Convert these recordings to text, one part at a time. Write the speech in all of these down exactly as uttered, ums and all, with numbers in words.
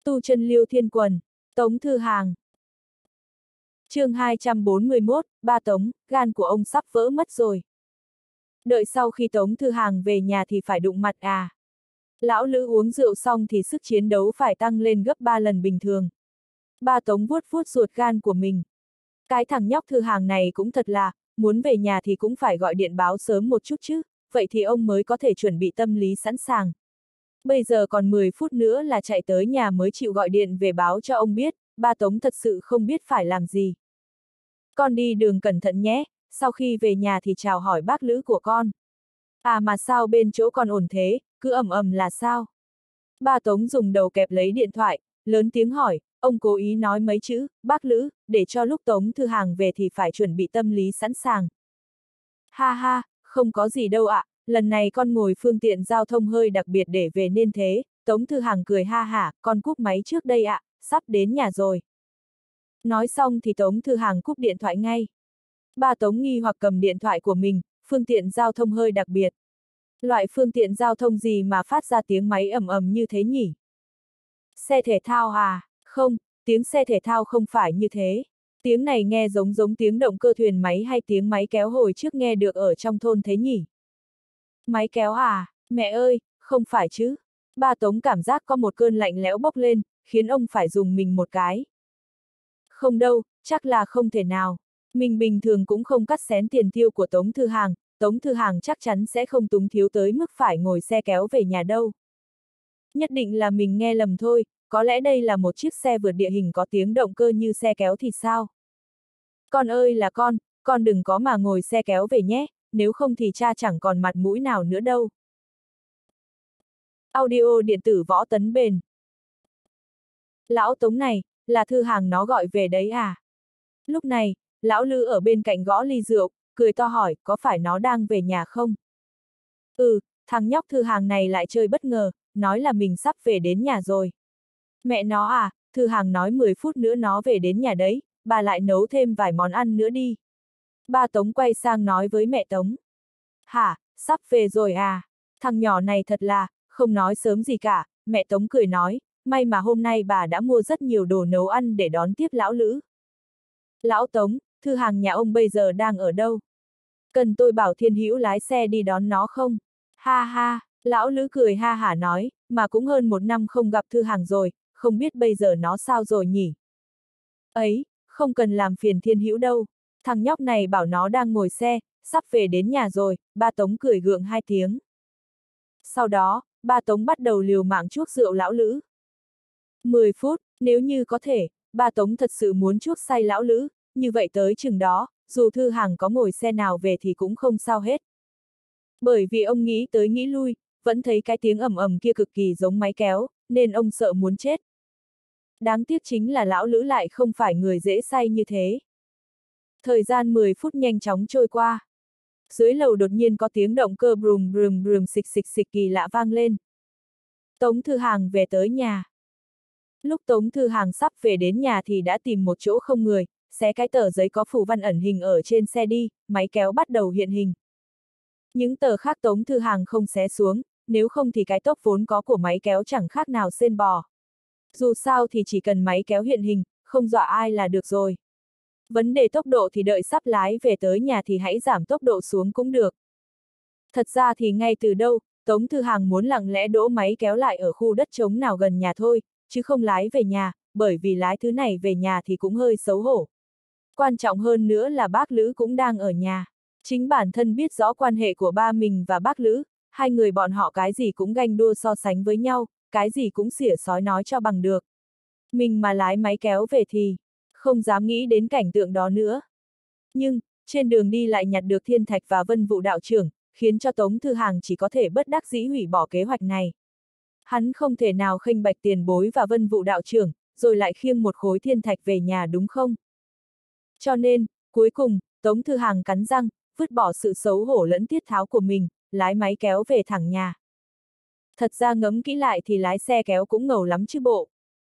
Tu chân Liêu Thiên Quần, Tống Thư Hàng. Chương hai trăm bốn mươi mốt, ba Tống, gan của ông sắp vỡ mất rồi. Đợi sau khi Tống Thư Hàng về nhà thì phải đụng mặt à. Lão Lữ uống rượu xong thì sức chiến đấu phải tăng lên gấp ba lần bình thường. Ba Tống vuốt vuốt ruột gan của mình. Cái thằng nhóc Thư Hàng này cũng thật là, muốn về nhà thì cũng phải gọi điện báo sớm một chút chứ, vậy thì ông mới có thể chuẩn bị tâm lý sẵn sàng. Bây giờ còn mười phút nữa là chạy tới nhà mới chịu gọi điện về báo cho ông biết, ba Tống thật sự không biết phải làm gì. Con đi đường cẩn thận nhé, sau khi về nhà thì chào hỏi bác Lữ của con. À mà sao bên chỗ con ổn thế, cứ ầm ầm là sao? Ba Tống dùng đầu kẹp lấy điện thoại, lớn tiếng hỏi, ông cố ý nói mấy chữ, bác Lữ, để cho lúc Tống Thư Hàng về thì phải chuẩn bị tâm lý sẵn sàng. Ha ha, không có gì đâu ạ, lần này con ngồi phương tiện giao thông hơi đặc biệt để về nên thế. Tống Thư Hàng cười ha hả, con cúp máy trước đây ạ, sắp đến nhà rồi. Nói xong thì Tống Thư Hàng cúp điện thoại ngay. Ba Tống nghi hoặc cầm điện thoại của mình, phương tiện giao thông hơi đặc biệt. Loại phương tiện giao thông gì mà phát ra tiếng máy ầm ầm như thế nhỉ? Xe thể thao à? Không, tiếng xe thể thao không phải như thế. Tiếng này nghe giống giống tiếng động cơ thuyền máy hay tiếng máy kéo hồi trước nghe được ở trong thôn thế nhỉ? Máy kéo à? Mẹ ơi, không phải chứ. Ba Tống cảm giác có một cơn lạnh lẽo bốc lên, khiến ông phải dùng mình một cái. Không đâu, chắc là không thể nào. Mình bình thường cũng không cắt xén tiền tiêu của Tống Thư Hàng, Tống Thư Hàng chắc chắn sẽ không túng thiếu tới mức phải ngồi xe kéo về nhà đâu. Nhất định là mình nghe lầm thôi, có lẽ đây là một chiếc xe vượt địa hình có tiếng động cơ như xe kéo thì sao? Con ơi là con, con đừng có mà ngồi xe kéo về nhé, nếu không thì cha chẳng còn mặt mũi nào nữa đâu. Audio điện tử Võ Tấn Bền. Lão Tống này, là Thư Hàng nó gọi về đấy à? Lúc này, lão Lữ ở bên cạnh gõ ly rượu, cười to hỏi, có phải nó đang về nhà không? Ừ, thằng nhóc Thư Hàng này lại chơi bất ngờ, nói là mình sắp về đến nhà rồi. Mẹ nó à, Thư Hàng nói mười phút nữa nó về đến nhà đấy, bà lại nấu thêm vài món ăn nữa đi. Ba Tống quay sang nói với mẹ Tống. Hả, sắp về rồi à? Thằng nhỏ này thật là, không nói sớm gì cả, mẹ Tống cười nói, may mà hôm nay bà đã mua rất nhiều đồ nấu ăn để đón tiếp lão Lữ. Lão Tống, Thư Hàng nhà ông bây giờ đang ở đâu? Cần tôi bảo Thiên Hữu lái xe đi đón nó không? Ha ha, lão Lữ cười ha hả nói, mà cũng hơn một năm không gặp Thư Hàng rồi, không biết bây giờ nó sao rồi nhỉ? Ấy, không cần làm phiền Thiên Hữu đâu, thằng nhóc này bảo nó đang ngồi xe, sắp về đến nhà rồi, ba Tống cười gượng hai tiếng. Sau đó, ba Tống bắt đầu liều mạng chuốc rượu lão Lữ. mười phút, nếu như có thể, ba Tống thật sự muốn chuốc say lão Lữ, như vậy tới chừng đó, dù Thư Hàng có ngồi xe nào về thì cũng không sao hết. Bởi vì ông nghĩ tới nghĩ lui, vẫn thấy cái tiếng ầm ầm kia cực kỳ giống máy kéo, nên ông sợ muốn chết. Đáng tiếc chính là lão Lữ lại không phải người dễ say như thế. Thời gian mười phút nhanh chóng trôi qua. Dưới lầu đột nhiên có tiếng động cơ brum brum brum xịch xịch xịch kỳ lạ vang lên. Tống Thư Hàng về tới nhà. Lúc Tống Thư Hàng sắp về đến nhà thì đã tìm một chỗ không người, xé cái tờ giấy có phù văn ẩn hình ở trên xe đi, máy kéo bắt đầu hiện hình. Những tờ khác Tống Thư Hàng không xé xuống, nếu không thì cái tốc vốn có của máy kéo chẳng khác nào sên bò. Dù sao thì chỉ cần máy kéo hiện hình, không dọa ai là được rồi. Vấn đề tốc độ thì đợi sắp lái về tới nhà thì hãy giảm tốc độ xuống cũng được. Thật ra thì ngay từ đâu, Tống Thư Hàng muốn lặng lẽ đỗ máy kéo lại ở khu đất trống nào gần nhà thôi, chứ không lái về nhà, bởi vì lái thứ này về nhà thì cũng hơi xấu hổ. Quan trọng hơn nữa là bác Lữ cũng đang ở nhà. Chính bản thân biết rõ quan hệ của ba mình và bác Lữ, hai người bọn họ cái gì cũng ganh đua so sánh với nhau, cái gì cũng xỉa xói nói cho bằng được. Mình mà lái máy kéo về thì, không dám nghĩ đến cảnh tượng đó nữa. Nhưng, trên đường đi lại nhặt được Thiên Thạch và Vân Vụ đạo trưởng, khiến cho Tống Thư Hàng chỉ có thể bất đắc dĩ hủy bỏ kế hoạch này. Hắn không thể nào khinh bạch tiền bối và Vân Vụ đạo trưởng, rồi lại khiêng một khối thiên thạch về nhà đúng không? Cho nên, cuối cùng, Tống Thư Hàng cắn răng, vứt bỏ sự xấu hổ lẫn tiết tháo của mình, lái máy kéo về thẳng nhà. Thật ra ngẫm kỹ lại thì lái xe kéo cũng ngầu lắm chứ bộ.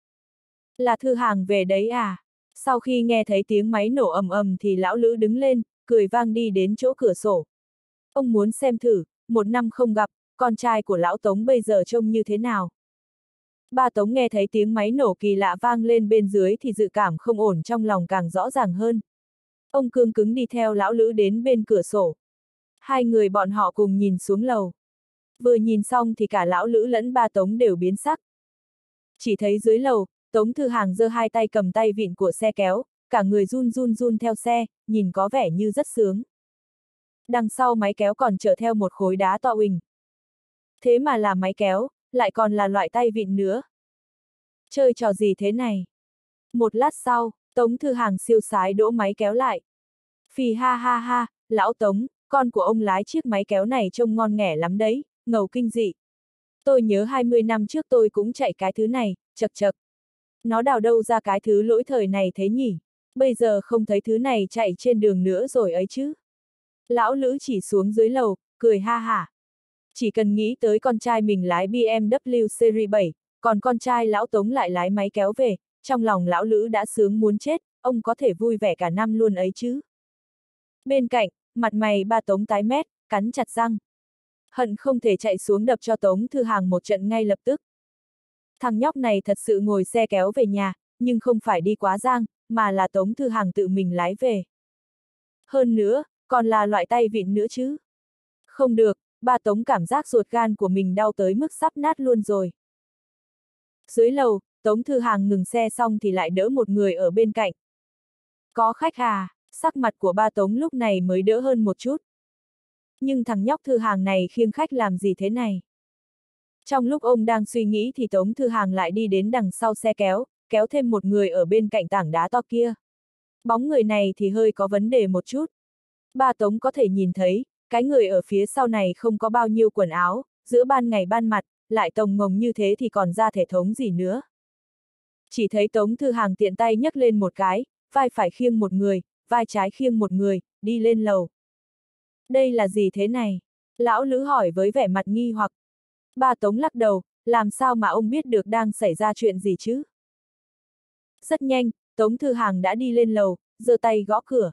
Là Thư Hàng về đấy à? Sau khi nghe thấy tiếng máy nổ ầm ầm thì lão Lữ đứng lên, cười vang đi đến chỗ cửa sổ. Ông muốn xem thử, một năm không gặp, con trai của lão Tống bây giờ trông như thế nào? Ba Tống nghe thấy tiếng máy nổ kỳ lạ vang lên bên dưới thì dự cảm không ổn trong lòng càng rõ ràng hơn. Ông cương cứng đi theo lão Lữ đến bên cửa sổ. Hai người bọn họ cùng nhìn xuống lầu. Vừa nhìn xong thì cả lão Lữ lẫn ba Tống đều biến sắc. Chỉ thấy dưới lầu, Tống Thư Hàng giơ hai tay cầm tay vịn của xe kéo, cả người run run run theo xe, nhìn có vẻ như rất sướng. Đằng sau máy kéo còn chở theo một khối đá to uỳnh. Thế mà là máy kéo, lại còn là loại tay vịn nữa. Chơi trò gì thế này? Một lát sau, Tống Thư Hàng siêu sái đỗ máy kéo lại. Phì ha ha ha, lão Tống, con của ông lái chiếc máy kéo này trông ngon nghẻ lắm đấy, ngầu kinh dị. Tôi nhớ hai mươi năm trước tôi cũng chạy cái thứ này, chật chật. Nó đào đâu ra cái thứ lỗi thời này thế nhỉ? Bây giờ không thấy thứ này chạy trên đường nữa rồi ấy chứ. Lão Lữ chỉ xuống dưới lầu, cười ha hả. Chỉ cần nghĩ tới con trai mình lái bê em vê Series bảy, còn con trai lão Tống lại lái máy kéo về, trong lòng lão Lữ đã sướng muốn chết, ông có thể vui vẻ cả năm luôn ấy chứ. Bên cạnh, mặt mày ba Tống tái mét, cắn chặt răng. Hận không thể chạy xuống đập cho Tống Thư Hàng một trận ngay lập tức. Thằng nhóc này thật sự ngồi xe kéo về nhà, nhưng không phải đi Quá Giang, mà là Tống Thư Hàng tự mình lái về. Hơn nữa, còn là loại tay vịn nữa chứ. Không được, ba Tống cảm giác ruột gan của mình đau tới mức sắp nát luôn rồi. Dưới lầu, Tống Thư Hàng ngừng xe xong thì lại đỡ một người ở bên cạnh. Có khách à? Sắc mặt của ba Tống lúc này mới đỡ hơn một chút. Nhưng thằng nhóc Thư Hàng này khiêng khách làm gì thế này? Trong lúc ông đang suy nghĩ thì Tống Thư Hàng lại đi đến đằng sau xe kéo, kéo thêm một người ở bên cạnh tảng đá to kia. Bóng người này thì hơi có vấn đề một chút. Ba Tống có thể nhìn thấy, cái người ở phía sau này không có bao nhiêu quần áo, giữa ban ngày ban mặt, lại tồng ngồng như thế thì còn ra thể thống gì nữa. Chỉ thấy Tống Thư Hàng tiện tay nhấc lên một cái, vai phải khiêng một người, vai trái khiêng một người, đi lên lầu. Đây là gì thế này? Lão Lữ hỏi với vẻ mặt nghi hoặc. Ba Tống lắc đầu, làm sao mà ông biết được đang xảy ra chuyện gì chứ? Rất nhanh, Tống Thư Hàng đã đi lên lầu, giơ tay gõ cửa.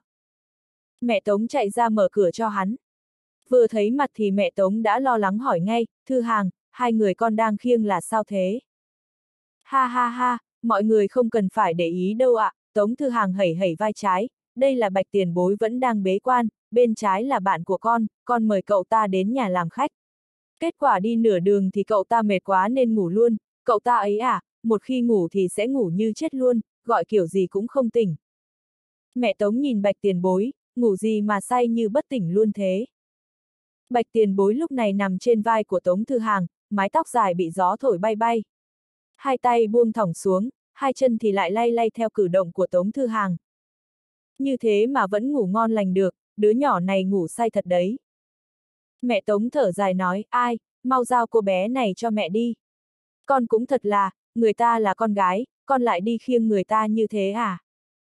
Mẹ Tống chạy ra mở cửa cho hắn. Vừa thấy mặt thì mẹ Tống đã lo lắng hỏi ngay, Thư Hàng, hai người con đang khiêng là sao thế? Ha ha ha, mọi người không cần phải để ý đâu ạ, à. Tống Thư Hàng hẩy hẩy vai trái, đây là Bạch tiền bối vẫn đang bế quan, bên trái là bạn của con, con mời cậu ta đến nhà làm khách. Kết quả đi nửa đường thì cậu ta mệt quá nên ngủ luôn, cậu ta ấy à, một khi ngủ thì sẽ ngủ như chết luôn, gọi kiểu gì cũng không tỉnh. Mẹ Tống nhìn Bạch tiền bối, ngủ gì mà say như bất tỉnh luôn thế. Bạch tiền bối lúc này nằm trên vai của Tống Thư Hàng, mái tóc dài bị gió thổi bay bay. Hai tay buông thõng xuống, hai chân thì lại lay lay theo cử động của Tống Thư Hàng. Như thế mà vẫn ngủ ngon lành được, đứa nhỏ này ngủ say thật đấy. Mẹ Tống thở dài nói, ai, mau giao cô bé này cho mẹ đi. Con cũng thật là, người ta là con gái, con lại đi khiêng người ta như thế à?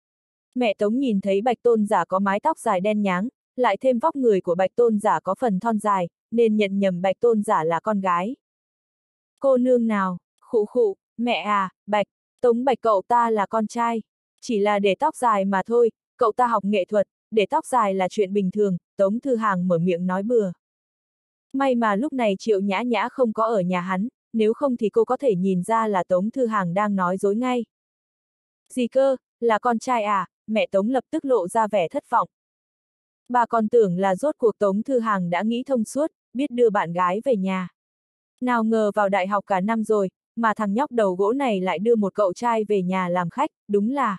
Mẹ Tống nhìn thấy Bạch Tôn Giả có mái tóc dài đen nháng, lại thêm vóc người của Bạch Tôn Giả có phần thon dài, nên nhận nhầm Bạch Tôn Giả là con gái. Cô nương nào, khụ khụ, mẹ à, Bạch, Tống Bạch cậu ta là con trai. Chỉ là để tóc dài mà thôi, cậu ta học nghệ thuật, để tóc dài là chuyện bình thường, Tống Thư Hàng mở miệng nói bừa. May mà lúc này Triệu Nhã Nhã không có ở nhà hắn, nếu không thì cô có thể nhìn ra là Tống Thư Hàng đang nói dối ngay. Gì cơ, là con trai à, mẹ Tống lập tức lộ ra vẻ thất vọng. Bà còn tưởng là rốt cuộc Tống Thư Hàng đã nghĩ thông suốt, biết đưa bạn gái về nhà. Nào ngờ vào đại học cả năm rồi, mà thằng nhóc đầu gỗ này lại đưa một cậu trai về nhà làm khách, đúng là.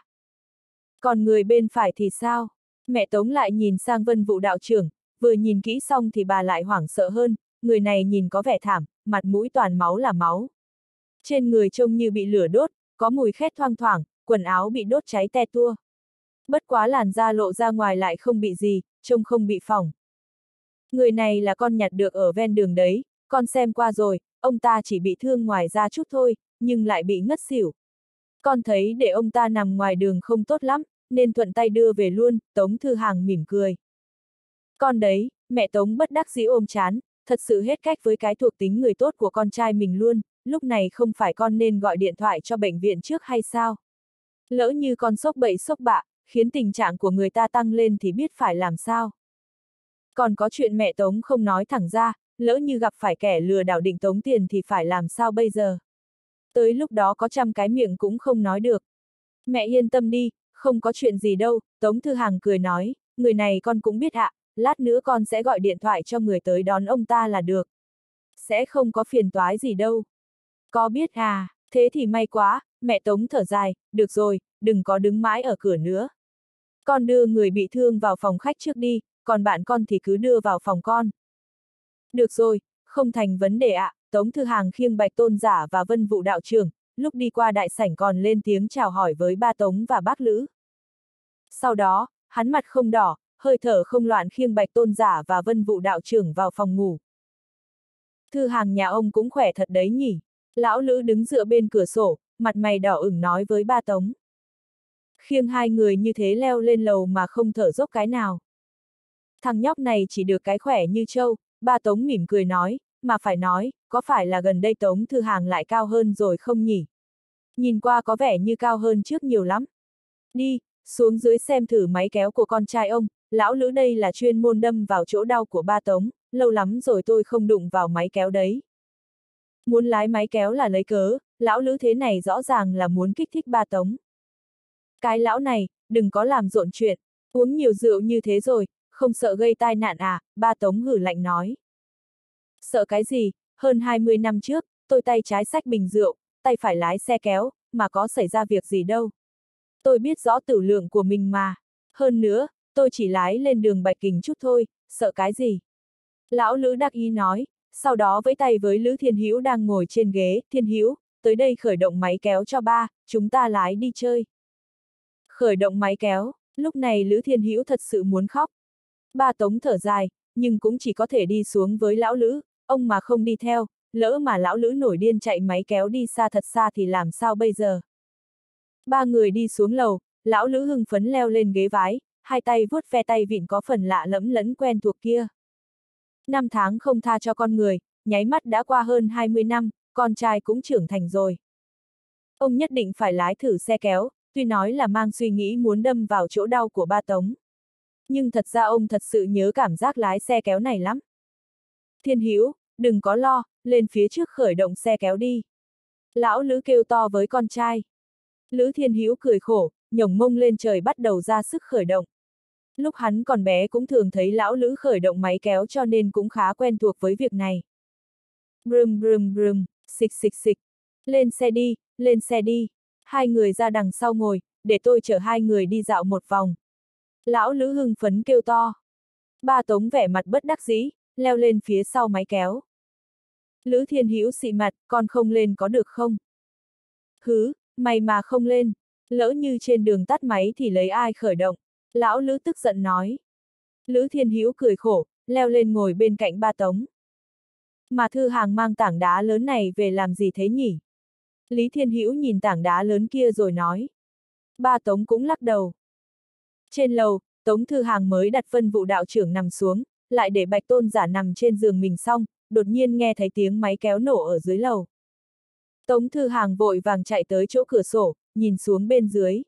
Còn người bên phải thì sao? Mẹ Tống lại nhìn sang Vân Vũ đạo trưởng, vừa nhìn kỹ xong thì bà lại hoảng sợ hơn, người này nhìn có vẻ thảm, mặt mũi toàn máu là máu. Trên người trông như bị lửa đốt, có mùi khét thoang thoảng, quần áo bị đốt cháy te tua. Bất quá làn da lộ ra ngoài lại không bị gì, trông không bị phỏng. Người này là con nhặt được ở ven đường đấy, con xem qua rồi, ông ta chỉ bị thương ngoài da chút thôi, nhưng lại bị ngất xỉu. Con thấy để ông ta nằm ngoài đường không tốt lắm, nên thuận tay đưa về luôn, Tống Thư Hàng mỉm cười. Con đấy, mẹ Tống bất đắc dĩ ôm chán, thật sự hết cách với cái thuộc tính người tốt của con trai mình luôn, lúc này không phải con nên gọi điện thoại cho bệnh viện trước hay sao? Lỡ như con sốc bậy sốc bạ, khiến tình trạng của người ta tăng lên thì biết phải làm sao? Còn có chuyện mẹ Tống không nói thẳng ra, lỡ như gặp phải kẻ lừa đảo định tống tiền thì phải làm sao bây giờ? Tới lúc đó có trăm cái miệng cũng không nói được. Mẹ yên tâm đi, không có chuyện gì đâu, Tống Thư Hàng cười nói, người này con cũng biết ạ, lát nữa con sẽ gọi điện thoại cho người tới đón ông ta là được. Sẽ không có phiền toái gì đâu. Có biết à, thế thì may quá, mẹ Tống thở dài, được rồi, đừng có đứng mãi ở cửa nữa. Con đưa người bị thương vào phòng khách trước đi, còn bạn con thì cứ đưa vào phòng con. Được rồi, không thành vấn đề ạ, Tống Thư Hàng khiêng Bạch Tôn Giả và Vân Vũ đạo trưởng, lúc đi qua đại sảnh còn lên tiếng chào hỏi với ba Tống và bác Lữ. Sau đó, hắn mặt không đỏ, hơi thở không loạn khiêng Bạch Tôn Giả và Vân Vũ đạo trưởng vào phòng ngủ. Thư Hàng nhà ông cũng khỏe thật đấy nhỉ. Lão Lữ đứng dựa bên cửa sổ, mặt mày đỏ ửng nói với ba Tống. Khiêng hai người như thế leo lên lầu mà không thở dốc cái nào. Thằng nhóc này chỉ được cái khỏe như trâu, ba Tống mỉm cười nói, mà phải nói, có phải là gần đây Tống Thư Hàng lại cao hơn rồi không nhỉ? Nhìn qua có vẻ như cao hơn trước nhiều lắm. Đi, xuống dưới xem thử máy kéo của con trai ông, lão Lữ đây là chuyên môn đâm vào chỗ đau của ba Tống, lâu lắm rồi tôi không đụng vào máy kéo đấy. Muốn lái máy kéo là lấy cớ, lão Lữ thế này rõ ràng là muốn kích thích ba Tống. Cái lão này, đừng có làm rộn chuyện, uống nhiều rượu như thế rồi, không sợ gây tai nạn à, ba Tống hử lạnh nói. Sợ cái gì, hơn hai mươi năm trước, tôi tay trái xách bình rượu, tay phải lái xe kéo, mà có xảy ra việc gì đâu. Tôi biết rõ tửu lượng của mình mà. Hơn nữa, tôi chỉ lái lên đường Bạch Kình chút thôi, sợ cái gì. Lão Lữ đắc ý nói, sau đó vẫy tay với Lữ Thiên Hữu đang ngồi trên ghế, Thiên Hữu, tới đây khởi động máy kéo cho ba, chúng ta lái đi chơi. Khởi động máy kéo, lúc này Lữ Thiên Hữu thật sự muốn khóc. Ba Tống thở dài, nhưng cũng chỉ có thể đi xuống với lão Lữ, ông mà không đi theo, lỡ mà lão Lữ nổi điên chạy máy kéo đi xa thật xa thì làm sao bây giờ. Ba người đi xuống lầu, lão Lữ hưng phấn leo lên ghế vái, hai tay vuốt ve tay vịn có phần lạ lẫm lẫn quen thuộc kia. Năm tháng không tha cho con người, nháy mắt đã qua hơn hai mươi năm, con trai cũng trưởng thành rồi. Ông nhất định phải lái thử xe kéo, tuy nói là mang suy nghĩ muốn đâm vào chỗ đau của ba Tống. Nhưng thật ra ông thật sự nhớ cảm giác lái xe kéo này lắm. Thiên Hữu, đừng có lo, lên phía trước khởi động xe kéo đi. Lão Lữ kêu to với con trai. Lữ Thiên Hữu cười khổ, nhổng mông lên trời bắt đầu ra sức khởi động. Lúc hắn còn bé cũng thường thấy lão Lữ khởi động máy kéo cho nên cũng khá quen thuộc với việc này. Brum brum brum, xịch xịch xịch. Lên xe đi, lên xe đi. Hai người ra đằng sau ngồi, để tôi chở hai người đi dạo một vòng. Lão Lữ hưng phấn kêu to. Ba Tống vẻ mặt bất đắc dĩ, leo lên phía sau máy kéo. Lữ Thiên Hữu xị mặt, con không lên có được không? Hứ, mày mà không lên, lỡ như trên đường tắt máy thì lấy ai khởi động? Lão Lữ tức giận nói. Lữ Thiên Hữu cười khổ, leo lên ngồi bên cạnh ba Tống. Mà Thư Hàng mang tảng đá lớn này về làm gì thế nhỉ? Lý Thiên Hữu nhìn tảng đá lớn kia rồi nói. Ba Tống cũng lắc đầu. Trên lầu, Tống Thư Hàng mới đặt Vân Vũ đạo trưởng nằm xuống, lại để Bạch Tôn Giả nằm trên giường mình xong, đột nhiên nghe thấy tiếng máy kéo nổ ở dưới lầu. Tống Thư Hàng vội vàng chạy tới chỗ cửa sổ, nhìn xuống bên dưới.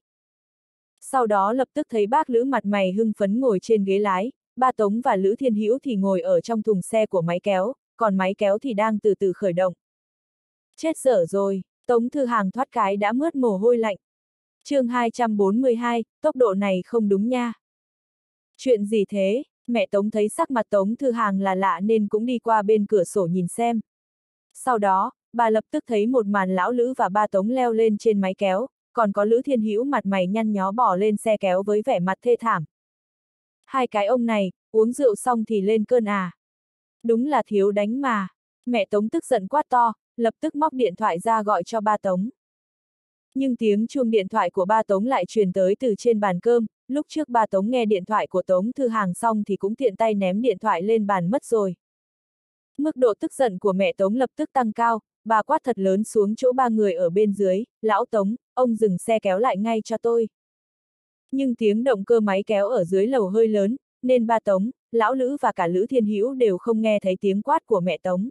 Sau đó lập tức thấy bác Lữ mặt mày hưng phấn ngồi trên ghế lái, ba Tống và Lữ Thiên Hữu thì ngồi ở trong thùng xe của máy kéo, còn máy kéo thì đang từ từ khởi động. Chết dở rồi, Tống Thư Hàng thoát cái đã mướt mồ hôi lạnh. chương hai trăm bốn mươi hai, tốc độ này không đúng nha. Chuyện gì thế? Mẹ Tống thấy sắc mặt Tống Thư Hàng là lạ nên cũng đi qua bên cửa sổ nhìn xem. Sau đó, bà lập tức thấy một màn lão Lữ và ba Tống leo lên trên máy kéo, còn có Lữ Thiên Hữu mặt mày nhăn nhó bỏ lên xe kéo với vẻ mặt thê thảm. Hai cái ông này, uống rượu xong thì lên cơn à? Đúng là thiếu đánh mà. Mẹ Tống tức giận quát to, lập tức móc điện thoại ra gọi cho ba Tống. Nhưng tiếng chuông điện thoại của ba Tống lại truyền tới từ trên bàn cơm, lúc trước ba Tống nghe điện thoại của Tống Thư Hàng xong thì cũng tiện tay ném điện thoại lên bàn mất rồi. Mức độ tức giận của mẹ Tống lập tức tăng cao, bà quát thật lớn xuống chỗ ba người ở bên dưới, lão Tống, ông dừng xe kéo lại ngay cho tôi. Nhưng tiếng động cơ máy kéo ở dưới lầu hơi lớn, nên ba Tống, lão Lữ và cả Lữ Thiên Hữu đều không nghe thấy tiếng quát của mẹ Tống.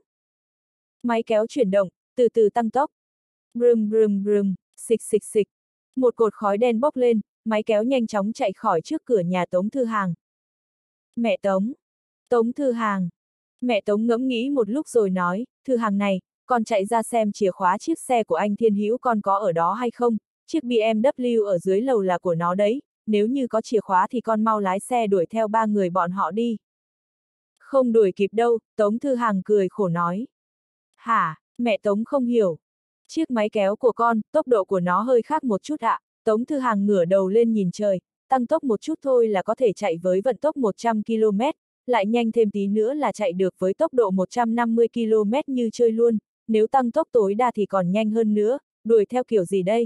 Máy kéo chuyển động, từ từ tăng tốc. Brum brum brum, xịch xịch xịch. Một cột khói đen bốc lên, máy kéo nhanh chóng chạy khỏi trước cửa nhà Tống Thư Hàng. Mẹ Tống! Tống Thư Hàng! Mẹ Tống ngẫm nghĩ một lúc rồi nói, Thư Hàng này, con chạy ra xem chìa khóa chiếc xe của anh Thiên Hữu con có ở đó hay không, chiếc bê em vê ở dưới lầu là của nó đấy, nếu như có chìa khóa thì con mau lái xe đuổi theo ba người bọn họ đi. Không đuổi kịp đâu, Tống Thư Hằng cười khổ nói. Hả, mẹ Tống không hiểu. Chiếc máy kéo của con, tốc độ của nó hơi khác một chút ạ. À? Tống Thư Hằng ngửa đầu lên nhìn trời, tăng tốc một chút thôi là có thể chạy với vận tốc một trăm ki lô mét, lại nhanh thêm tí nữa là chạy được với tốc độ một trăm năm mươi ki lô mét như chơi luôn, nếu tăng tốc tối đa thì còn nhanh hơn nữa, đuổi theo kiểu gì đây?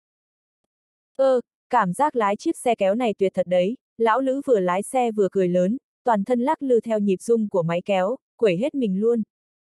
Ơ, cảm giác lái chiếc xe kéo này tuyệt thật đấy, lão Lữ vừa lái xe vừa cười lớn, toàn thân lắc lư theo nhịp rung của máy kéo, quẩy hết mình luôn.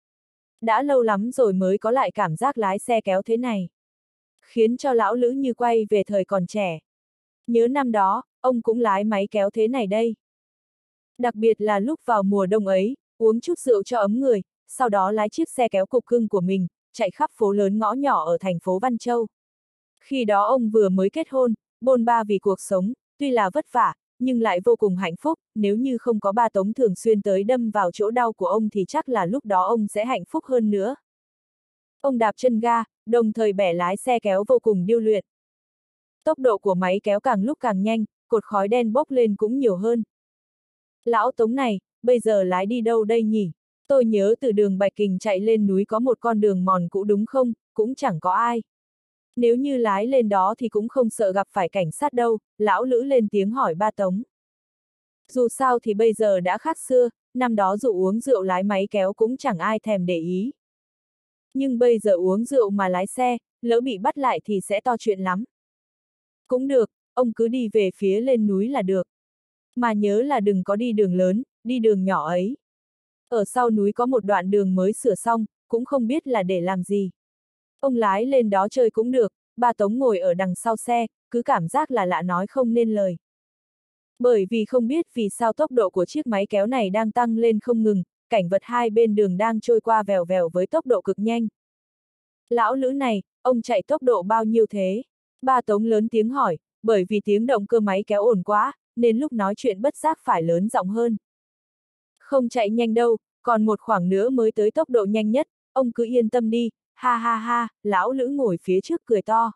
Đã lâu lắm rồi mới có lại cảm giác lái xe kéo thế này. Khiến cho lão Lữ như quay về thời còn trẻ. Nhớ năm đó, ông cũng lái máy kéo thế này đây. Đặc biệt là lúc vào mùa đông ấy, uống chút rượu cho ấm người, sau đó lái chiếc xe kéo cục cưng của mình, chạy khắp phố lớn ngõ nhỏ ở thành phố Văn Châu. Khi đó ông vừa mới kết hôn, bôn ba vì cuộc sống, tuy là vất vả, nhưng lại vô cùng hạnh phúc, nếu như không có ba Tống thường xuyên tới đâm vào chỗ đau của ông thì chắc là lúc đó ông sẽ hạnh phúc hơn nữa. Ông đạp chân ga, đồng thời bẻ lái xe kéo vô cùng điêu luyện. Tốc độ của máy kéo càng lúc càng nhanh, cột khói đen bốc lên cũng nhiều hơn. Lão Tống này, bây giờ lái đi đâu đây nhỉ? Tôi nhớ từ đường Bạch Kình chạy lên núi có một con đường mòn cũ đúng không, cũng chẳng có ai. Nếu như lái lên đó thì cũng không sợ gặp phải cảnh sát đâu, lão Lữ lên tiếng hỏi ba Tống. Dù sao thì bây giờ đã khác xưa, năm đó dụ uống rượu lái máy kéo cũng chẳng ai thèm để ý. Nhưng bây giờ uống rượu mà lái xe, lỡ bị bắt lại thì sẽ to chuyện lắm. Cũng được, ông cứ đi về phía lên núi là được. Mà nhớ là đừng có đi đường lớn, đi đường nhỏ ấy. Ở sau núi có một đoạn đường mới sửa xong, cũng không biết là để làm gì. Ông lái lên đó chơi cũng được, ba Tống ngồi ở đằng sau xe, cứ cảm giác là lạ nói không nên lời. Bởi vì không biết vì sao tốc độ của chiếc máy kéo này đang tăng lên không ngừng, cảnh vật hai bên đường đang trôi qua vèo vèo với tốc độ cực nhanh. Lão Lữ này, ông chạy tốc độ bao nhiêu thế? Ba Tống lớn tiếng hỏi, bởi vì tiếng động cơ máy kéo ồn quá, nên lúc nói chuyện bất giác phải lớn giọng hơn. Không chạy nhanh đâu, còn một khoảng nữa mới tới tốc độ nhanh nhất, ông cứ yên tâm đi, ha ha ha, lão Lữ ngồi phía trước cười to.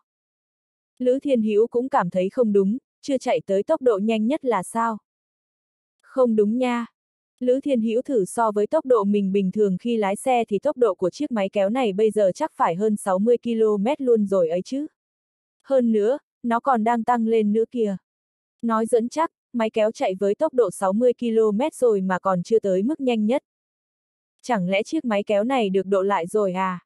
Lữ Thiên Hữu cũng cảm thấy không đúng, chưa chạy tới tốc độ nhanh nhất là sao? Không đúng nha. Lữ Thiên Hữu thử so với tốc độ mình bình thường khi lái xe thì tốc độ của chiếc máy kéo này bây giờ chắc phải hơn sáu mươi ki lô mét luôn rồi ấy chứ. Hơn nữa, nó còn đang tăng lên nữa kìa. Nói dẫn chắc, máy kéo chạy với tốc độ sáu mươi ki lô mét rồi mà còn chưa tới mức nhanh nhất. Chẳng lẽ chiếc máy kéo này được độ lại rồi à?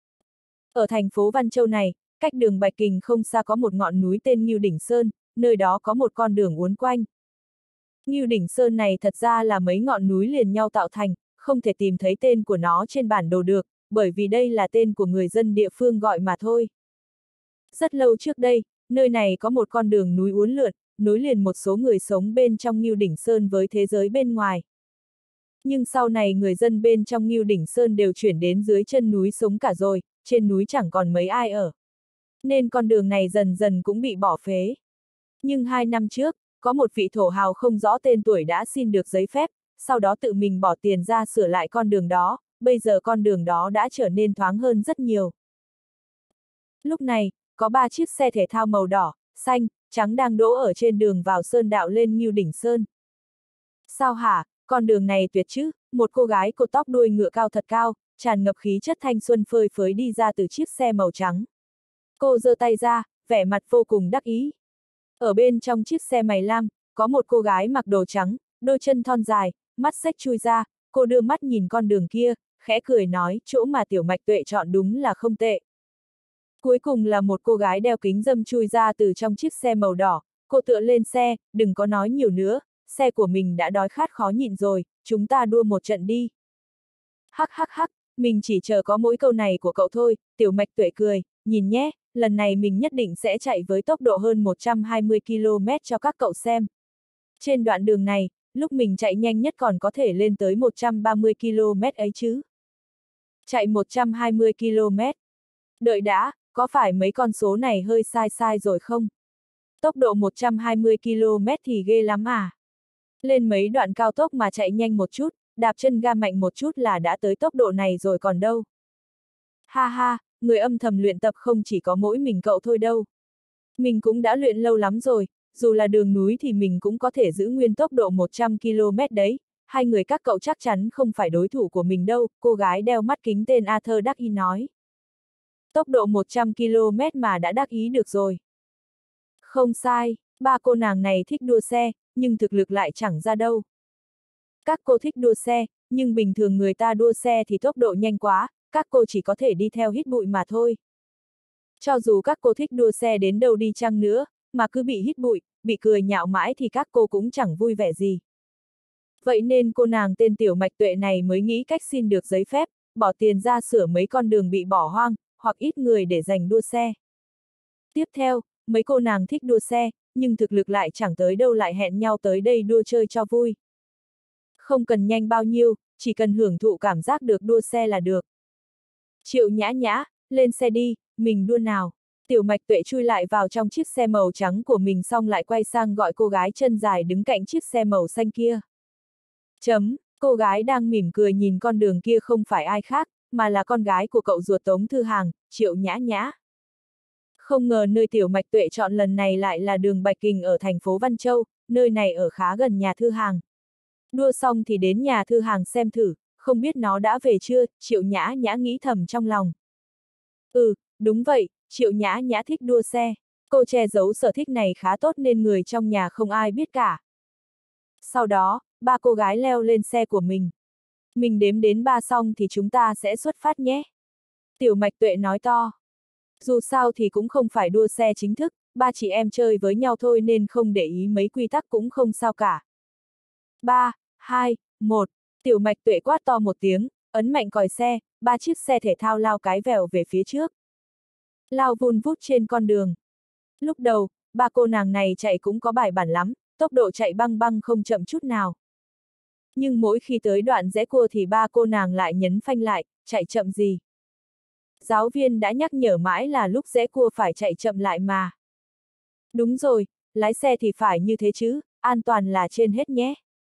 Ở thành phố Văn Châu này, cách đường Bạch Kình không xa có một ngọn núi tên Ngưu Đỉnh Sơn, nơi đó có một con đường uốn quanh. Ngưu Đỉnh Sơn này thật ra là mấy ngọn núi liền nhau tạo thành, không thể tìm thấy tên của nó trên bản đồ được, bởi vì đây là tên của người dân địa phương gọi mà thôi. Rất lâu trước đây, nơi này có một con đường núi uốn lượn, nối liền một số người sống bên trong Ngưu Đỉnh Sơn với thế giới bên ngoài. Nhưng sau này người dân bên trong Ngưu Đỉnh Sơn đều chuyển đến dưới chân núi sống cả rồi, trên núi chẳng còn mấy ai ở. Nên con đường này dần dần cũng bị bỏ phế. Nhưng hai năm trước, có một vị thổ hào không rõ tên tuổi đã xin được giấy phép, sau đó tự mình bỏ tiền ra sửa lại con đường đó, bây giờ con đường đó đã trở nên thoáng hơn rất nhiều. Lúc này, có ba chiếc xe thể thao màu đỏ, xanh, trắng đang đỗ ở trên đường vào sơn đạo lên Ngưu Đỉnh Sơn. Sao hả, con đường này tuyệt chứ, một cô gái cột tóc đuôi ngựa cao thật cao, tràn ngập khí chất thanh xuân phơi phới đi ra từ chiếc xe màu trắng. Cô giơ tay ra, vẻ mặt vô cùng đắc ý. Ở bên trong chiếc xe mày lam, có một cô gái mặc đồ trắng, đôi chân thon dài, mắt xếch chui ra, cô đưa mắt nhìn con đường kia, khẽ cười nói, chỗ mà Tiểu Mạch Tuệ chọn đúng là không tệ. Cuối cùng là một cô gái đeo kính râm chui ra từ trong chiếc xe màu đỏ, cô tựa lên xe, đừng có nói nhiều nữa, xe của mình đã đói khát khó nhịn rồi, chúng ta đua một trận đi. Hắc hắc hắc, mình chỉ chờ có mỗi câu này của cậu thôi, Tiểu Mạch Tuệ cười, nhìn nhé, lần này mình nhất định sẽ chạy với tốc độ hơn một trăm hai mươi ki lô mét cho các cậu xem. Trên đoạn đường này, lúc mình chạy nhanh nhất còn có thể lên tới một trăm ba mươi ki lô mét ấy chứ. Chạy một trăm hai mươi ki lô mét. Đợi đã, có phải mấy con số này hơi sai sai rồi không? Tốc độ một trăm hai mươi ki lô mét thì ghê lắm à? Lên mấy đoạn cao tốc mà chạy nhanh một chút, đạp chân ga mạnh một chút là đã tới tốc độ này rồi còn đâu. Ha ha, người âm thầm luyện tập không chỉ có mỗi mình cậu thôi đâu. Mình cũng đã luyện lâu lắm rồi, dù là đường núi thì mình cũng có thể giữ nguyên tốc độ một trăm ki lô mét đấy, hai người các cậu chắc chắn không phải đối thủ của mình đâu, cô gái đeo mắt kính tên Arthur đắc ý nói. Tốc độ một trăm ki lô mét mà đã đắc ý được rồi. Không sai, ba cô nàng này thích đua xe, nhưng thực lực lại chẳng ra đâu. Các cô thích đua xe, nhưng bình thường người ta đua xe thì tốc độ nhanh quá, các cô chỉ có thể đi theo hít bụi mà thôi. Cho dù các cô thích đua xe đến đâu đi chăng nữa, mà cứ bị hít bụi, bị cười nhạo mãi thì các cô cũng chẳng vui vẻ gì. Vậy nên cô nàng tên Tiểu Mạch Tuệ này mới nghĩ cách xin được giấy phép, bỏ tiền ra sửa mấy con đường bị bỏ hoang, hoặc ít người để dành đua xe. Tiếp theo, mấy cô nàng thích đua xe, nhưng thực lực lại chẳng tới đâu lại hẹn nhau tới đây đua chơi cho vui. Không cần nhanh bao nhiêu, chỉ cần hưởng thụ cảm giác được đua xe là được. Triệu Nhã Nhã, lên xe đi, mình đua nào. Tiểu Mạch Tuệ chui lại vào trong chiếc xe màu trắng của mình xong lại quay sang gọi cô gái chân dài đứng cạnh chiếc xe màu xanh kia. Chấm, cô gái đang mỉm cười nhìn con đường kia không phải ai khác, mà là con gái của cậu ruột Tống Thư Hàng, Triệu Nhã Nhã. Không ngờ nơi Tiểu Mạch Tuệ chọn lần này lại là đường Bạch Kình ở thành phố Văn Châu, nơi này ở khá gần nhà Thư Hàng. Đua xong thì đến nhà Thư Hàng xem thử, không biết nó đã về chưa, Triệu Nhã Nhã nghĩ thầm trong lòng. Ừ, đúng vậy, Triệu Nhã Nhã thích đua xe. Cô che giấu sở thích này khá tốt nên người trong nhà không ai biết cả. Sau đó, ba cô gái leo lên xe của mình. Mình đếm đến ba xong thì chúng ta sẽ xuất phát nhé. Tiểu Mạch Tuệ nói to. Dù sao thì cũng không phải đua xe chính thức, ba chị em chơi với nhau thôi nên không để ý mấy quy tắc cũng không sao cả. ba, hai, một, Tiểu Mạch Tuệ quát to một tiếng, ấn mạnh còi xe, ba chiếc xe thể thao lao cái vèo về phía trước. Lao vun vút trên con đường. Lúc đầu, ba cô nàng này chạy cũng có bài bản lắm, tốc độ chạy băng băng không chậm chút nào. Nhưng mỗi khi tới đoạn rẽ cua thì ba cô nàng lại nhấn phanh lại, chạy chậm gì. Giáo viên đã nhắc nhở mãi là lúc rẽ cua phải chạy chậm lại mà. Đúng rồi, lái xe thì phải như thế chứ, an toàn là trên hết nhé.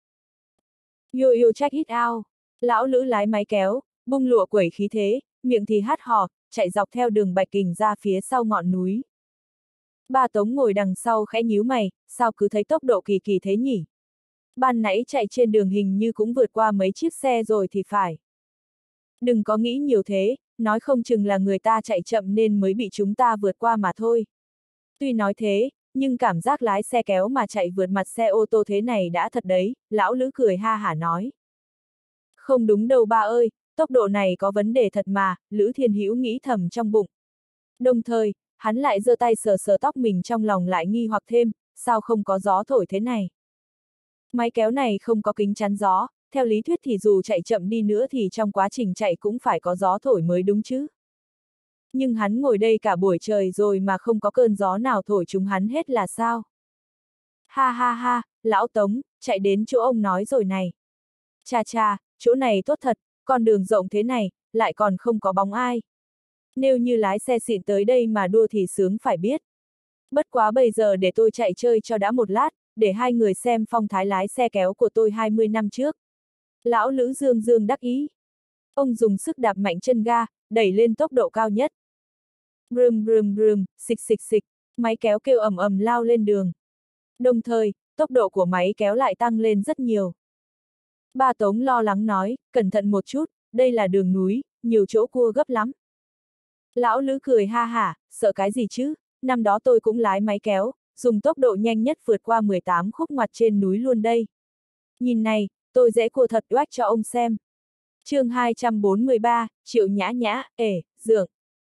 Yo yo check it out. Lão Lữ lái máy kéo, bung lụa quẩy khí thế, miệng thì hát hò, chạy dọc theo đường Bạch Kình ra phía sau ngọn núi. Ba Tống ngồi đằng sau khẽ nhíu mày, sao cứ thấy tốc độ kỳ kỳ thế nhỉ? Ban nãy chạy trên đường hình như cũng vượt qua mấy chiếc xe rồi thì phải. Đừng có nghĩ nhiều thế, nói không chừng là người ta chạy chậm nên mới bị chúng ta vượt qua mà thôi. Tuy nói thế, nhưng cảm giác lái xe kéo mà chạy vượt mặt xe ô tô thế này đã thật đấy, lão Lữ cười ha hả nói. Không đúng đâu ba ơi, tốc độ này có vấn đề thật mà, Lữ Thiên Hữu nghĩ thầm trong bụng. Đồng thời, hắn lại giơ tay sờ sờ tóc mình trong lòng lại nghi hoặc thêm, sao không có gió thổi thế này? Máy kéo này không có kính chắn gió, theo lý thuyết thì dù chạy chậm đi nữa thì trong quá trình chạy cũng phải có gió thổi mới đúng chứ. Nhưng hắn ngồi đây cả buổi trời rồi mà không có cơn gió nào thổi chúng hắn hết là sao? Ha ha ha, lão Tống, chạy đến chỗ ông nói rồi này. Cha cha, chỗ này tốt thật, con đường rộng thế này, lại còn không có bóng ai. Nếu như lái xe xịn tới đây mà đua thì sướng phải biết. Bất quá bây giờ để tôi chạy chơi cho đã một lát, để hai người xem phong thái lái xe kéo của tôi hai mươi năm trước. Lão Lữ dương dương đắc ý. Ông dùng sức đạp mạnh chân ga, đẩy lên tốc độ cao nhất. Brum brum brum, xịch xịch xịch, máy kéo kêu ầm ầm lao lên đường. Đồng thời, tốc độ của máy kéo lại tăng lên rất nhiều. Ba Tống lo lắng nói, cẩn thận một chút, đây là đường núi, nhiều chỗ cua gấp lắm. Lão Lữ cười ha hả, sợ cái gì chứ, năm đó tôi cũng lái máy kéo, dùng tốc độ nhanh nhất vượt qua mười tám khúc ngoặt trên núi luôn đây. Nhìn này, tôi dễ cua thật oách cho ông xem. Chương hai trăm bốn mươi ba, Triệu Nhã Nhã, ể, dượng.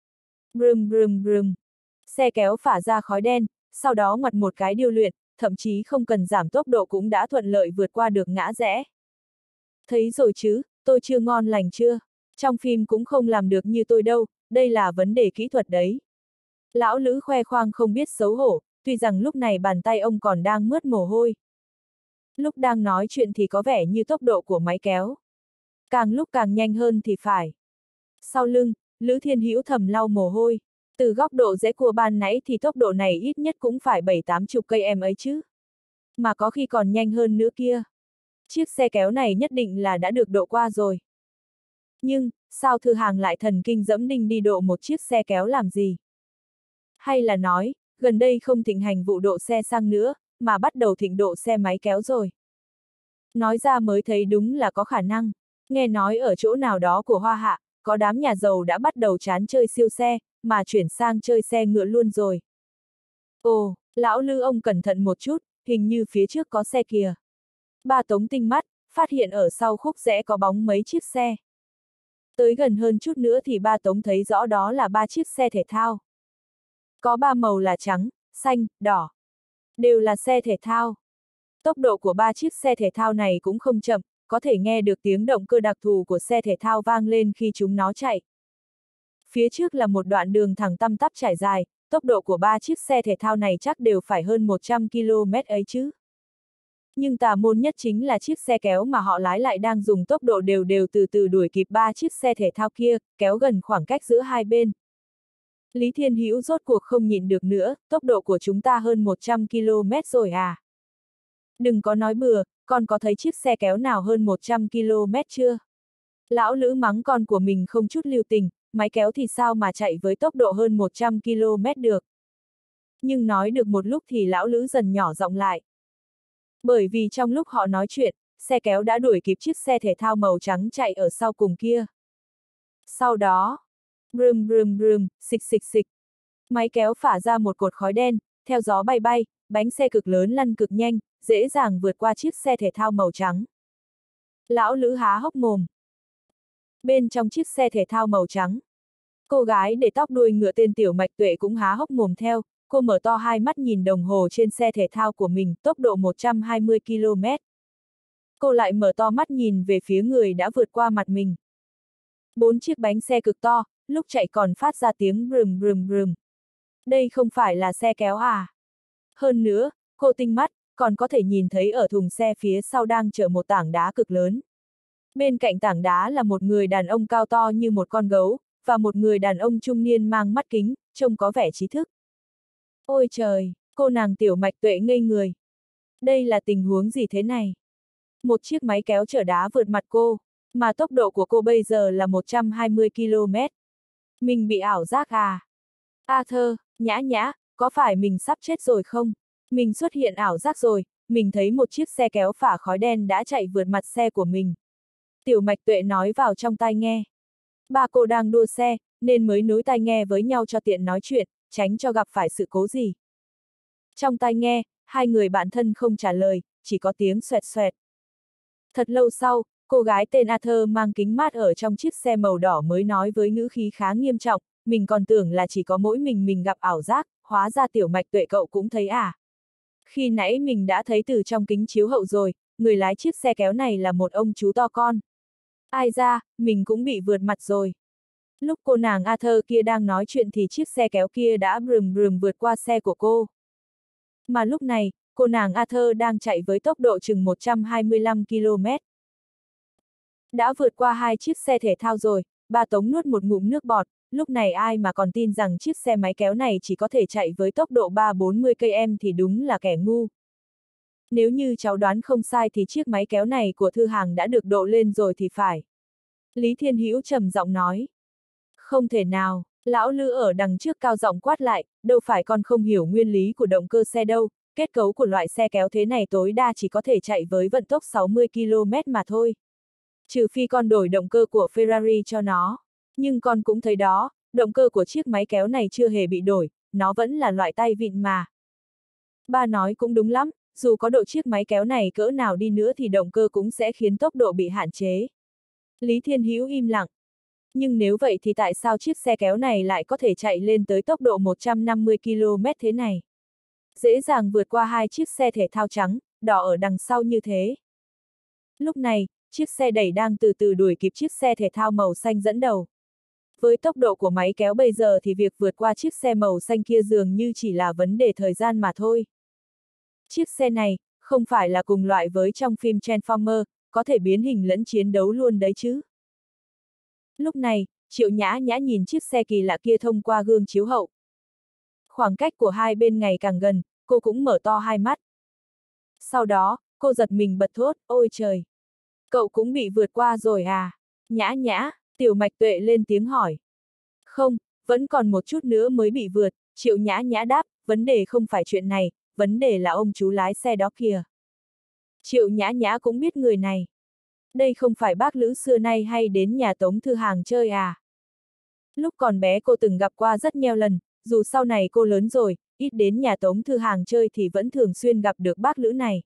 Brum brum brum. Xe kéo phả ra khói đen, sau đó ngoặt một cái điêu luyện, thậm chí không cần giảm tốc độ cũng đã thuận lợi vượt qua được ngã rẽ. Thấy rồi chứ, tôi chưa ngon lành chưa? Trong phim cũng không làm được như tôi đâu, đây là vấn đề kỹ thuật đấy. Lão Lữ khoe khoang không biết xấu hổ, tuy rằng lúc này bàn tay ông còn đang mướt mồ hôi. Lúc đang nói chuyện thì có vẻ như tốc độ của máy kéo. Càng lúc càng nhanh hơn thì phải. Sau lưng, Lữ Thiên Hữu thầm lau mồ hôi. Từ góc độ rẽ cua ban nãy thì tốc độ này ít nhất cũng phải bảy tám chục cây em ấy chứ. Mà có khi còn nhanh hơn nữa kia. Chiếc xe kéo này nhất định là đã được độ qua rồi. Nhưng, sao Thư Hàng lại thần kinh dẫm đinh đi độ một chiếc xe kéo làm gì? Hay là nói, gần đây không thịnh hành vụ độ xe xăng nữa, mà bắt đầu thịnh độ xe máy kéo rồi? Nói ra mới thấy đúng là có khả năng. Nghe nói ở chỗ nào đó của Hoa Hạ, có đám nhà giàu đã bắt đầu chán chơi siêu xe, mà chuyển sang chơi xe ngựa luôn rồi. Ồ, lão Lư ông cẩn thận một chút, hình như phía trước có xe kìa. Ba Tống tinh mắt, phát hiện ở sau khúc rẽ có bóng mấy chiếc xe. Tới gần hơn chút nữa thì ba Tống thấy rõ đó là ba chiếc xe thể thao. Có ba màu là trắng, xanh, đỏ. Đều là xe thể thao. Tốc độ của ba chiếc xe thể thao này cũng không chậm, có thể nghe được tiếng động cơ đặc thù của xe thể thao vang lên khi chúng nó chạy. Phía trước là một đoạn đường thẳng tăm tắp trải dài, tốc độ của ba chiếc xe thể thao này chắc đều phải hơn một trăm ki lô mét ấy chứ. Nhưng tà môn nhất chính là chiếc xe kéo mà họ lái lại đang dùng tốc độ đều đều từ từ đuổi kịp ba chiếc xe thể thao kia, kéo gần khoảng cách giữa hai bên. Lý Thiên Hữu rốt cuộc không nhịn được nữa, tốc độ của chúng ta hơn một trăm ki lô mét rồi à? Đừng có nói bừa, con có thấy chiếc xe kéo nào hơn một trăm ki lô mét chưa? Lão Lữ mắng con của mình không chút lưu tình, máy kéo thì sao mà chạy với tốc độ hơn một trăm ki lô mét được. Nhưng nói được một lúc thì lão Lữ dần nhỏ giọng lại. Bởi vì trong lúc họ nói chuyện, xe kéo đã đuổi kịp chiếc xe thể thao màu trắng chạy ở sau cùng kia. Sau đó, brum brum brum, xịch xịch xịch. Máy kéo phả ra một cột khói đen, theo gió bay bay, bánh xe cực lớn lăn cực nhanh, dễ dàng vượt qua chiếc xe thể thao màu trắng. Lão Lữ há hốc mồm. Bên trong chiếc xe thể thao màu trắng, cô gái để tóc đuôi ngựa tên Tiểu Mạch Tuệ cũng há hốc mồm theo, cô mở to hai mắt nhìn đồng hồ trên xe thể thao của mình, tốc độ một trăm hai mươi ki lô mét. Cô lại mở to mắt nhìn về phía người đã vượt qua mặt mình. Bốn chiếc bánh xe cực to, lúc chạy còn phát ra tiếng brum brum brum. Đây không phải là xe kéo à? Hơn nữa, cô tinh mắt, còn có thể nhìn thấy ở thùng xe phía sau đang chở một tảng đá cực lớn. Bên cạnh tảng đá là một người đàn ông cao to như một con gấu, và một người đàn ông trung niên mang mắt kính, trông có vẻ trí thức. Ôi trời, cô nàng Tiểu Mạch Tuệ ngây người. Đây là tình huống gì thế này? Một chiếc máy kéo chở đá vượt mặt cô, mà tốc độ của cô bây giờ là một trăm hai mươi ki lô mét. Mình bị ảo giác à? Arthur, nhã nhã, có phải mình sắp chết rồi không? Mình xuất hiện ảo giác rồi, mình thấy một chiếc xe kéo phả khói đen đã chạy vượt mặt xe của mình. Tiểu Mạch Tuệ nói vào trong tai nghe. Ba cô đang đua xe, nên mới nối tai nghe với nhau cho tiện nói chuyện, tránh cho gặp phải sự cố gì. Trong tai nghe, hai người bạn thân không trả lời, chỉ có tiếng xoẹt xoẹt. Thật lâu sau, cô gái tên Arthur mang kính mát ở trong chiếc xe màu đỏ mới nói với ngữ khí khá nghiêm trọng, mình còn tưởng là chỉ có mỗi mình mình gặp ảo giác, hóa ra Tiểu Mạch Tuệ cậu cũng thấy à. Khi nãy mình đã thấy từ trong kính chiếu hậu rồi, người lái chiếc xe kéo này là một ông chú to con. Ai ra, mình cũng bị vượt mặt rồi. Lúc cô nàng Arthur kia đang nói chuyện thì chiếc xe kéo kia đã brum brum vượt qua xe của cô. Mà lúc này, cô nàng Arthur đang chạy với tốc độ chừng một trăm hai mươi lăm ki lô mét. Đã vượt qua hai chiếc xe thể thao rồi, ba Tống nuốt một ngụm nước bọt, lúc này ai mà còn tin rằng chiếc xe máy kéo này chỉ có thể chạy với tốc độ ba mươi bốn mươi ki lô mét thì đúng là kẻ ngu. Nếu như cháu đoán không sai thì chiếc máy kéo này của Thư Hàng đã được độ lên rồi thì phải. Lý Thiên Hữu trầm giọng nói. Không thể nào, lão Lữ ở đằng trước cao giọng quát lại, đâu phải con không hiểu nguyên lý của động cơ xe đâu, kết cấu của loại xe kéo thế này tối đa chỉ có thể chạy với vận tốc sáu mươi ki lô mét mà thôi. Trừ phi con đổi động cơ của Ferrari cho nó. Nhưng con cũng thấy đó, động cơ của chiếc máy kéo này chưa hề bị đổi, nó vẫn là loại tay vịn mà. Ba nói cũng đúng lắm, dù có độ chiếc máy kéo này cỡ nào đi nữa thì động cơ cũng sẽ khiến tốc độ bị hạn chế. Lý Thiên Hữu im lặng. Nhưng nếu vậy thì tại sao chiếc xe kéo này lại có thể chạy lên tới tốc độ một trăm năm mươi ki lô mét thế này? Dễ dàng vượt qua hai chiếc xe thể thao trắng, đỏ ở đằng sau như thế. Lúc này, chiếc xe đẩy đang từ từ đuổi kịp chiếc xe thể thao màu xanh dẫn đầu. Với tốc độ của máy kéo bây giờ thì việc vượt qua chiếc xe màu xanh kia dường như chỉ là vấn đề thời gian mà thôi. Chiếc xe này, không phải là cùng loại với trong phim Transformer, có thể biến hình lẫn chiến đấu luôn đấy chứ. Lúc này, Triệu Nhã Nhã nhìn chiếc xe kỳ lạ kia thông qua gương chiếu hậu. Khoảng cách của hai bên ngày càng gần, cô cũng mở to hai mắt. Sau đó, cô giật mình bật thốt, ôi trời! Cậu cũng bị vượt qua rồi à? Nhã Nhã, Tiểu Mạch Tuệ lên tiếng hỏi. Không, vẫn còn một chút nữa mới bị vượt, Triệu Nhã Nhã đáp, vấn đề không phải chuyện này, vấn đề là ông chú lái xe đó kìa. Triệu Nhã Nhã cũng biết người này. Đây không phải bác Lữ xưa nay hay đến nhà Tống Thư Hàng chơi à? Lúc còn bé cô từng gặp qua rất nhiều lần, dù sau này cô lớn rồi, ít đến nhà Tống Thư Hàng chơi thì vẫn thường xuyên gặp được bác Lữ này.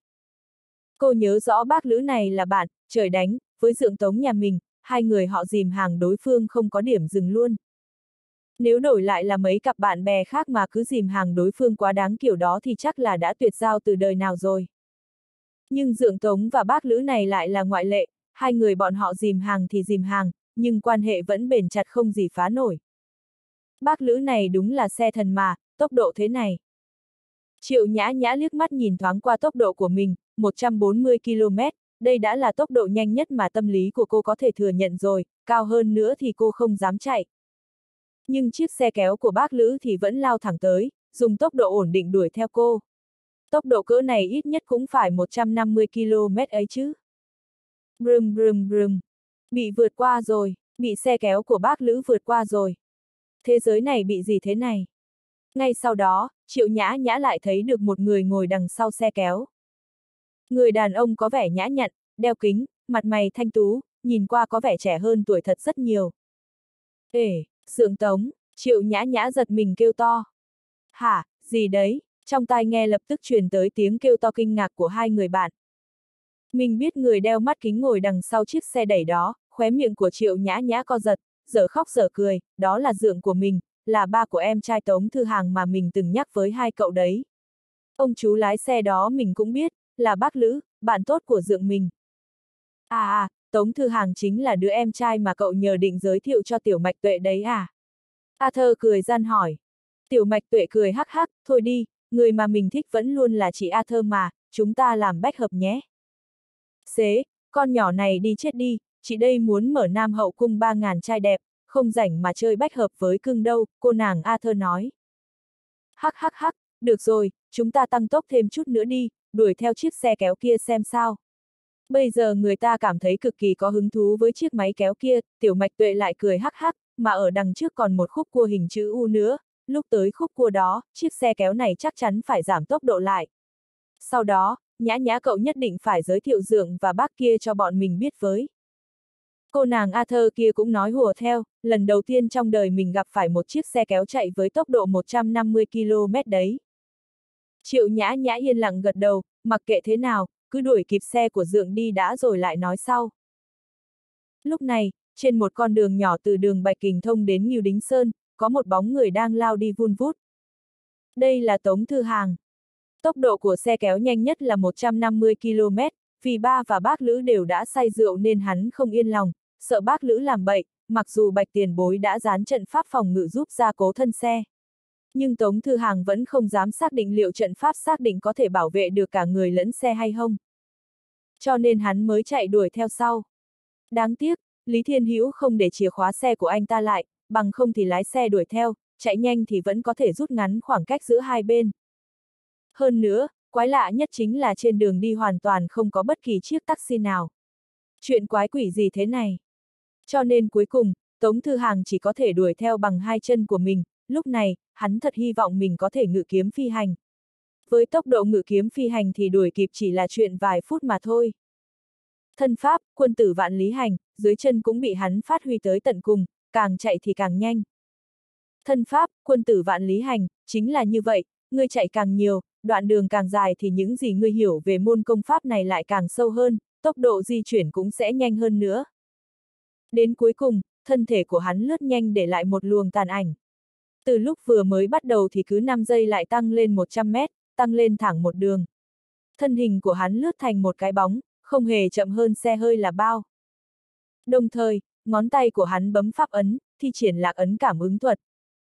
Cô nhớ rõ bác Lữ này là bạn, trời đánh, với Dượng Tống nhà mình, hai người họ dìm hàng đối phương không có điểm dừng luôn. Nếu đổi lại là mấy cặp bạn bè khác mà cứ dìm hàng đối phương quá đáng kiểu đó thì chắc là đã tuyệt giao từ đời nào rồi. Nhưng Dượng Tống và bác Lữ này lại là ngoại lệ, hai người bọn họ dìm hàng thì dìm hàng, nhưng quan hệ vẫn bền chặt không gì phá nổi. Bác Lữ này đúng là xe thần mà, tốc độ thế này. Triệu Nhã Nhã liếc mắt nhìn thoáng qua tốc độ của mình, một trăm bốn mươi ki lô mét, đây đã là tốc độ nhanh nhất mà tâm lý của cô có thể thừa nhận rồi, cao hơn nữa thì cô không dám chạy. Nhưng chiếc xe kéo của bác Lữ thì vẫn lao thẳng tới, dùng tốc độ ổn định đuổi theo cô. Tốc độ cỡ này ít nhất cũng phải một trăm năm mươi ki lô mét ấy chứ. Brum brum brum. Bị vượt qua rồi, bị xe kéo của bác Lữ vượt qua rồi. Thế giới này bị gì thế này? Ngay sau đó, Triệu Nhã Nhã lại thấy được một người ngồi đằng sau xe kéo. Người đàn ông có vẻ nhã nhặn, đeo kính, mặt mày thanh tú, nhìn qua có vẻ trẻ hơn tuổi thật rất nhiều. Ê, Dượng Tống, Triệu Nhã Nhã giật mình kêu to. Hả, gì đấy? Trong tai nghe lập tức truyền tới tiếng kêu to kinh ngạc của hai người bạn. Mình biết người đeo mắt kính ngồi đằng sau chiếc xe đẩy đó, khóe miệng của Triệu Nhã Nhã co giật, dở khóc dở cười, đó là Dượng của mình, là ba của em trai Tống Thư Hàng mà mình từng nhắc với hai cậu đấy. Ông chú lái xe đó mình cũng biết, là bác Lữ, bạn tốt của Dượng mình. À à, Tống Thư Hàng chính là đứa em trai mà cậu nhờ định giới thiệu cho Tiểu Mạch Tuệ đấy à? A Thơ cười gian hỏi. Tiểu Mạch Tuệ cười hắc hắc, thôi đi, người mà mình thích vẫn luôn là chị A Thơ mà, chúng ta làm bách hợp nhé. Xế, con nhỏ này đi chết đi, chị đây muốn mở Nam Hậu cung ba ngàn trai đẹp, không rảnh mà chơi bách hợp với cưng đâu, cô nàng A Thơ nói. Hắc hắc hắc, được rồi, chúng ta tăng tốc thêm chút nữa đi, đuổi theo chiếc xe kéo kia xem sao. Bây giờ người ta cảm thấy cực kỳ có hứng thú với chiếc máy kéo kia, Tiểu Mạch Tuệ lại cười hắc hắc, mà ở đằng trước còn một khúc cua hình chữ U nữa, lúc tới khúc cua đó, chiếc xe kéo này chắc chắn phải giảm tốc độ lại. Sau đó, Nhã Nhã cậu nhất định phải giới thiệu Dượng và bác kia cho bọn mình biết với. Cô nàng A Thơ kia cũng nói hùa theo, lần đầu tiên trong đời mình gặp phải một chiếc xe kéo chạy với tốc độ một trăm năm mươi ki lô mét đấy. Triệu Nhã Nhã yên lặng gật đầu, mặc kệ thế nào, cứ đuổi kịp xe của Dượng đi đã rồi lại nói sau. Lúc này, trên một con đường nhỏ từ đường Bạch Kình thông đến Ngưu Đính Sơn, có một bóng người đang lao đi vun vút. Đây là Tống Thư Hàng. Tốc độ của xe kéo nhanh nhất là một trăm năm mươi ki lô mét, vì ba và bác Lữ đều đã say rượu nên hắn không yên lòng, sợ bác Lữ làm bậy, mặc dù Bạch tiền bối đã dán trận pháp phòng ngự giúp gia cố thân xe. Nhưng Tống Thư Hàng vẫn không dám xác định liệu trận pháp xác định có thể bảo vệ được cả người lẫn xe hay không. Cho nên hắn mới chạy đuổi theo sau. Đáng tiếc, Lý Thiên Hữu không để chìa khóa xe của anh ta lại, bằng không thì lái xe đuổi theo, chạy nhanh thì vẫn có thể rút ngắn khoảng cách giữa hai bên. Hơn nữa, quái lạ nhất chính là trên đường đi hoàn toàn không có bất kỳ chiếc taxi nào. Chuyện quái quỷ gì thế này? Cho nên cuối cùng, Tống Thư Hàng chỉ có thể đuổi theo bằng hai chân của mình, lúc này, hắn thật hy vọng mình có thể ngự kiếm phi hành. Với tốc độ ngự kiếm phi hành thì đuổi kịp chỉ là chuyện vài phút mà thôi. Thân pháp, quân tử vạn lý hành, dưới chân cũng bị hắn phát huy tới tận cùng, càng chạy thì càng nhanh. Thân pháp, quân tử vạn lý hành, chính là như vậy, ngươi chạy càng nhiều, đoạn đường càng dài thì những gì ngươi hiểu về môn công pháp này lại càng sâu hơn, tốc độ di chuyển cũng sẽ nhanh hơn nữa. Đến cuối cùng, thân thể của hắn lướt nhanh để lại một luồng tàn ảnh. Từ lúc vừa mới bắt đầu thì cứ năm giây lại tăng lên một trăm mét, tăng lên thẳng một đường. Thân hình của hắn lướt thành một cái bóng, không hề chậm hơn xe hơi là bao. Đồng thời, ngón tay của hắn bấm pháp ấn, thi triển lạc ấn cảm ứng thuật.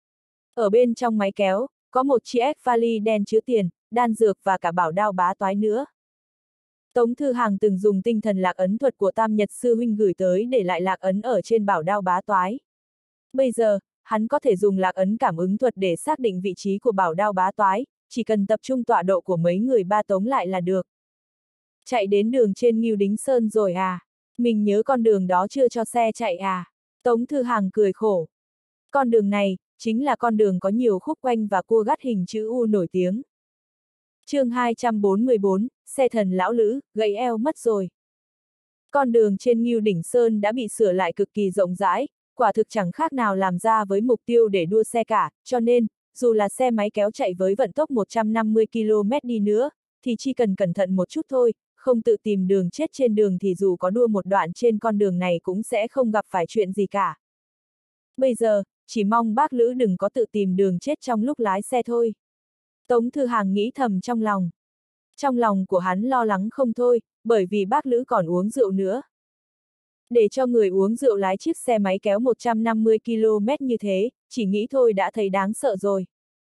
Ở bên trong máy kéo, có một chiếc vali đen chứa tiền, đan dược và cả bảo đao bá toái nữa. Tống Thư Hàng từng dùng tinh thần lạc ấn thuật của Tam Nhật Sư Huynh gửi tới để lại lạc ấn ở trên bảo đao bá toái. Bây giờ, hắn có thể dùng lạc ấn cảm ứng thuật để xác định vị trí của bảo đao bá toái, chỉ cần tập trung tọa độ của mấy người ba Tống lại là được. Chạy đến đường trên Ngưu Đính Sơn rồi à? Mình nhớ con đường đó chưa cho xe chạy à? Tống Thư Hàng cười khổ. Con đường này, chính là con đường có nhiều khúc quanh và cua gắt hình chữ U nổi tiếng. chương hai trăm bốn mươi bốn, xe thần lão lữ, gãy eo mất rồi. Con đường trên Ngưu Đỉnh Sơn đã bị sửa lại cực kỳ rộng rãi, quả thực chẳng khác nào làm ra với mục tiêu để đua xe cả, cho nên, dù là xe máy kéo chạy với vận tốc một trăm năm mươi ki lô mét đi nữa, thì chỉ cần cẩn thận một chút thôi, không tự tìm đường chết trên đường thì dù có đua một đoạn trên con đường này cũng sẽ không gặp phải chuyện gì cả. Bây giờ, chỉ mong bác Lữ đừng có tự tìm đường chết trong lúc lái xe thôi. Tống Thư Hàng nghĩ thầm trong lòng. Trong lòng của hắn lo lắng không thôi, bởi vì bác Lữ còn uống rượu nữa. Để cho người uống rượu lái chiếc xe máy kéo một trăm năm mươi ki lô mét như thế, chỉ nghĩ thôi đã thấy đáng sợ rồi.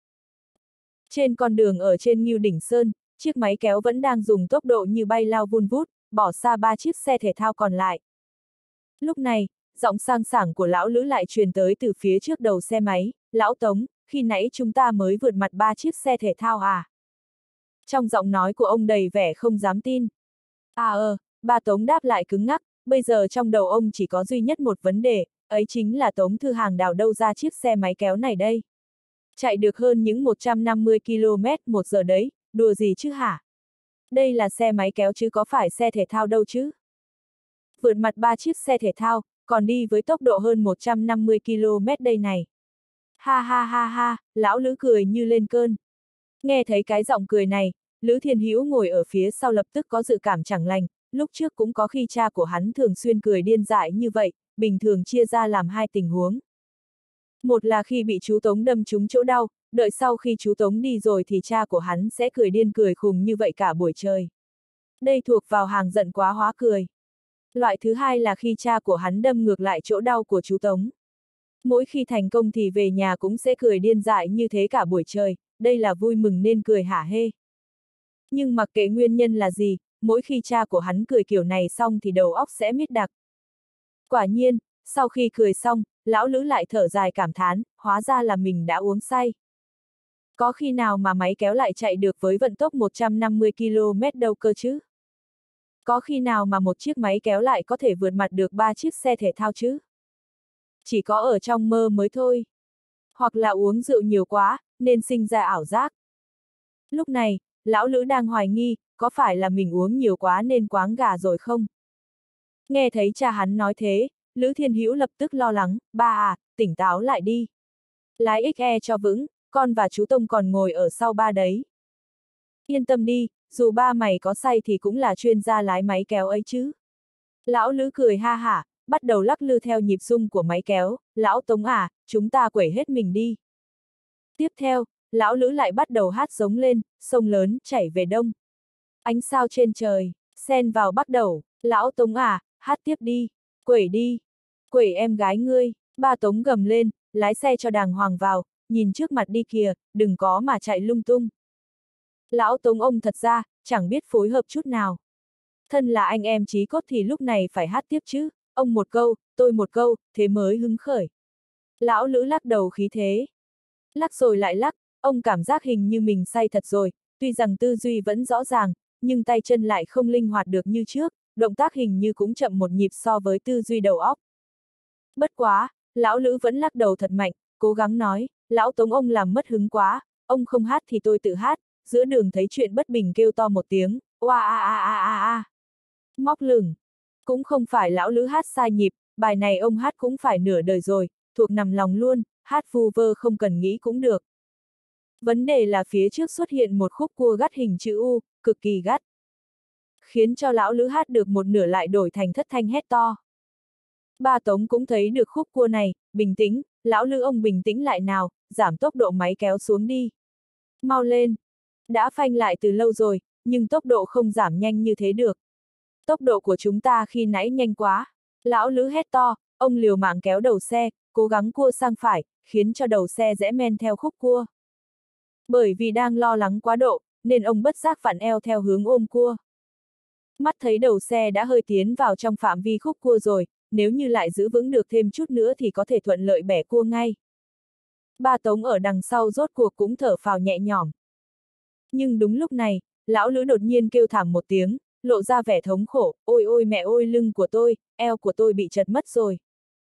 Trên con đường ở trên Ngưu Đỉnh Sơn, chiếc máy kéo vẫn đang dùng tốc độ như bay lao vun vút, bỏ xa ba chiếc xe thể thao còn lại. Lúc này, giọng sang sảng của lão Lữ lại truyền tới từ phía trước đầu xe máy, lão Tống, khi nãy chúng ta mới vượt mặt ba chiếc xe thể thao à? Trong giọng nói của ông đầy vẻ không dám tin. À ơ, ba Tống đáp lại cứng ngắc, bây giờ trong đầu ông chỉ có duy nhất một vấn đề, ấy chính là Tống Thư Hàng đào đâu ra chiếc xe máy kéo này đây? Chạy được hơn những một trăm năm mươi ki lô mét một giờ đấy, đùa gì chứ hả? Đây là xe máy kéo chứ có phải xe thể thao đâu chứ? Vượt mặt ba chiếc xe thể thao, còn đi với tốc độ hơn một trăm năm mươi ki lô mét đây này. Ha ha ha ha, lão Lữ cười như lên cơn. Nghe thấy cái giọng cười này, Lữ Thiên Hữu ngồi ở phía sau lập tức có dự cảm chẳng lành, lúc trước cũng có khi cha của hắn thường xuyên cười điên dại như vậy, bình thường chia ra làm hai tình huống. Một là khi bị chú Tống đâm trúng chỗ đau, đợi sau khi chú Tống đi rồi thì cha của hắn sẽ cười điên cười khùng như vậy cả buổi trời. Đây thuộc vào hàng giận quá hóa cười. Loại thứ hai là khi cha của hắn đâm ngược lại chỗ đau của chú Tống. Mỗi khi thành công thì về nhà cũng sẽ cười điên dại như thế cả buổi trời, đây là vui mừng nên cười hả hê. Nhưng mặc kệ nguyên nhân là gì, mỗi khi cha của hắn cười kiểu này xong thì đầu óc sẽ miết đặc. Quả nhiên, sau khi cười xong, lão Lữ lại thở dài cảm thán, hóa ra là mình đã uống say. Có khi nào mà máy kéo lại chạy được với vận tốc một trăm năm mươi ki lô mét đâu cơ chứ? Có khi nào mà một chiếc máy kéo lại có thể vượt mặt được ba chiếc xe thể thao chứ? Chỉ có ở trong mơ mới thôi. Hoặc là uống rượu nhiều quá, nên sinh ra ảo giác. Lúc này, lão Lữ đang hoài nghi, có phải là mình uống nhiều quá nên quáng gà rồi không? Nghe thấy cha hắn nói thế, Lữ Thiên Hữu lập tức lo lắng, ba à, tỉnh táo lại đi. Lái ích e cho vững, con và chú Tông còn ngồi ở sau ba đấy. Yên tâm đi, dù ba mày có say thì cũng là chuyên gia lái máy kéo ấy chứ. Lão Lữ cười ha hả, bắt đầu lắc lư theo nhịp rung của máy kéo, lão Tống à, chúng ta quẩy hết mình đi. Tiếp theo, lão Lữ lại bắt đầu hát giống lên, sông lớn, chảy về đông. Ánh sao trên trời, sen vào bắt đầu, lão Tống à, hát tiếp đi, quẩy đi, quẩy em gái ngươi, ba Tống gầm lên, lái xe cho đàng hoàng vào, nhìn trước mặt đi kìa, đừng có mà chạy lung tung. Lão Tống ông thật ra, chẳng biết phối hợp chút nào. Thân là anh em chí cốt thì lúc này phải hát tiếp chứ, ông một câu, tôi một câu, thế mới hứng khởi. Lão Lữ lắc đầu khí thế. Lắc rồi lại lắc, ông cảm giác hình như mình say thật rồi, tuy rằng tư duy vẫn rõ ràng, nhưng tay chân lại không linh hoạt được như trước, động tác hình như cũng chậm một nhịp so với tư duy đầu óc. Bất quá, lão Lữ vẫn lắc đầu thật mạnh, cố gắng nói, lão Tống ông làm mất hứng quá, ông không hát thì tôi tự hát, giữa đường thấy chuyện bất bình kêu to một tiếng, oa a a a a a. Móc lửng. Cũng không phải lão Lữ hát sai nhịp, bài này ông hát cũng phải nửa đời rồi, thuộc nằm lòng luôn, hát vu vơ không cần nghĩ cũng được. Vấn đề là phía trước xuất hiện một khúc cua gắt hình chữ U, cực kỳ gắt. Khiến cho lão Lữ hát được một nửa lại đổi thành thất thanh hét to. Ba Tống cũng thấy được khúc cua này, bình tĩnh, lão Lữ ông bình tĩnh lại nào, giảm tốc độ máy kéo xuống đi. Mau lên. Đã phanh lại từ lâu rồi, nhưng tốc độ không giảm nhanh như thế được. Tốc độ của chúng ta khi nãy nhanh quá. Lão Lữ hét to, ông liều mạng kéo đầu xe, cố gắng cua sang phải, khiến cho đầu xe rẽ men theo khúc cua. Bởi vì đang lo lắng quá độ, nên ông bất giác vặn eo theo hướng ôm cua. Mắt thấy đầu xe đã hơi tiến vào trong phạm vi khúc cua rồi, nếu như lại giữ vững được thêm chút nữa thì có thể thuận lợi bẻ cua ngay. Ba Tống ở đằng sau rốt cuộc cũng thở phào nhẹ nhõm. Nhưng đúng lúc này, lão Lữ đột nhiên kêu thảm một tiếng, lộ ra vẻ thống khổ, ôi ôi mẹ ôi lưng của tôi, eo của tôi bị chật mất rồi.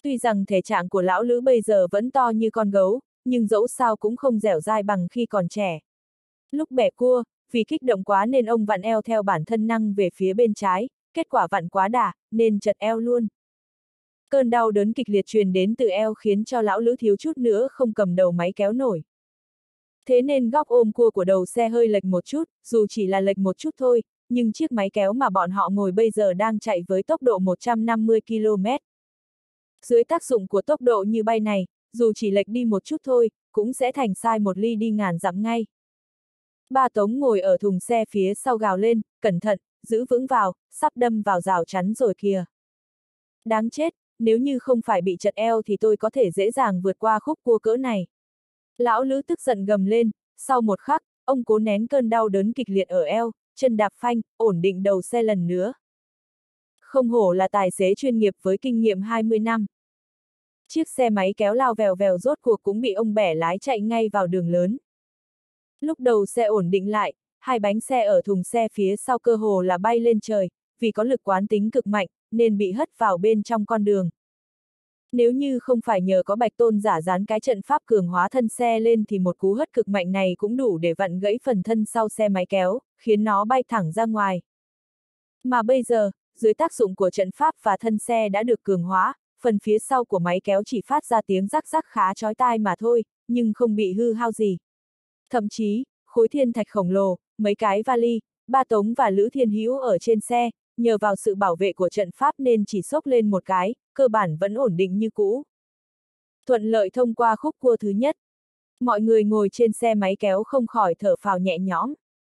Tuy rằng thể trạng của lão Lữ bây giờ vẫn to như con gấu, nhưng dẫu sao cũng không dẻo dai bằng khi còn trẻ. Lúc bẻ cua, vì kích động quá nên ông vặn eo theo bản thân năng về phía bên trái, kết quả vặn quá đà, nên chật eo luôn. Cơn đau đớn kịch liệt truyền đến từ eo khiến cho lão Lữ thiếu chút nữa không cầm đầu máy kéo nổi. Thế nên góc ôm cua của đầu xe hơi lệch một chút, dù chỉ là lệch một chút thôi, nhưng chiếc máy kéo mà bọn họ ngồi bây giờ đang chạy với tốc độ một trăm năm mươi ki lô mét. Dưới tác dụng của tốc độ như bay này, dù chỉ lệch đi một chút thôi, cũng sẽ thành sai một ly đi ngàn dặm ngay. Ba Tống ngồi ở thùng xe phía sau gào lên, cẩn thận, giữ vững vào, sắp đâm vào rào chắn rồi kìa. Đáng chết, nếu như không phải bị chật eo thì tôi có thể dễ dàng vượt qua khúc cua cỡ này. Lão Lữ tức giận gầm lên, sau một khắc, ông cố nén cơn đau đớn kịch liệt ở eo, chân đạp phanh, ổn định đầu xe lần nữa. Không hổ là tài xế chuyên nghiệp với kinh nghiệm hai mươi năm. Chiếc xe máy kéo lao vèo vèo rốt cuộc cũng bị ông bẻ lái chạy ngay vào đường lớn. Lúc đầu xe ổn định lại, hai bánh xe ở thùng xe phía sau cơ hồ là bay lên trời, vì có lực quán tính cực mạnh, nên bị hất vào bên trong con đường. Nếu như không phải nhờ có Bạch Tôn giả dán cái trận pháp cường hóa thân xe lên thì một cú hất cực mạnh này cũng đủ để vặn gãy phần thân sau xe máy kéo, khiến nó bay thẳng ra ngoài. Mà bây giờ, dưới tác dụng của trận pháp và thân xe đã được cường hóa, phần phía sau của máy kéo chỉ phát ra tiếng rắc rắc khá chói tai mà thôi, nhưng không bị hư hao gì. Thậm chí, khối thiên thạch khổng lồ, mấy cái vali, Ba Tống và Lữ Thiên Hữu ở trên xe, nhờ vào sự bảo vệ của trận pháp nên chỉ xốc lên một cái, cơ bản vẫn ổn định như cũ. Thuận lợi thông qua khúc cua thứ nhất. Mọi người ngồi trên xe máy kéo không khỏi thở phào nhẹ nhõm.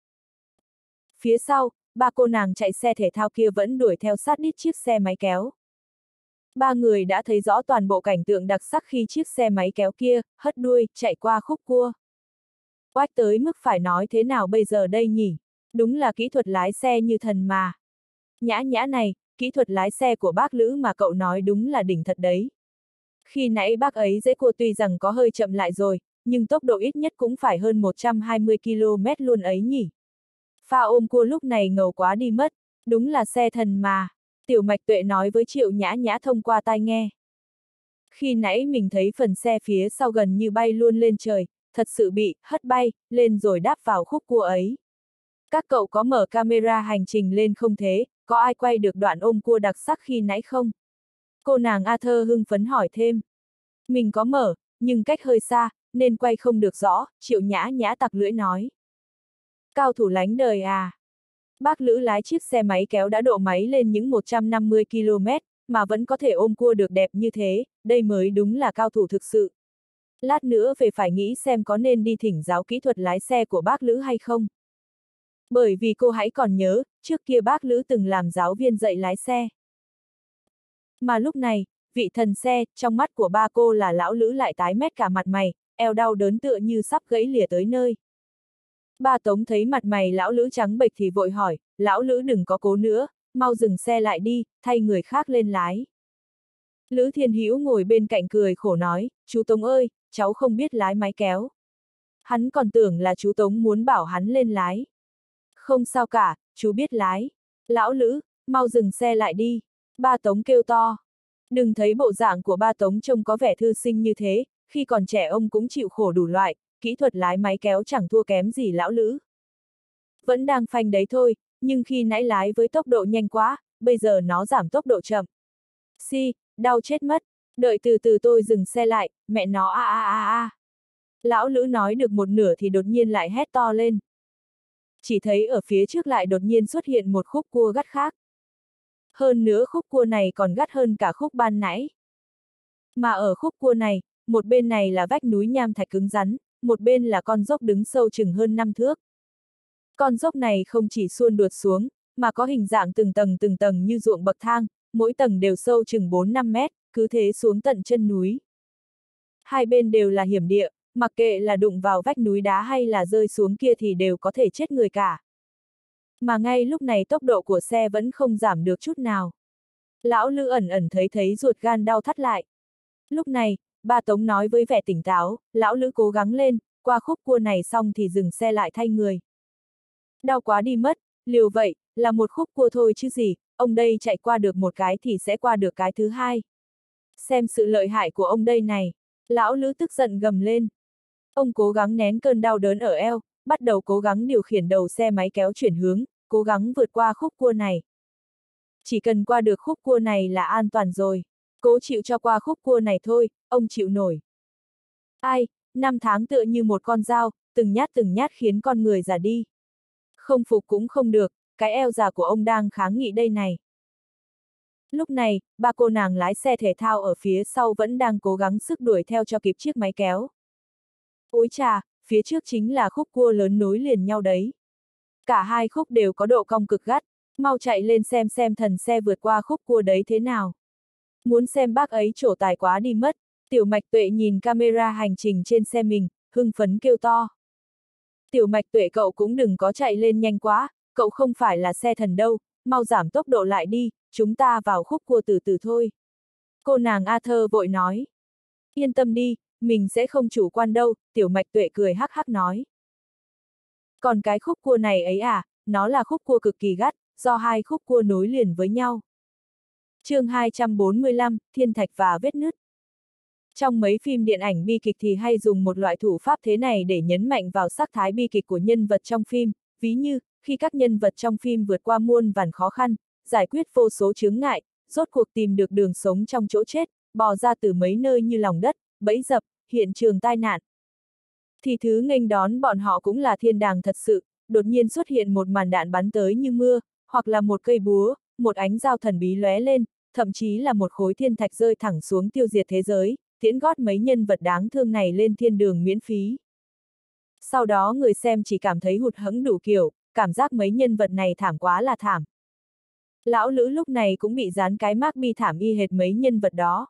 Phía sau, ba cô nàng chạy xe thể thao kia vẫn đuổi theo sát đít chiếc xe máy kéo. Ba người đã thấy rõ toàn bộ cảnh tượng đặc sắc khi chiếc xe máy kéo kia, hất đuôi, chạy qua khúc cua. Oách tới mức phải nói thế nào bây giờ đây nhỉ? Đúng là kỹ thuật lái xe như thần mà. Nhã nhã này, kỹ thuật lái xe của bác Lữ mà cậu nói đúng là đỉnh thật đấy. Khi nãy bác ấy dễ cua tuy rằng có hơi chậm lại rồi, nhưng tốc độ ít nhất cũng phải hơn một trăm hai mươi ki lô mét luôn ấy nhỉ. Pha ôm cua lúc này ngầu quá đi mất, đúng là xe thần mà. Tiểu Mạch Tuệ nói với Triệu Nhã Nhã thông qua tai nghe. Khi nãy mình thấy phần xe phía sau gần như bay luôn lên trời, thật sự bị hất bay lên rồi đáp vào khúc cua ấy. Các cậu có mở camera hành trình lên không thế, có ai quay được đoạn ôm cua đặc sắc khi nãy không? Cô nàng A Thơ hưng phấn hỏi thêm. Mình có mở, nhưng cách hơi xa, nên quay không được rõ, Triệu Nhã Nhã tặc lưỡi nói. Cao thủ lánh đời à? Bác Lữ lái chiếc xe máy kéo đã độ máy lên những một trăm năm mươi ki lô mét, mà vẫn có thể ôm cua được đẹp như thế, đây mới đúng là cao thủ thực sự. Lát nữa về phải nghĩ xem có nên đi thỉnh giáo kỹ thuật lái xe của bác Lữ hay không. Bởi vì cô hãy còn nhớ, trước kia bác Lữ từng làm giáo viên dạy lái xe. Mà lúc này, vị thần xe, trong mắt của ba cô là lão Lữ lại tái mét cả mặt mày, eo đau đớn tựa như sắp gãy lìa tới nơi. Ba Tống thấy mặt mày lão Lữ trắng bệch thì vội hỏi, lão Lữ đừng có cố nữa, mau dừng xe lại đi, thay người khác lên lái. Lữ Thiên Hữu ngồi bên cạnh cười khổ nói, chú Tống ơi, cháu không biết lái máy kéo. Hắn còn tưởng là chú Tống muốn bảo hắn lên lái. Không sao cả, chú biết lái. Lão Lữ, mau dừng xe lại đi. Ba Tống kêu to. Đừng thấy bộ dạng của ba Tống trông có vẻ thư sinh như thế, khi còn trẻ ông cũng chịu khổ đủ loại, kỹ thuật lái máy kéo chẳng thua kém gì lão Lữ. Vẫn đang phanh đấy thôi, nhưng khi nãy lái với tốc độ nhanh quá, bây giờ nó giảm tốc độ chậm. Si, đau chết mất, đợi từ từ tôi dừng xe lại, mẹ nó a a a a. Lão Lữ nói được một nửa thì đột nhiên lại hét to lên. Chỉ thấy ở phía trước lại đột nhiên xuất hiện một khúc cua gắt khác. Hơn nữa khúc cua này còn gắt hơn cả khúc ban nãy. Mà ở khúc cua này, một bên này là vách núi nham thạch cứng rắn, một bên là con dốc đứng sâu chừng hơn năm thước. Con dốc này không chỉ suôn đuột xuống, mà có hình dạng từng tầng từng tầng như ruộng bậc thang, mỗi tầng đều sâu chừng bốn năm mét, cứ thế xuống tận chân núi. Hai bên đều là hiểm địa, mặc kệ là đụng vào vách núi đá hay là rơi xuống kia thì đều có thể chết người cả. Mà ngay lúc này tốc độ của xe vẫn không giảm được chút nào. Lão Lữ ẩn ẩn thấy thấy ruột gan đau thắt lại. Lúc này, ba Tống nói với vẻ tỉnh táo, lão Lữ cố gắng lên, qua khúc cua này xong thì dừng xe lại thay người. Đau quá đi mất, liều vậy, là một khúc cua thôi chứ gì, ông đây chạy qua được một cái thì sẽ qua được cái thứ hai. Xem sự lợi hại của ông đây này. Lão Lữ tức giận gầm lên. Ông cố gắng nén cơn đau đớn ở eo, bắt đầu cố gắng điều khiển đầu xe máy kéo chuyển hướng, cố gắng vượt qua khúc cua này. Chỉ cần qua được khúc cua này là an toàn rồi. Cố chịu cho qua khúc cua này thôi, ông chịu nổi. Ai, năm tháng tựa như một con dao, từng nhát từng nhát khiến con người già đi. Không phục cũng không được, cái eo già của ông đang kháng nghị đây này. Lúc này, ba cô nàng lái xe thể thao ở phía sau vẫn đang cố gắng sức đuổi theo cho kịp chiếc máy kéo. Ôi chà, phía trước chính là khúc cua lớn nối liền nhau đấy. Cả hai khúc đều có độ cong cực gắt, mau chạy lên xem xem thần xe vượt qua khúc cua đấy thế nào. Muốn xem bác ấy trổ tài quá đi mất, Tiểu Mạch Tuệ nhìn camera hành trình trên xe mình, hưng phấn kêu to. Tiểu Mạch Tuệ cậu cũng đừng có chạy lên nhanh quá, cậu không phải là xe thần đâu, mau giảm tốc độ lại đi, chúng ta vào khúc cua từ từ thôi. Cô nàng Arthur vội nói. Yên tâm đi, mình sẽ không chủ quan đâu, Tiểu Mạch Tuệ cười hắc hắc nói. Còn cái khúc cua này ấy à, nó là khúc cua cực kỳ gắt, do hai khúc cua nối liền với nhau. chương hai trăm bốn mươi lăm, Thiên Thạch và Vết Nứt. Trong mấy phim điện ảnh bi kịch thì hay dùng một loại thủ pháp thế này để nhấn mạnh vào sắc thái bi kịch của nhân vật trong phim, ví như, khi các nhân vật trong phim vượt qua muôn vàn khó khăn, giải quyết vô số chướng ngại, rốt cuộc tìm được đường sống trong chỗ chết, bò ra từ mấy nơi như lòng đất, bẫy dập, hiện trường tai nạn. Thì thứ nghênh đón bọn họ cũng là thiên đàng thật sự, đột nhiên xuất hiện một màn đạn bắn tới như mưa, hoặc là một cây búa, một ánh dao thần bí lóe lên, thậm chí là một khối thiên thạch rơi thẳng xuống tiêu diệt thế giới, tiễn gót mấy nhân vật đáng thương này lên thiên đường miễn phí. Sau đó người xem chỉ cảm thấy hụt hẫng đủ kiểu, cảm giác mấy nhân vật này thảm quá là thảm. Lão Lữ lúc này cũng bị dán cái mác bi thảm y hệt mấy nhân vật đó.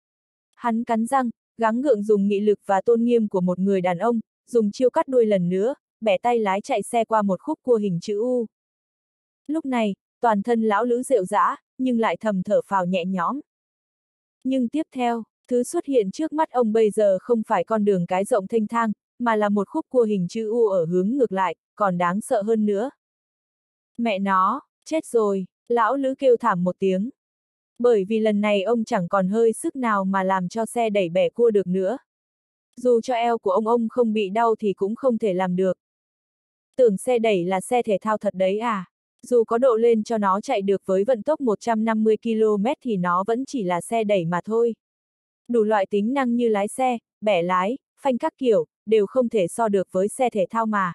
Hắn cắn răng, gắng gượng dùng nghị lực và tôn nghiêm của một người đàn ông, dùng chiêu cắt đuôi lần nữa, bẻ tay lái chạy xe qua một khúc cua hình chữ U. Lúc này, toàn thân lão Lữ rệu rã, nhưng lại thầm thở phào nhẹ nhõm. Nhưng tiếp theo, thứ xuất hiện trước mắt ông bây giờ không phải con đường cái rộng thênh thang, mà là một khúc cua hình chữ U ở hướng ngược lại, còn đáng sợ hơn nữa. Mẹ nó, chết rồi, lão Lữ kêu thảm một tiếng. Bởi vì lần này ông chẳng còn hơi sức nào mà làm cho xe đẩy bẻ cua được nữa. Dù cho eo của ông ông không bị đau thì cũng không thể làm được. Tưởng xe đẩy là xe thể thao thật đấy à? Dù có độ lên cho nó chạy được với vận tốc một trăm năm mươi ki lô mét thì nó vẫn chỉ là xe đẩy mà thôi. Đủ loại tính năng như lái xe, bẻ lái, phanh các kiểu, đều không thể so được với xe thể thao mà.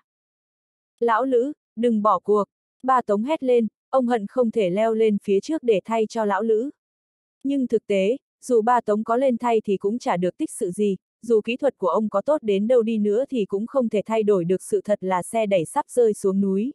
Lão Lữ, đừng bỏ cuộc, ba Tống hét lên, ông hận không thể leo lên phía trước để thay cho lão Lữ. Nhưng thực tế, dù ba Tống có lên thay thì cũng chả được tích sự gì, dù kỹ thuật của ông có tốt đến đâu đi nữa thì cũng không thể thay đổi được sự thật là xe đẩy sắp rơi xuống núi.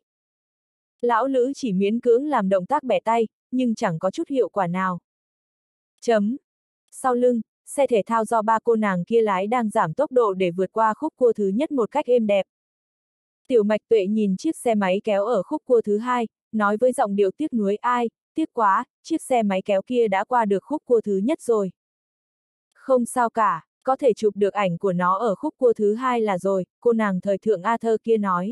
Lão Lữ chỉ miễn cưỡng làm động tác bẻ tay, nhưng chẳng có chút hiệu quả nào. Chấm. Sau lưng, xe thể thao do ba cô nàng kia lái đang giảm tốc độ để vượt qua khúc cua thứ nhất một cách êm đẹp. Tiểu Mạch Tuệ nhìn chiếc xe máy kéo ở khúc cua thứ hai, nói với giọng điệu tiếc nuối ai, tiếc quá, chiếc xe máy kéo kia đã qua được khúc cua thứ nhất rồi. Không sao cả, có thể chụp được ảnh của nó ở khúc cua thứ hai là rồi, cô nàng thời thượng Arthur kia nói.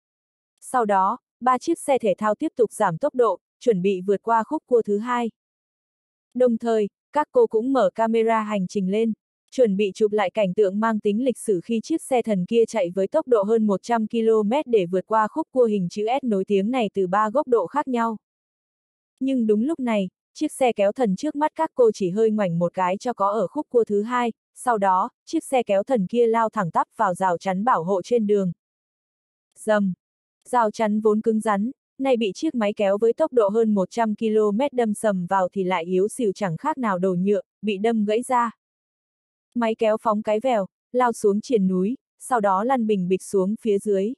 Sau đó, ba chiếc xe thể thao tiếp tục giảm tốc độ, chuẩn bị vượt qua khúc cua thứ hai. Đồng thời, các cô cũng mở camera hành trình lên, chuẩn bị chụp lại cảnh tượng mang tính lịch sử khi chiếc xe thần kia chạy với tốc độ hơn một trăm ki lô mét để vượt qua khúc cua hình chữ S nổi tiếng này từ ba góc độ khác nhau. Nhưng đúng lúc này, chiếc xe kéo thần trước mắt các cô chỉ hơi ngoảnh một cái cho có ở khúc cua thứ hai, sau đó, chiếc xe kéo thần kia lao thẳng tắp vào rào chắn bảo hộ trên đường. Dầm! Rào chắn vốn cứng rắn, nay bị chiếc máy kéo với tốc độ hơn một trăm ki lô mét đâm sầm vào thì lại yếu xìu chẳng khác nào đồ nhựa, bị đâm gãy ra. Máy kéo phóng cái vèo, lao xuống triền núi, sau đó lăn bình bịch xuống phía dưới.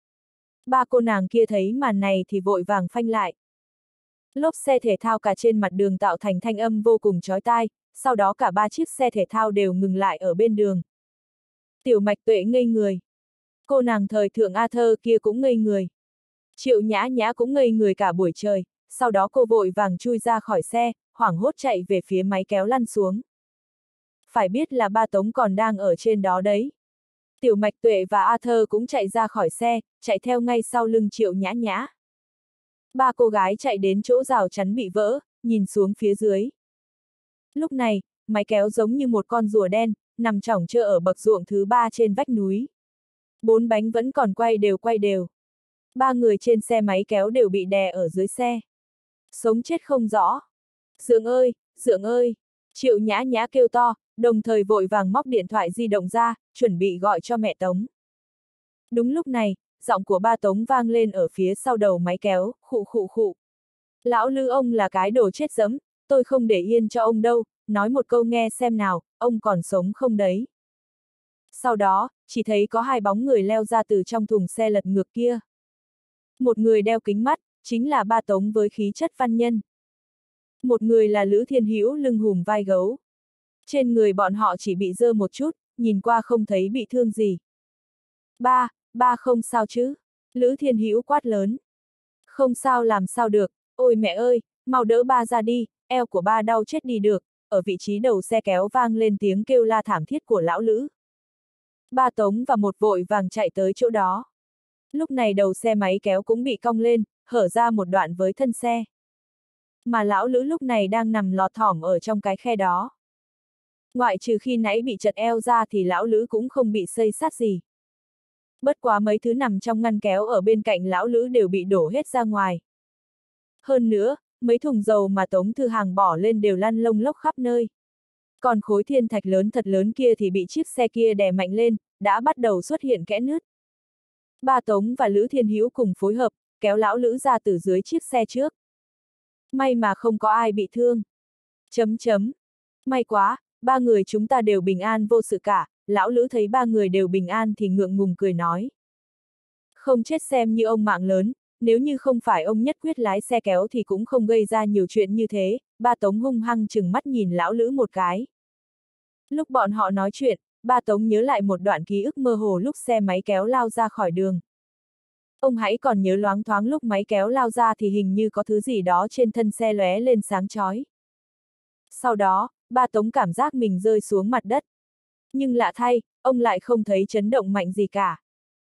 Ba cô nàng kia thấy màn này thì vội vàng phanh lại. Lốp xe thể thao cả trên mặt đường tạo thành thanh âm vô cùng chói tai, sau đó cả ba chiếc xe thể thao đều ngừng lại ở bên đường. Tiểu Mạch Tuệ ngây người. Cô nàng thời thượng Arthur kia cũng ngây người. Triệu Nhã Nhã cũng ngây người cả buổi trời, sau đó cô vội vàng chui ra khỏi xe, hoảng hốt chạy về phía máy kéo lăn xuống. Phải biết là ba Tống còn đang ở trên đó đấy. Tiểu Mạch Tuệ và Arthur cũng chạy ra khỏi xe, chạy theo ngay sau lưng Triệu Nhã Nhã. Ba cô gái chạy đến chỗ rào chắn bị vỡ, nhìn xuống phía dưới. Lúc này, máy kéo giống như một con rùa đen, nằm chỏng chơ ở bậc ruộng thứ ba trên vách núi. Bốn bánh vẫn còn quay đều quay đều. Ba người trên xe máy kéo đều bị đè ở dưới xe. Sống chết không rõ. Dượng ơi, Dượng ơi! Triệu Nhã Nhã kêu to, đồng thời vội vàng móc điện thoại di động ra, chuẩn bị gọi cho mẹ Tống. Đúng lúc này, giọng của ba Tống vang lên ở phía sau đầu máy kéo, khụ khụ khụ. Lão Lư ông là cái đồ chết dẫm, tôi không để yên cho ông đâu, nói một câu nghe xem nào, ông còn sống không đấy. Sau đó, chỉ thấy có hai bóng người leo ra từ trong thùng xe lật ngược kia. Một người đeo kính mắt, chính là ba Tống với khí chất văn nhân. Một người là Lữ Thiên Hữu lưng hùm vai gấu. Trên người bọn họ chỉ bị dơ một chút, nhìn qua không thấy bị thương gì. Ba, ba không sao chứ? Lữ Thiên Hữu quát lớn. Không sao làm sao được, ôi mẹ ơi, mau đỡ ba ra đi, eo của ba đau chết đi được. Ở vị trí đầu xe kéo vang lên tiếng kêu la thảm thiết của lão Lữ. Ba Tống và một vội vàng chạy tới chỗ đó. Lúc này đầu xe máy kéo cũng bị cong lên, hở ra một đoạn với thân xe. Mà lão Lữ lúc này đang nằm lọt thỏm ở trong cái khe đó. Ngoại trừ khi nãy bị chật eo ra thì lão Lữ cũng không bị xây sát gì. Bất quá mấy thứ nằm trong ngăn kéo ở bên cạnh lão Lữ đều bị đổ hết ra ngoài. Hơn nữa, mấy thùng dầu mà Tống Thư Hàng bỏ lên đều lăn lông lốc khắp nơi. Còn khối thiên thạch lớn thật lớn kia thì bị chiếc xe kia đè mạnh lên, đã bắt đầu xuất hiện kẽ nứt. Ba Tống và Lữ Thiên Hữu cùng phối hợp, kéo lão Lữ ra từ dưới chiếc xe trước. May mà không có ai bị thương. Chấm chấm. May quá, ba người chúng ta đều bình an vô sự cả, lão Lữ thấy ba người đều bình an thì ngượng ngùng cười nói. Không chết xem như ông mạng lớn, nếu như không phải ông nhất quyết lái xe kéo thì cũng không gây ra nhiều chuyện như thế, ba Tống hung hăng chừng mắt nhìn lão Lữ một cái. Lúc bọn họ nói chuyện, ba Tống nhớ lại một đoạn ký ức mơ hồ lúc xe máy kéo lao ra khỏi đường. Ông hãy còn nhớ loáng thoáng lúc máy kéo lao ra thì hình như có thứ gì đó trên thân xe lóe lên sáng chói. Sau đó, ba Tống cảm giác mình rơi xuống mặt đất. Nhưng lạ thay, ông lại không thấy chấn động mạnh gì cả.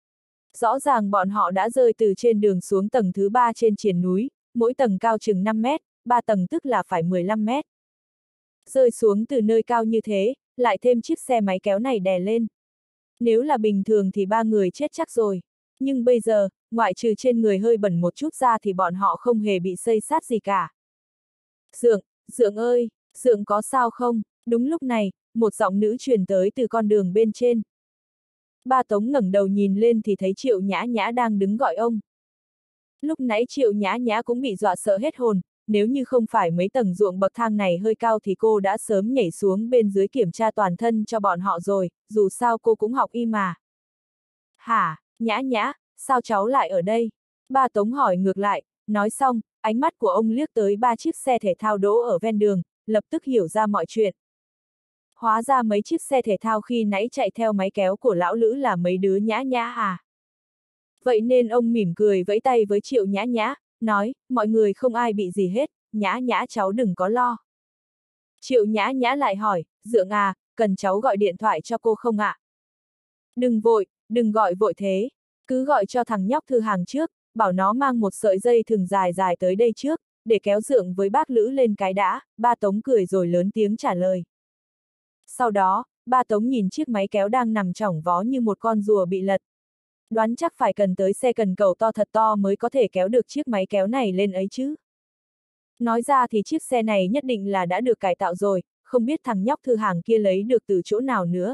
Rõ ràng bọn họ đã rơi từ trên đường xuống tầng thứ ba trên triền núi, mỗi tầng cao chừng năm mét, ba tầng tức là phải mười lăm mét. Rơi xuống từ nơi cao như thế, lại thêm chiếc xe máy kéo này đè lên. Nếu là bình thường thì ba người chết chắc rồi. Nhưng bây giờ, ngoại trừ trên người hơi bẩn một chút ra thì bọn họ không hề bị xây sát gì cả. Dượng, Dượng ơi, Dượng có sao không? Đúng lúc này, một giọng nữ truyền tới từ con đường bên trên. Ba Tống ngẩng đầu nhìn lên thì thấy Triệu Nhã Nhã đang đứng gọi ông. Lúc nãy Triệu Nhã Nhã cũng bị dọa sợ hết hồn, nếu như không phải mấy tầng ruộng bậc thang này hơi cao thì cô đã sớm nhảy xuống bên dưới kiểm tra toàn thân cho bọn họ rồi, dù sao cô cũng học y mà. Hả, Nhã Nhã, sao cháu lại ở đây? Ba Tống hỏi ngược lại, nói xong, ánh mắt của ông liếc tới ba chiếc xe thể thao đỗ ở ven đường, lập tức hiểu ra mọi chuyện. Hóa ra mấy chiếc xe thể thao khi nãy chạy theo máy kéo của lão Lữ là mấy đứa Nhã Nhã à? Vậy nên ông mỉm cười vẫy tay với Triệu Nhã Nhã, nói, mọi người không ai bị gì hết, Nhã Nhã cháu đừng có lo. Triệu Nhã Nhã lại hỏi, Dượng à, cần cháu gọi điện thoại cho cô không ạ? Đừng vội, đừng gọi vội thế, cứ gọi cho thằng nhóc Thư Hàng trước, bảo nó mang một sợi dây thừng dài dài tới đây trước, để kéo Dượng với bác Lữ lên cái đã. Ba Tống cười rồi lớn tiếng trả lời. Sau đó, ba Tống nhìn chiếc máy kéo đang nằm chỏng vó như một con rùa bị lật. Đoán chắc phải cần tới xe cần cầu to thật to mới có thể kéo được chiếc máy kéo này lên ấy chứ. Nói ra thì chiếc xe này nhất định là đã được cải tạo rồi, không biết thằng nhóc Thư Hàng kia lấy được từ chỗ nào nữa.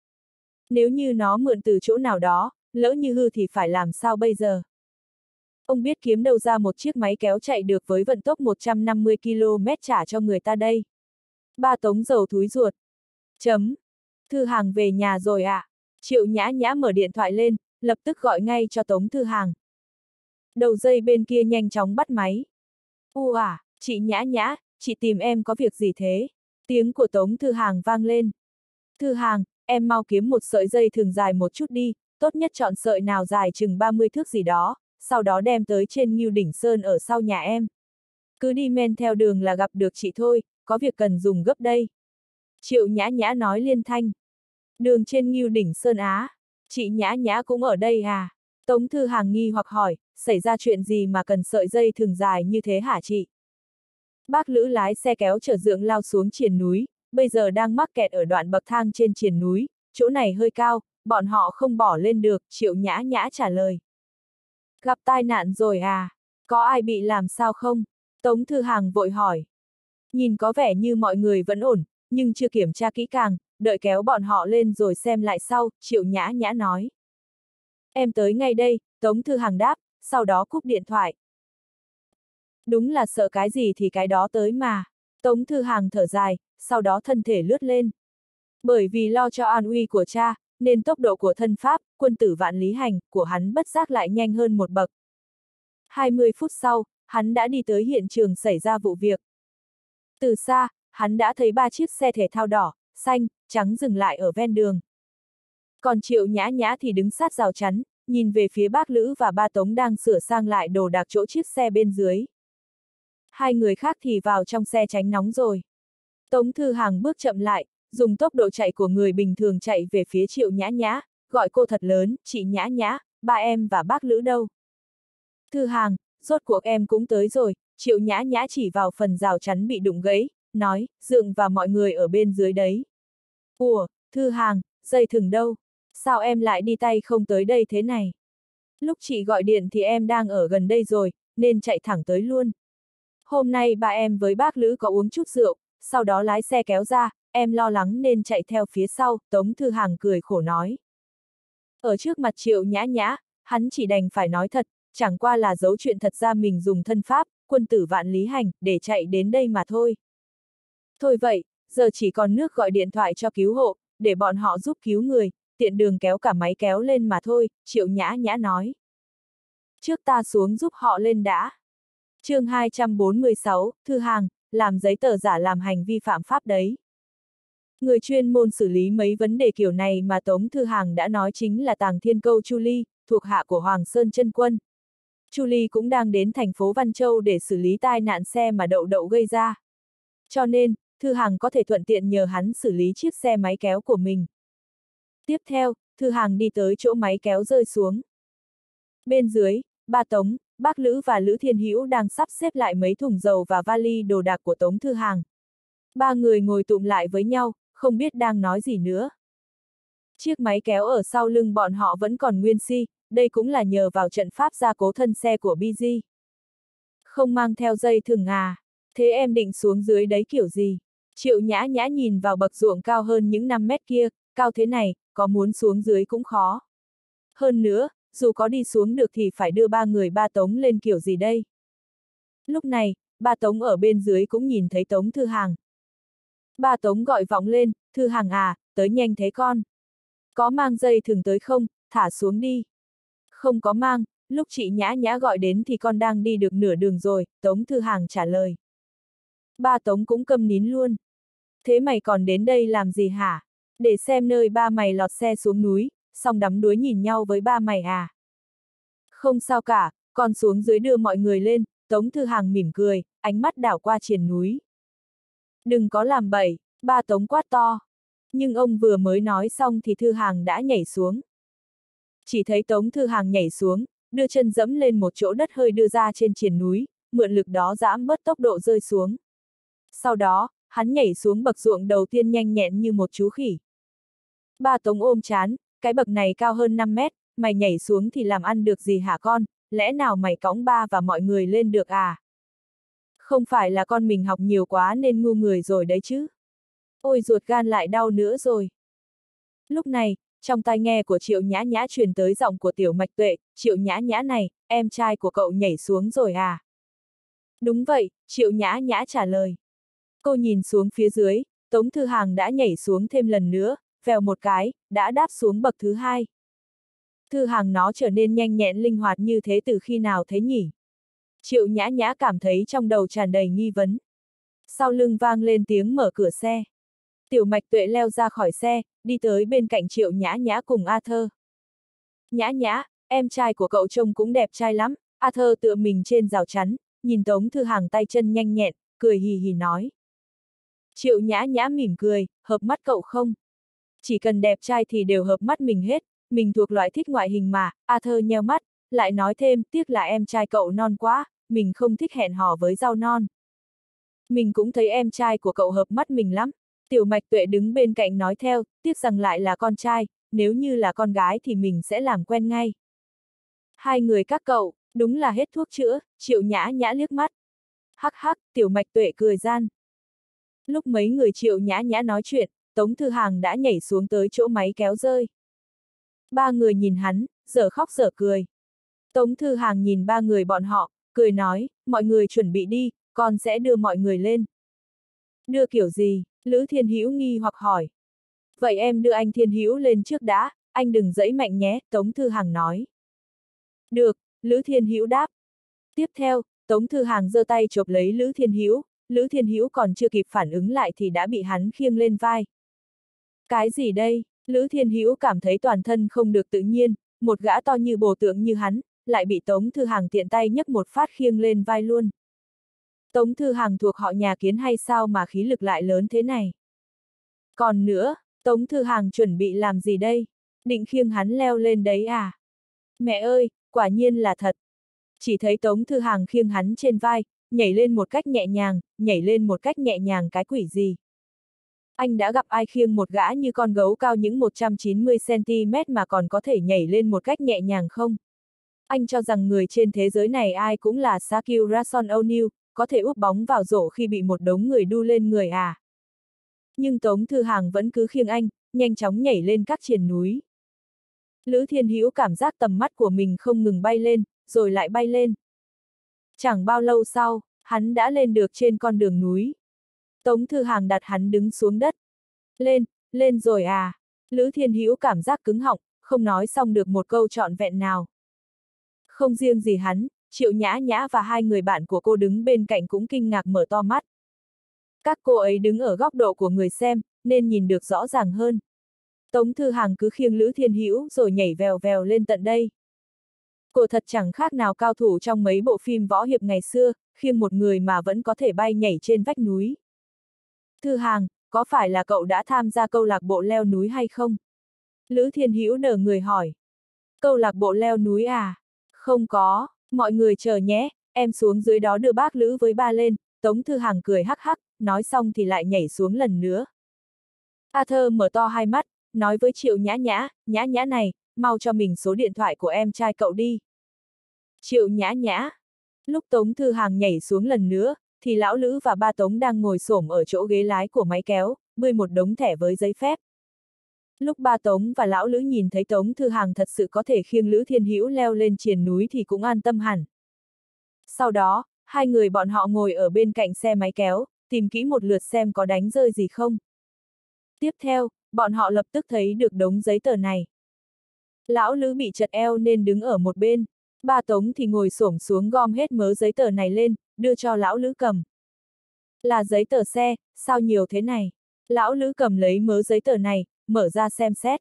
Nếu như nó mượn từ chỗ nào đó, lỡ như hư thì phải làm sao bây giờ? Ông biết kiếm đâu ra một chiếc máy kéo chạy được với vận tốc một trăm năm mươi ki lô mét trả cho người ta đây. Ba Tống dầu thúi ruột. Chấm. Thư Hàng về nhà rồi ạ. À? Triệu Nhã Nhã mở điện thoại lên, lập tức gọi ngay cho Tống Thư Hàng. Đầu dây bên kia nhanh chóng bắt máy. U à, chị Nhã Nhã, chị tìm em có việc gì thế? Tiếng của Tống Thư Hàng vang lên. Thư Hàng, em mau kiếm một sợi dây thường dài một chút đi, tốt nhất chọn sợi nào dài chừng ba mươi thước gì đó, sau đó đem tới trên Ngưu Đỉnh Sơn ở sau nhà em. Cứ đi men theo đường là gặp được chị thôi, có việc cần dùng gấp đây. Triệu Nhã Nhã nói liên thanh. Đường trên Ngưu Đỉnh Sơn Á, chị Nhã Nhã cũng ở đây à? Tống Thư Hàng nghi hoặc hỏi, xảy ra chuyện gì mà cần sợi dây thường dài như thế hả chị? Bác Lữ lái xe kéo chở Dượng lao xuống triền núi, bây giờ đang mắc kẹt ở đoạn bậc thang trên triền núi, chỗ này hơi cao, bọn họ không bỏ lên được, Triệu Nhã Nhã trả lời. Gặp tai nạn rồi à? Có ai bị làm sao không? Tống Thư Hàng vội hỏi. Nhìn có vẻ như mọi người vẫn ổn, nhưng chưa kiểm tra kỹ càng, đợi kéo bọn họ lên rồi xem lại sau, Triệu Nhã Nhã nói. Em tới ngay đây, Tống Thư Hàng đáp, sau đó cúp điện thoại. Đúng là sợ cái gì thì cái đó tới mà. Tống Thư Hàng thở dài, sau đó thân thể lướt lên. Bởi vì lo cho an uy của cha, nên tốc độ của thân pháp, quân tử Vạn Lý Hành, của hắn bất giác lại nhanh hơn một bậc. hai mươi phút sau, hắn đã đi tới hiện trường xảy ra vụ việc. Từ xa, hắn đã thấy ba chiếc xe thể thao đỏ, xanh, trắng dừng lại ở ven đường. Còn Triệu Nhã Nhã thì đứng sát rào chắn, nhìn về phía bác Lữ và ba Tống đang sửa sang lại đồ đạc chỗ chiếc xe bên dưới. Hai người khác thì vào trong xe tránh nóng rồi. Tống Thư Hàng bước chậm lại, dùng tốc độ chạy của người bình thường chạy về phía Triệu Nhã Nhã, gọi cô thật lớn, chị Nhã Nhã, ba em và bác Lữ đâu? Thư Hàng, rốt cuộc em cũng tới rồi, Triệu Nhã Nhã chỉ vào phần rào chắn bị đụng gãy, nói, Dượng và mọi người ở bên dưới đấy. Ủa, Thư Hàng, dây thừng đâu? Sao em lại đi tay không tới đây thế này? Lúc chị gọi điện thì em đang ở gần đây rồi, nên chạy thẳng tới luôn. Hôm nay ba em với bác Lữ có uống chút rượu, sau đó lái xe kéo ra, em lo lắng nên chạy theo phía sau, Tống Thư Hàng cười khổ nói. Ở trước mặt Triệu Nhã Nhã, hắn chỉ đành phải nói thật, chẳng qua là giấu chuyện thật ra mình dùng thân pháp, quân tử Vạn Lý Hành, để chạy đến đây mà thôi. Thôi vậy, giờ chỉ còn nước gọi điện thoại cho cứu hộ, để bọn họ giúp cứu người, tiện đường kéo cả máy kéo lên mà thôi, Triệu Nhã Nhã nói. Trước ta xuống giúp họ lên đã. Chương hai trăm bốn mươi sáu, Thư Hàng, làm giấy tờ giả làm hành vi phạm pháp đấy. Người chuyên môn xử lý mấy vấn đề kiểu này mà Tống Thư Hàng đã nói chính là Tàng Thiên Câu Chu Ly, thuộc hạ của Hoàng Sơn Chân Quân. Chu Ly cũng đang đến thành phố Văn Châu để xử lý tai nạn xe mà Đậu Đậu gây ra. Cho nên, Thư Hàng có thể thuận tiện nhờ hắn xử lý chiếc xe máy kéo của mình. Tiếp theo, Thư Hàng đi tới chỗ máy kéo rơi xuống. Bên dưới, ba Tống, bác Lữ và Lữ Thiên Hữu đang sắp xếp lại mấy thùng dầu và vali đồ đạc của Tống Thư Hàng. Ba người ngồi tụm lại với nhau, không biết đang nói gì nữa. Chiếc máy kéo ở sau lưng bọn họ vẫn còn nguyên si, đây cũng là nhờ vào trận pháp gia cố thân xe của bê giê. Không mang theo dây thừng à? Thế em định xuống dưới đấy kiểu gì? Triệu Nhã Nhã nhìn vào bậc ruộng cao hơn những năm mét kia, cao thế này, có muốn xuống dưới cũng khó. Hơn nữa, dù có đi xuống được thì phải đưa ba người ba Tống lên kiểu gì đây? Lúc này, ba Tống ở bên dưới cũng nhìn thấy Tống Thư Hàng. Ba Tống gọi vọng lên, Thư Hàng à, tới nhanh thế con. Có mang dây thừng tới không, thả xuống đi. Không có mang, lúc chị Nhã Nhã gọi đến thì con đang đi được nửa đường rồi, Tống Thư Hàng trả lời. Ba Tống cũng câm nín luôn. Thế mày còn đến đây làm gì hả? Để xem nơi ba mày lọt xe xuống núi, xong đắm đuối nhìn nhau với ba mày à? Không sao cả, con xuống dưới đưa mọi người lên, Tống Thư Hàng mỉm cười, ánh mắt đảo qua triền núi. Đừng có làm bậy, ba Tống quát to. Nhưng ông vừa mới nói xong thì Thư Hàng đã nhảy xuống. Chỉ thấy Tống Thư Hàng nhảy xuống, đưa chân dẫm lên một chỗ đất hơi đưa ra trên triền núi, mượn lực đó giảm bớt tốc độ rơi xuống. Sau đó, hắn nhảy xuống bậc ruộng đầu tiên nhanh nhẹn như một chú khỉ. Ba Tống ôm chán, cái bậc này cao hơn năm mét, mày nhảy xuống thì làm ăn được gì hả con, lẽ nào mày cõng ba và mọi người lên được à? Không phải là con mình học nhiều quá nên ngu người rồi đấy chứ. Ôi ruột gan lại đau nữa rồi. Lúc này, trong tai nghe của Triệu Nhã Nhã truyền tới giọng của Tiểu Mạch Tuệ, Triệu Nhã Nhã này, em trai của cậu nhảy xuống rồi à? Đúng vậy, Triệu Nhã Nhã trả lời. Cô nhìn xuống phía dưới, Tống Thư Hàng đã nhảy xuống thêm lần nữa, vèo một cái, đã đáp xuống bậc thứ hai. Thư Hàng nó trở nên nhanh nhẹn linh hoạt như thế từ khi nào thế nhỉ? Triệu Nhã Nhã cảm thấy trong đầu tràn đầy nghi vấn. Sau lưng vang lên tiếng mở cửa xe. Tiểu Mạch Tuệ leo ra khỏi xe, đi tới bên cạnh Triệu Nhã Nhã cùng Arthur. Nhã Nhã, em trai của cậu trông cũng đẹp trai lắm, Arthur tựa mình trên rào chắn, nhìn Tống Thư Hàng tay chân nhanh nhẹn, cười hì hì nói. Triệu Nhã Nhã mỉm cười, hợp mắt cậu không? Chỉ cần đẹp trai thì đều hợp mắt mình hết, mình thuộc loại thích ngoại hình mà, Arthur nheo mắt, lại nói thêm, tiếc là em trai cậu non quá, mình không thích hẹn hò với rau non. Mình cũng thấy em trai của cậu hợp mắt mình lắm, Tiểu Mạch Tuệ đứng bên cạnh nói theo, tiếc rằng lại là con trai, nếu như là con gái thì mình sẽ làm quen ngay. Hai người các cậu, đúng là hết thuốc chữa, Triệu Nhã Nhã liếc mắt. Hắc hắc, Tiểu Mạch Tuệ cười gian. Lúc mấy người Triệu Nhã Nhã nói chuyện, Tống Thư Hàng đã nhảy xuống tới chỗ máy kéo rơi. Ba người nhìn hắn, dở khóc dở cười. Tống Thư Hàng nhìn ba người bọn họ, cười nói, mọi người chuẩn bị đi, con sẽ đưa mọi người lên. Đưa kiểu gì? Lữ Thiên Hữu nghi hoặc hỏi. Vậy em đưa anh Thiên Hữu lên trước đã, anh đừng giãy mạnh nhé, Tống Thư Hàng nói. Được, Lữ Thiên Hữu đáp. Tiếp theo, Tống Thư Hàng giơ tay chộp lấy Lữ Thiên Hữu, Lữ Thiên Hữu còn chưa kịp phản ứng lại thì đã bị hắn khiêng lên vai. Cái gì đây? Lữ Thiên Hữu cảm thấy toàn thân không được tự nhiên, một gã to như bồ tượng như hắn, lại bị Tống Thư Hàng tiện tay nhấc một phát khiêng lên vai luôn. Tống Thư Hàng thuộc họ nhà Kiến hay sao mà khí lực lại lớn thế này? Còn nữa, Tống Thư Hàng chuẩn bị làm gì đây? Định khiêng hắn leo lên đấy à? Mẹ ơi, quả nhiên là thật. Chỉ thấy Tống Thư Hàng khiêng hắn trên vai, nhảy lên một cách nhẹ nhàng, nhảy lên một cách nhẹ nhàng cái quỷ gì? Anh đã gặp ai khiêng một gã như con gấu cao những một trăm chín mươi xăng ti mét mà còn có thể nhảy lên một cách nhẹ nhàng không? Anh cho rằng người trên thế giới này ai cũng là Shaquille Rason O'Neal, có thể úp bóng vào rổ khi bị một đống người đu lên người à? Nhưng Tống Thư Hàng vẫn cứ khiêng anh, nhanh chóng nhảy lên các triền núi. Lữ Thiên Hữu cảm giác tầm mắt của mình không ngừng bay lên, rồi lại bay lên. Chẳng bao lâu sau, hắn đã lên được trên con đường núi. Tống Thư Hàng đặt hắn đứng xuống đất. Lên, lên rồi à? Lữ Thiên Hữu cảm giác cứng họng, không nói xong được một câu trọn vẹn nào. Không riêng gì hắn, Triệu Nhã Nhã và hai người bạn của cô đứng bên cạnh cũng kinh ngạc mở to mắt. Các cô ấy đứng ở góc độ của người xem, nên nhìn được rõ ràng hơn. Tống Thư Hàng cứ khiêng Lữ Thiên Hữu rồi nhảy vèo vèo lên tận đây. Cô thật chẳng khác nào cao thủ trong mấy bộ phim võ hiệp ngày xưa, khiêng một người mà vẫn có thể bay nhảy trên vách núi. Thư Hàng, có phải là cậu đã tham gia câu lạc bộ leo núi hay không? Lữ Thiên Hữu nở người hỏi. Câu lạc bộ leo núi à? Không có, mọi người chờ nhé, em xuống dưới đó đưa bác Lữ với ba lên. Tống Thư Hàng cười hắc hắc, nói xong thì lại nhảy xuống lần nữa. Arthur mở to hai mắt, nói với Triệu Nhã Nhã, Nhã Nhã này, mau cho mình số điện thoại của em trai cậu đi. Triệu Nhã Nhã. Lúc Tống Thư Hàng nhảy xuống lần nữa, thì lão Lữ và ba Tống đang ngồi xổm ở chỗ ghế lái của máy kéo, bươi một đống thẻ với giấy phép. Lúc ba Tống và lão Lữ nhìn thấy Tống Thư Hàng thật sự có thể khiêng Lữ Thiên Hữu leo lên triền núi thì cũng an tâm hẳn. Sau đó, hai người bọn họ ngồi ở bên cạnh xe máy kéo, tìm kỹ một lượt xem có đánh rơi gì không. Tiếp theo, bọn họ lập tức thấy được đống giấy tờ này. Lão Lữ bị chật eo nên đứng ở một bên, ba Tống thì ngồi xổm xuống gom hết mớ giấy tờ này lên, đưa cho lão Lữ cầm. Là giấy tờ xe, sao nhiều thế này? Lão Lữ cầm lấy mớ giấy tờ này, mở ra xem xét.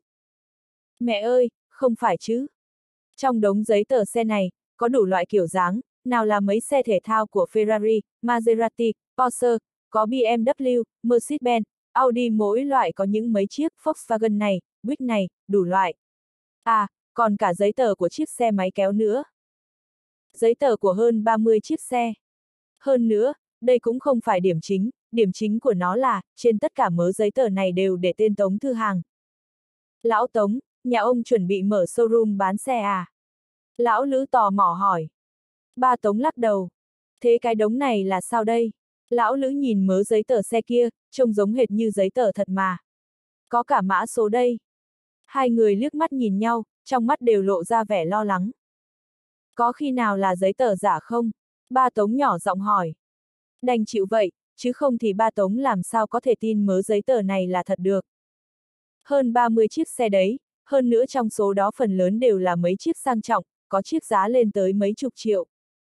Mẹ ơi, không phải chứ? Trong đống giấy tờ xe này, có đủ loại kiểu dáng, nào là mấy xe thể thao của Ferrari, Maserati, Porsche, có bê em vê, Mercedes-Benz, Audi, mỗi loại có những mấy chiếc Volkswagen này, Buick này, đủ loại. À, còn cả giấy tờ của chiếc xe máy kéo nữa. Giấy tờ của hơn ba mươi chiếc xe. Hơn nữa, đây cũng không phải điểm chính, điểm chính của nó là, trên tất cả mớ giấy tờ này đều để tên Tống Thư Hàng. Lão Tống, nhà ông chuẩn bị mở showroom bán xe à? Lão Lữ tò mò hỏi. Ba Tống lắc đầu. Thế cái đống này là sao đây? Lão Lữ nhìn mớ giấy tờ xe kia, trông giống hệt như giấy tờ thật mà. Có cả mã số đây. Hai người liếc mắt nhìn nhau, trong mắt đều lộ ra vẻ lo lắng. Có khi nào là giấy tờ giả không? Ba Tống nhỏ giọng hỏi. Đành chịu vậy, chứ không thì ba Tống làm sao có thể tin mớ giấy tờ này là thật được. Hơn ba mươi chiếc xe đấy, hơn nữa trong số đó phần lớn đều là mấy chiếc sang trọng, có chiếc giá lên tới mấy chục triệu.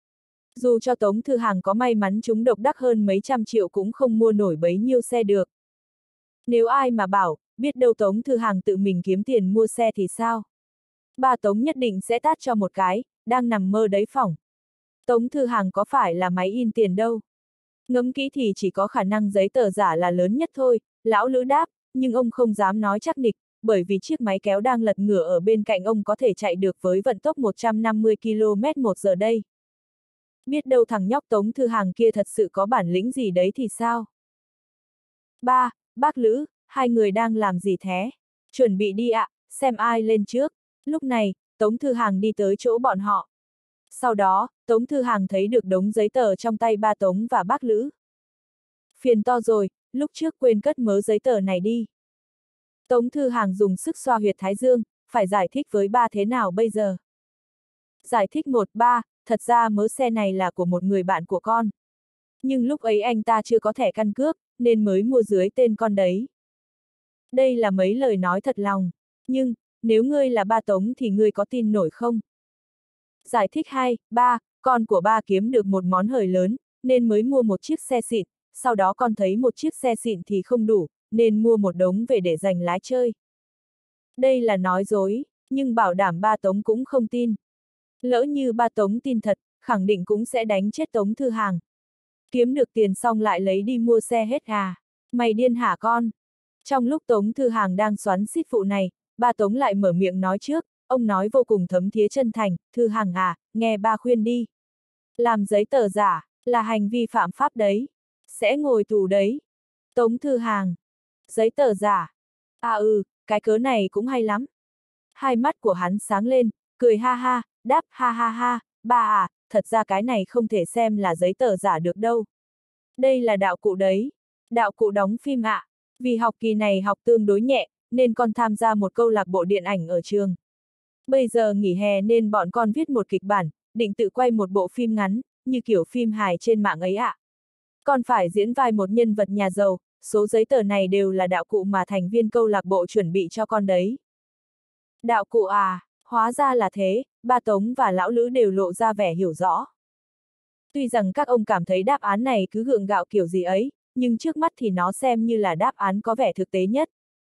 Dù cho Tống Thư Hàng có may mắn trúng độc đắc hơn mấy trăm triệu cũng không mua nổi bấy nhiêu xe được. Nếu ai mà bảo, biết đâu Tống Thư Hàng tự mình kiếm tiền mua xe thì sao? Ba Tống nhất định sẽ tát cho một cái, đang nằm mơ đấy phỏng. Tống Thư Hàng có phải là máy in tiền đâu. Ngẫm kỹ thì chỉ có khả năng giấy tờ giả là lớn nhất thôi, lão Lữ đáp, nhưng ông không dám nói chắc nịch, bởi vì chiếc máy kéo đang lật ngửa ở bên cạnh ông có thể chạy được với vận tốc một trăm năm mươi ki lô mét một giờ đây. Biết đâu thằng nhóc Tống Thư Hàng kia thật sự có bản lĩnh gì đấy thì sao? Ba, Bác Lữ, hai người đang làm gì thế? Chuẩn bị đi ạ, xem ai lên trước. Lúc này, Tống Thư Hàng đi tới chỗ bọn họ. Sau đó, Tống Thư Hàng thấy được đống giấy tờ trong tay ba Tống và bác Lữ. Phiền to rồi, lúc trước quên cất mớ giấy tờ này đi. Tống Thư Hàng dùng sức xoa huyệt thái dương, phải giải thích với ba thế nào bây giờ? Giải thích một ba, thật ra mớ xe này là của một người bạn của con. Nhưng lúc ấy anh ta chưa có thẻ căn cước, nên mới mua dưới tên con đấy. Đây là mấy lời nói thật lòng. Nhưng, nếu ngươi là ba Tống thì ngươi có tin nổi không? Giải thích hai, ba, con của ba kiếm được một món hời lớn, nên mới mua một chiếc xe xịn, sau đó con thấy một chiếc xe xịn thì không đủ, nên mua một đống về để dành lái chơi. Đây là nói dối, nhưng bảo đảm ba Tống cũng không tin. Lỡ như ba Tống tin thật, khẳng định cũng sẽ đánh chết Tống Thư Hàng. Kiếm được tiền xong lại lấy đi mua xe hết à? Mày điên hả con? Trong lúc Tống Thư Hàng đang xoắn xít vụ này, ba Tống lại mở miệng nói trước, ông nói vô cùng thấm thía chân thành, Thư Hàng à, nghe ba khuyên đi. Làm giấy tờ giả, là hành vi phạm pháp đấy. Sẽ ngồi tù đấy. Tống Thư Hàng. Giấy tờ giả. À ừ, cái cớ này cũng hay lắm. Hai mắt của hắn sáng lên, cười ha ha, đáp ha ha ha, ba à, thật ra cái này không thể xem là giấy tờ giả được đâu. Đây là đạo cụ đấy. Đạo cụ đóng phim ạ. À. Vì học kỳ này học tương đối nhẹ, nên con tham gia một câu lạc bộ điện ảnh ở trường. Bây giờ nghỉ hè nên bọn con viết một kịch bản, định tự quay một bộ phim ngắn, như kiểu phim hài trên mạng ấy ạ. À. Con phải diễn vai một nhân vật nhà giàu, số giấy tờ này đều là đạo cụ mà thành viên câu lạc bộ chuẩn bị cho con đấy. Đạo cụ à, hóa ra là thế, ba Tống và lão Lữ đều lộ ra vẻ hiểu rõ. Tuy rằng các ông cảm thấy đáp án này cứ gượng gạo kiểu gì ấy, nhưng trước mắt thì nó xem như là đáp án có vẻ thực tế nhất.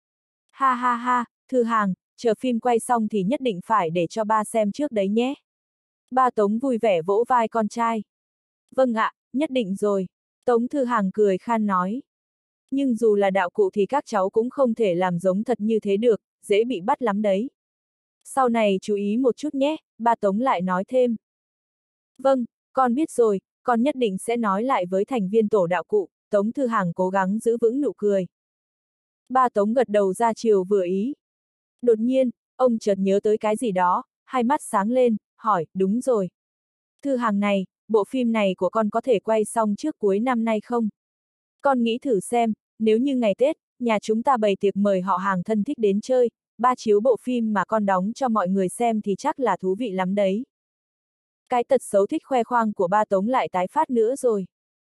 Ha ha ha, Thư Hàng, chờ phim quay xong thì nhất định phải để cho ba xem trước đấy nhé. Ba Tống vui vẻ vỗ vai con trai. Vâng ạ, nhất định rồi. Tống Thư Hàng cười khan nói. Nhưng dù là đạo cụ thì các cháu cũng không thể làm giống thật như thế được, dễ bị bắt lắm đấy. Sau này chú ý một chút nhé, ba Tống lại nói thêm. Vâng, con biết rồi, con nhất định sẽ nói lại với thành viên tổ đạo cụ. Tống Thư Hàng cố gắng giữ vững nụ cười. Ba Tống gật đầu ra chiều vừa ý. Đột nhiên, ông chợt nhớ tới cái gì đó, hai mắt sáng lên, hỏi, đúng rồi. Thư Hàng này, bộ phim này của con có thể quay xong trước cuối năm nay không? Con nghĩ thử xem, nếu như ngày Tết, nhà chúng ta bày tiệc mời họ hàng thân thích đến chơi, ba chiếu bộ phim mà con đóng cho mọi người xem thì chắc là thú vị lắm đấy. Cái tật xấu thích khoe khoang của ba Tống lại tái phát nữa rồi.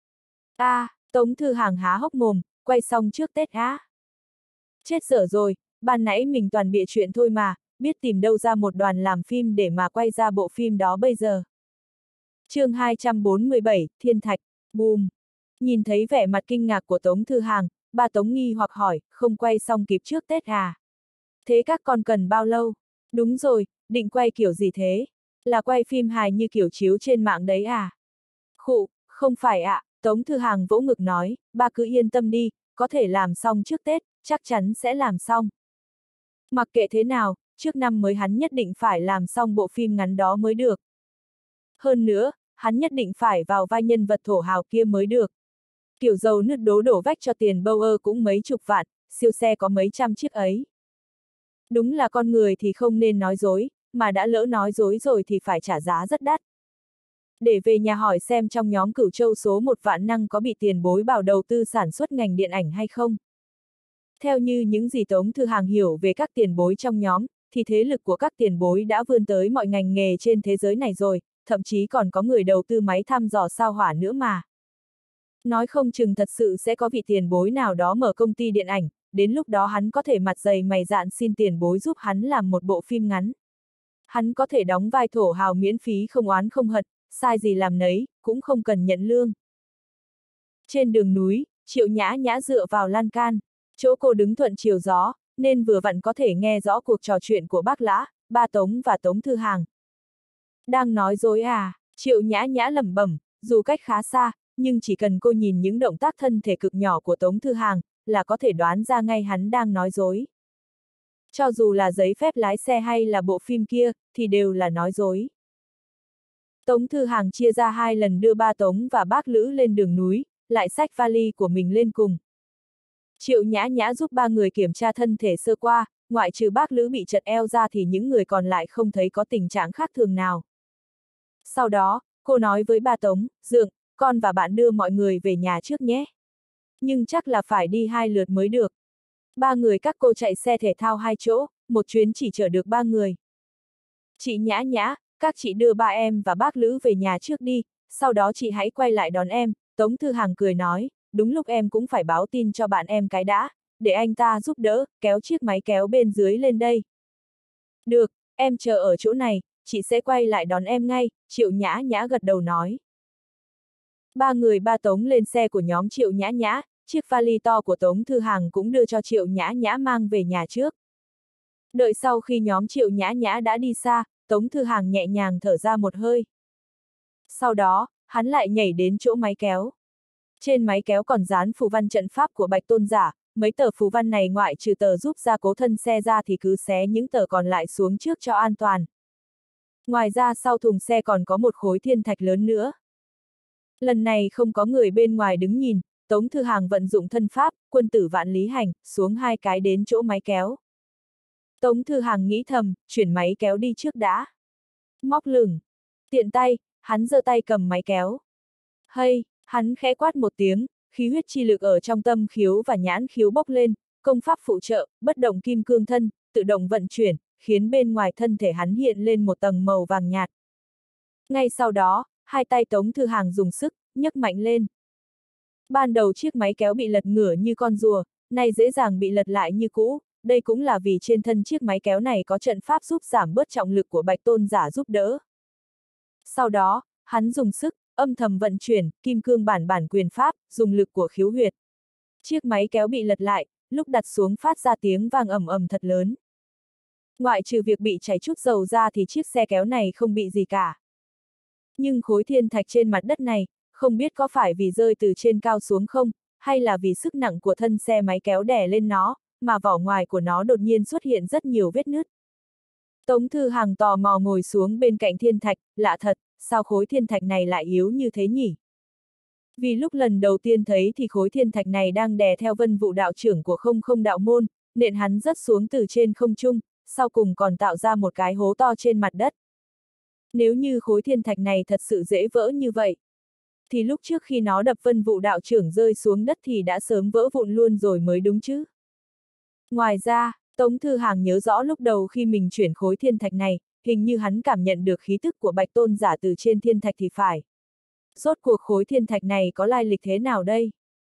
À, Tống Thư Hàng há hốc mồm, quay xong trước Tết á. Chết dở rồi, ban nãy mình toàn bịa chuyện thôi mà, biết tìm đâu ra một đoàn làm phim để mà quay ra bộ phim đó bây giờ. chương hai trăm bốn mươi bảy, Thiên Thạch, bùm. Nhìn thấy vẻ mặt kinh ngạc của Tống Thư Hàng, ba Tống nghi hoặc hỏi, không quay xong kịp trước Tết à? Thế các con cần bao lâu? Đúng rồi, định quay kiểu gì thế? Là quay phim hài như kiểu chiếu trên mạng đấy à? Khụ, không phải ạ, à, Tống Thư Hàng vỗ ngực nói, ba cứ yên tâm đi, có thể làm xong trước Tết, chắc chắn sẽ làm xong. Mặc kệ thế nào, trước năm mới hắn nhất định phải làm xong bộ phim ngắn đó mới được. Hơn nữa, hắn nhất định phải vào vai nhân vật thổ hào kia mới được. Kiểu dầu nứt đố đổ vách cho tiền bâu ơ cũng mấy chục vạn, siêu xe có mấy trăm chiếc ấy. Đúng là con người thì không nên nói dối, mà đã lỡ nói dối rồi thì phải trả giá rất đắt. Để về nhà hỏi xem trong nhóm Cửu Châu số một vạn năng có bị tiền bối bảo đầu tư sản xuất ngành điện ảnh hay không. Theo như những gì Tống Thư Hàng hiểu về các tiền bối trong nhóm, thì thế lực của các tiền bối đã vươn tới mọi ngành nghề trên thế giới này rồi, thậm chí còn có người đầu tư máy thăm dò sao hỏa nữa mà. Nói không chừng thật sự sẽ có vị tiền bối nào đó mở công ty điện ảnh, đến lúc đó hắn có thể mặt dày mày dạn xin tiền bối giúp hắn làm một bộ phim ngắn. Hắn có thể đóng vai thổ hào miễn phí không oán không hận, sai gì làm nấy, cũng không cần nhận lương. Trên đường núi, Triệu Nhã Nhã dựa vào lan can, chỗ cô đứng thuận chiều gió, nên vừa vặn có thể nghe rõ cuộc trò chuyện của bác Lã, ba Tống và Tống Thư Hàng. Đang nói dối à, Triệu Nhã Nhã lẩm bẩm, dù cách khá xa, nhưng chỉ cần cô nhìn những động tác thân thể cực nhỏ của Tống Thư Hàng, là có thể đoán ra ngay hắn đang nói dối. Cho dù là giấy phép lái xe hay là bộ phim kia, thì đều là nói dối. Tống Thư Hàng chia ra hai lần đưa ba Tống và bác Lữ lên đường núi, lại xách vali của mình lên cùng. Triệu Nhã Nhã giúp ba người kiểm tra thân thể sơ qua, ngoại trừ bác Lữ bị chật eo ra thì những người còn lại không thấy có tình trạng khác thường nào. Sau đó, cô nói với ba Tống, Dượng, con và bạn đưa mọi người về nhà trước nhé. Nhưng chắc là phải đi hai lượt mới được. Ba người các cô chạy xe thể thao hai chỗ, một chuyến chỉ chở được ba người. Chị Nhã Nhã, các chị đưa ba em và bác Lữ về nhà trước đi, sau đó chị hãy quay lại đón em, Tống Thư Hàng cười nói, đúng lúc em cũng phải báo tin cho bạn em cái đã, để anh ta giúp đỡ, kéo chiếc máy kéo bên dưới lên đây. Được, em chờ ở chỗ này, chị sẽ quay lại đón em ngay, Triệu Nhã Nhã gật đầu nói. Ba người ba Tống lên xe của nhóm Triệu Nhã Nhã, chiếc vali to của Tống Thư Hàng cũng đưa cho Triệu Nhã Nhã mang về nhà trước. Đợi sau khi nhóm Triệu Nhã Nhã đã đi xa, Tống Thư Hàng nhẹ nhàng thở ra một hơi. Sau đó, hắn lại nhảy đến chỗ máy kéo. Trên máy kéo còn dán phù văn trận pháp của Bạch Tôn Giả, mấy tờ phù văn này ngoại trừ tờ giúp gia cố thân xe ra thì cứ xé những tờ còn lại xuống trước cho an toàn. Ngoài ra sau thùng xe còn có một khối thiên thạch lớn nữa. Lần này không có người bên ngoài đứng nhìn, Tống Thư Hàng vận dụng thân pháp, quân tử vạn lý hành, xuống hai cái đến chỗ máy kéo. Tống Thư Hàng nghĩ thầm, chuyển máy kéo đi trước đã. Móc lửng. Tiện tay, hắn giơ tay cầm máy kéo. Hay, hắn khẽ quát một tiếng, khí huyết chi lực ở trong tâm khiếu và nhãn khiếu bốc lên, công pháp phụ trợ, bất động kim cương thân, tự động vận chuyển, khiến bên ngoài thân thể hắn hiện lên một tầng màu vàng nhạt. Ngay sau đó, hai tay Tống Thư Hàng dùng sức, nhấc mạnh lên. Ban đầu chiếc máy kéo bị lật ngửa như con rùa, nay dễ dàng bị lật lại như cũ, đây cũng là vì trên thân chiếc máy kéo này có trận pháp giúp giảm bớt trọng lực của Bạch Tôn Giả giúp đỡ. Sau đó, hắn dùng sức, âm thầm vận chuyển, kim cương bản bản quyền pháp, dùng lực của khiếu huyệt. Chiếc máy kéo bị lật lại, lúc đặt xuống phát ra tiếng vang ầm ầm thật lớn. Ngoại trừ việc bị chảy chút dầu ra thì chiếc xe kéo này không bị gì cả. Nhưng khối thiên thạch trên mặt đất này, không biết có phải vì rơi từ trên cao xuống không, hay là vì sức nặng của thân xe máy kéo đè lên nó, mà vỏ ngoài của nó đột nhiên xuất hiện rất nhiều vết nứt. Tống Thư Hàng tò mò ngồi xuống bên cạnh thiên thạch, lạ thật, sao khối thiên thạch này lại yếu như thế nhỉ? Vì lúc lần đầu tiên thấy thì khối thiên thạch này đang đè theo Vân Vụ đạo trưởng của không không đạo môn, nện hắn rớt xuống từ trên không trung, sau cùng còn tạo ra một cái hố to trên mặt đất. Nếu như khối thiên thạch này thật sự dễ vỡ như vậy, thì lúc trước khi nó đập Vân Vụ đạo trưởng rơi xuống đất thì đã sớm vỡ vụn luôn rồi mới đúng chứ. Ngoài ra, Tống Thư Hàng nhớ rõ lúc đầu khi mình chuyển khối thiên thạch này, hình như hắn cảm nhận được khí tức của Bạch Tôn Giả từ trên thiên thạch thì phải. Rốt cuộc khối thiên thạch này có lai lịch thế nào đây?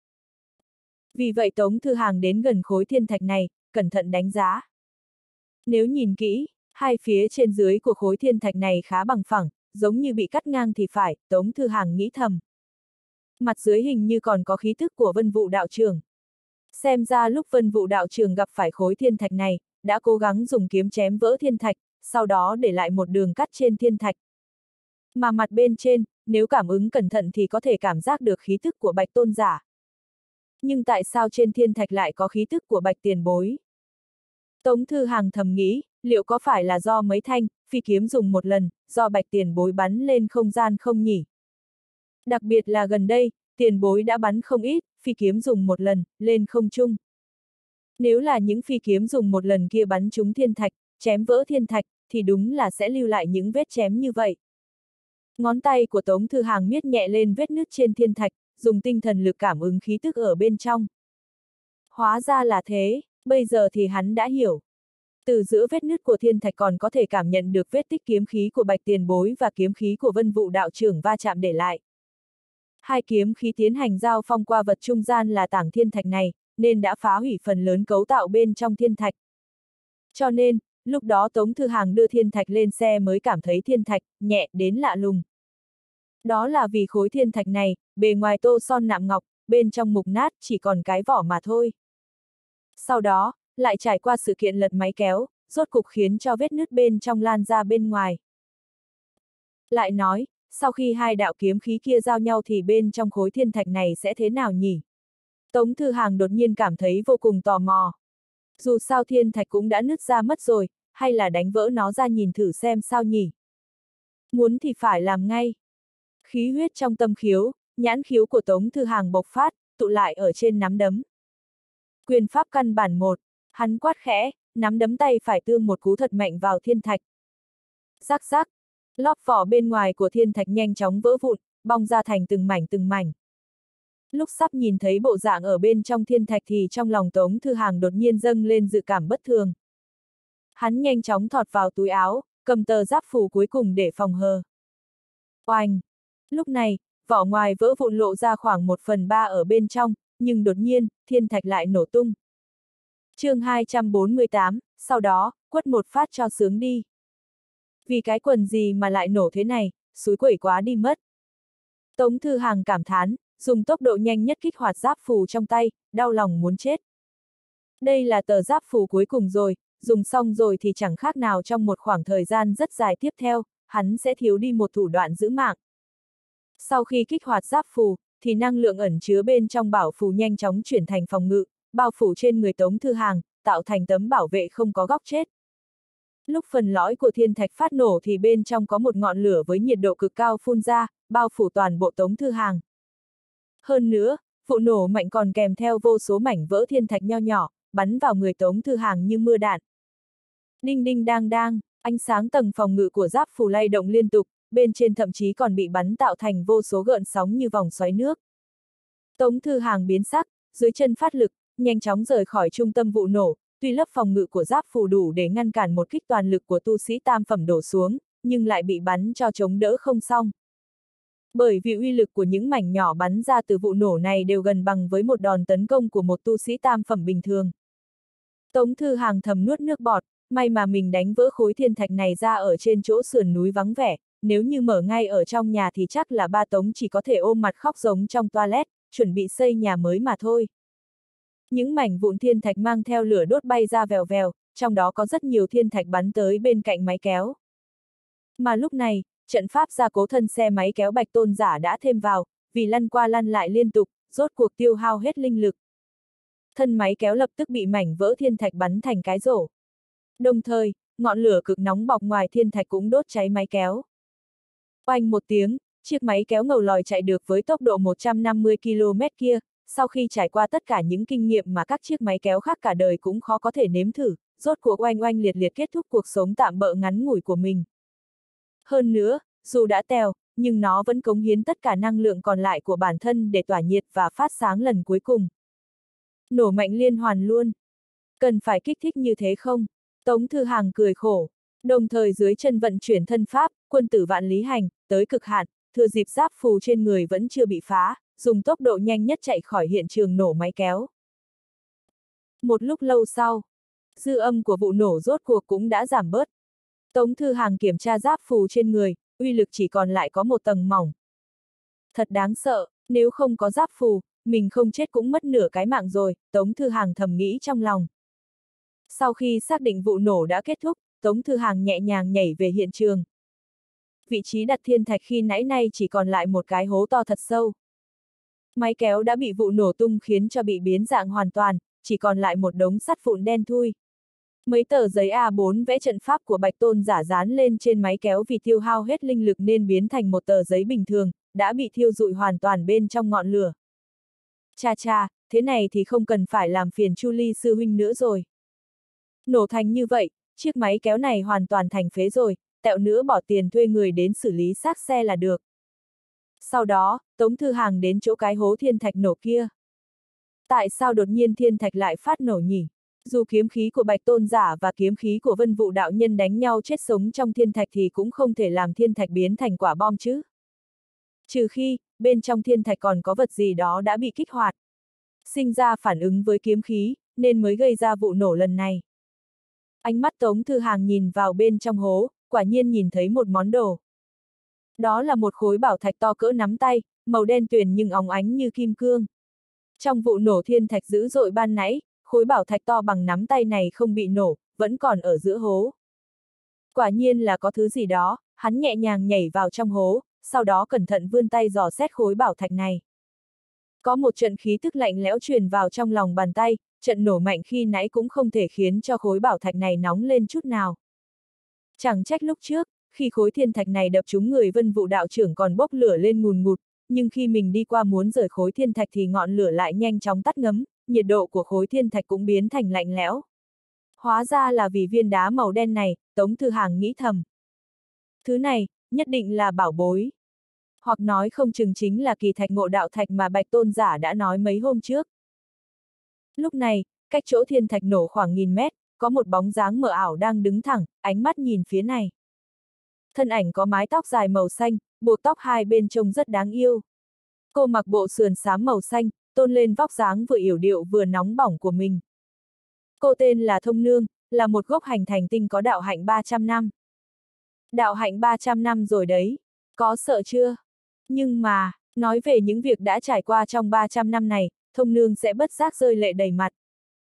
Vì vậy Tống Thư Hàng đến gần khối thiên thạch này, cẩn thận đánh giá. Nếu nhìn kỹ, hai phía trên dưới của khối thiên thạch này khá bằng phẳng, giống như bị cắt ngang thì phải, Tống Thư Hàng nghĩ thầm. Mặt dưới hình như còn có khí tức của Vân Vụ đạo trưởng. Xem ra lúc Vân Vụ đạo trưởng gặp phải khối thiên thạch này, đã cố gắng dùng kiếm chém vỡ thiên thạch, sau đó để lại một đường cắt trên thiên thạch. Mà mặt bên trên, nếu cảm ứng cẩn thận thì có thể cảm giác được khí tức của Bạch Tôn Giả. Nhưng tại sao trên thiên thạch lại có khí tức của Bạch Tiền Bối? Tống Thư Hàng thầm nghĩ, liệu có phải là do mấy thanh phi kiếm dùng một lần, do Bạch Tiền Bối bắn lên không gian không nhỉ? Đặc biệt là gần đây, Tiền Bối đã bắn không ít phi kiếm dùng một lần, lên không trung. Nếu là những phi kiếm dùng một lần kia bắn trúng thiên thạch, chém vỡ thiên thạch, thì đúng là sẽ lưu lại những vết chém như vậy. Ngón tay của Tống Thư Hàng miết nhẹ lên vết nứt trên thiên thạch, dùng tinh thần lực cảm ứng khí tức ở bên trong. Hóa ra là thế, bây giờ thì hắn đã hiểu. Từ giữa vết nứt của thiên thạch còn có thể cảm nhận được vết tích kiếm khí của Bạch Tiền Bối và kiếm khí của Vân Vụ đạo trưởng va chạm để lại. Hai kiếm khí tiến hành giao phong qua vật trung gian là tảng thiên thạch này, nên đã phá hủy phần lớn cấu tạo bên trong thiên thạch. Cho nên, lúc đó Tống Thư Hàng đưa thiên thạch lên xe mới cảm thấy thiên thạch nhẹ đến lạ lùng. Đó là vì khối thiên thạch này, bề ngoài tô son nạm ngọc, bên trong mục nát chỉ còn cái vỏ mà thôi. Sau đó, lại trải qua sự kiện lật máy kéo, rốt cục khiến cho vết nứt bên trong lan ra bên ngoài. Lại nói, sau khi hai đạo kiếm khí kia giao nhau thì bên trong khối thiên thạch này sẽ thế nào nhỉ? Tống Thư Hàng đột nhiên cảm thấy vô cùng tò mò. Dù sao thiên thạch cũng đã nứt ra mất rồi, hay là đánh vỡ nó ra nhìn thử xem sao nhỉ? Muốn thì phải làm ngay. Khí huyết trong tâm khiếu, nhãn khiếu của Tống Thư Hàng bộc phát, tụ lại ở trên nắm đấm. Quyền pháp căn bản một, hắn quát khẽ, nắm đấm tay phải tương một cú thật mạnh vào thiên thạch. Rắc rắc, lót vỏ bên ngoài của thiên thạch nhanh chóng vỡ vụn, bong ra thành từng mảnh từng mảnh. Lúc sắp nhìn thấy bộ dạng ở bên trong thiên thạch thì trong lòng Tống Thư Hàng đột nhiên dâng lên dự cảm bất thường. Hắn nhanh chóng thọt vào túi áo, cầm tờ giáp phù cuối cùng để phòng hờ. Oanh! Lúc này, vỏ ngoài vỡ vụn lộ ra khoảng một phần ba ở bên trong, nhưng đột nhiên, thiên thạch lại nổ tung. chương hai trăm bốn mươi tám, sau đó, quất một phát cho sướng đi. Vì cái quần gì mà lại nổ thế này, xúi quẩy quá đi mất. Tống Thư Hàng cảm thán, dùng tốc độ nhanh nhất kích hoạt giáp phù trong tay, đau lòng muốn chết. Đây là tờ giáp phù cuối cùng rồi, dùng xong rồi thì chẳng khác nào trong một khoảng thời gian rất dài tiếp theo, hắn sẽ thiếu đi một thủ đoạn giữ mạng. Sau khi kích hoạt giáp phù, thì năng lượng ẩn chứa bên trong bảo phù nhanh chóng chuyển thành phòng ngự, bao phủ trên người Tống Thư Hàng, tạo thành tấm bảo vệ không có góc chết. Lúc phần lõi của thiên thạch phát nổ thì bên trong có một ngọn lửa với nhiệt độ cực cao phun ra, bao phủ toàn bộ Tống Thư Hàng. Hơn nữa, vụ nổ mạnh còn kèm theo vô số mảnh vỡ thiên thạch nho nhỏ, bắn vào người Tống Thư Hàng như mưa đạn. Đinh đinh đang đang, ánh sáng tầng phòng ngự của giáp phù lay động liên tục, bên trên thậm chí còn bị bắn tạo thành vô số gợn sóng như vòng xoáy nước. Tống Thư Hàng biến sắc, dưới chân phát lực, nhanh chóng rời khỏi trung tâm vụ nổ, tuy lớp phòng ngự của giáp phù đủ để ngăn cản một kích toàn lực của tu sĩ tam phẩm đổ xuống, nhưng lại bị bắn cho chống đỡ không xong. Bởi vì uy lực của những mảnh nhỏ bắn ra từ vụ nổ này đều gần bằng với một đòn tấn công của một tu sĩ tam phẩm bình thường. Tống Thư Hàng thầm nuốt nước bọt, may mà mình đánh vỡ khối thiên thạch này ra ở trên chỗ sườn núi vắng vẻ, nếu như mở ngay ở trong nhà thì chắc là ba Tống chỉ có thể ôm mặt khóc giống trong toilet, chuẩn bị xây nhà mới mà thôi. Những mảnh vụn thiên thạch mang theo lửa đốt bay ra vèo vèo, trong đó có rất nhiều thiên thạch bắn tới bên cạnh máy kéo. Mà lúc này, trận pháp gia cố thân xe máy kéo Bạch Tôn Giả đã thêm vào, vì lăn qua lăn lại liên tục, rốt cuộc tiêu hao hết linh lực. Thân máy kéo lập tức bị mảnh vỡ thiên thạch bắn thành cái rổ. Đồng thời, ngọn lửa cực nóng bọc ngoài thiên thạch cũng đốt cháy máy kéo. Oanh một tiếng, chiếc máy kéo ngầu lòi chạy được với tốc độ một trăm năm mươi ki lô mét kia, sau khi trải qua tất cả những kinh nghiệm mà các chiếc máy kéo khác cả đời cũng khó có thể nếm thử, rốt cuộc oanh oanh liệt liệt kết thúc cuộc sống tạm bợ ngắn ngủi của mình. Hơn nữa, dù đã tèo, nhưng nó vẫn cống hiến tất cả năng lượng còn lại của bản thân để tỏa nhiệt và phát sáng lần cuối cùng. Nổ mạnh liên hoàn luôn. Cần phải kích thích như thế không? Tống Thư Hàng cười khổ. Đồng thời dưới chân vận chuyển thân pháp, quân tử vạn lý hành, tới cực hạn, thừa dịp giáp phù trên người vẫn chưa bị phá, dùng tốc độ nhanh nhất chạy khỏi hiện trường nổ máy kéo. Một lúc lâu sau, dư âm của vụ nổ rốt cuộc cũng đã giảm bớt. Tống Thư Hàng kiểm tra giáp phù trên người, uy lực chỉ còn lại có một tầng mỏng. Thật đáng sợ, nếu không có giáp phù, mình không chết cũng mất nửa cái mạng rồi, Tống Thư Hàng thầm nghĩ trong lòng. Sau khi xác định vụ nổ đã kết thúc, Tống Thư Hàng nhẹ nhàng nhảy về hiện trường. Vị trí đặt thiên thạch khi nãy nay chỉ còn lại một cái hố to thật sâu. Máy kéo đã bị vụ nổ tung khiến cho bị biến dạng hoàn toàn, chỉ còn lại một đống sắt vụn đen thui. Mấy tờ giấy A bốn vẽ trận pháp của Bạch Tôn Giả dán lên trên máy kéo vì tiêu hao hết linh lực nên biến thành một tờ giấy bình thường, đã bị thiêu rụi hoàn toàn bên trong ngọn lửa. Cha cha, thế này thì không cần phải làm phiền Chu Ly sư huynh nữa rồi. Nổ thành như vậy, chiếc máy kéo này hoàn toàn thành phế rồi, tẹo nữa bỏ tiền thuê người đến xử lý xác xe là được. Sau đó, Tống Thư Hàng đến chỗ cái hố thiên thạch nổ kia. Tại sao đột nhiên thiên thạch lại phát nổ nhỉ? Dù kiếm khí của Bạch Tôn Giả và kiếm khí của Vân Vụ đạo nhân đánh nhau chết sống trong thiên thạch thì cũng không thể làm thiên thạch biến thành quả bom chứ. Trừ khi, bên trong thiên thạch còn có vật gì đó đã bị kích hoạt. Sinh ra phản ứng với kiếm khí, nên mới gây ra vụ nổ lần này. Ánh mắt Tống Thư Hàng nhìn vào bên trong hố, quả nhiên nhìn thấy một món đồ. Đó là một khối bảo thạch to cỡ nắm tay, màu đen tuyền nhưng óng ánh như kim cương. Trong vụ nổ thiên thạch dữ dội ban nãy, khối bảo thạch to bằng nắm tay này không bị nổ, vẫn còn ở giữa hố. Quả nhiên là có thứ gì đó, hắn nhẹ nhàng nhảy vào trong hố, sau đó cẩn thận vươn tay dò xét khối bảo thạch này. Có một trận khí tức lạnh lẽo truyền vào trong lòng bàn tay, trận nổ mạnh khi nãy cũng không thể khiến cho khối bảo thạch này nóng lên chút nào. Chẳng trách lúc trước, khi khối thiên thạch này đập trúng người Vân Vụ đạo trưởng còn bốc lửa lên ngùn ngụt, nhưng khi mình đi qua muốn rời khối thiên thạch thì ngọn lửa lại nhanh chóng tắt ngấm, nhiệt độ của khối thiên thạch cũng biến thành lạnh lẽo. Hóa ra là vì viên đá màu đen này, Tống Thư Hàng nghĩ thầm. Thứ này, nhất định là bảo bối. Hoặc nói không chừng chính là kỳ thạch ngộ đạo thạch mà Bạch Tôn giả đã nói mấy hôm trước. Lúc này, cách chỗ thiên thạch nổ khoảng nghìn mét, có một bóng dáng mờ ảo đang đứng thẳng, ánh mắt nhìn phía này. Thân ảnh có mái tóc dài màu xanh, buộc tóc hai bên trông rất đáng yêu. Cô mặc bộ sườn xám màu xanh, tôn lên vóc dáng vừa yểu điệu vừa nóng bỏng của mình. Cô tên là Thông Nương, là một gốc hành thành tinh có đạo hạnh ba trăm năm. Đạo hạnh ba trăm năm rồi đấy, có sợ chưa? Nhưng mà, nói về những việc đã trải qua trong ba trăm năm này, Thông Nương sẽ bất giác rơi lệ đầy mặt.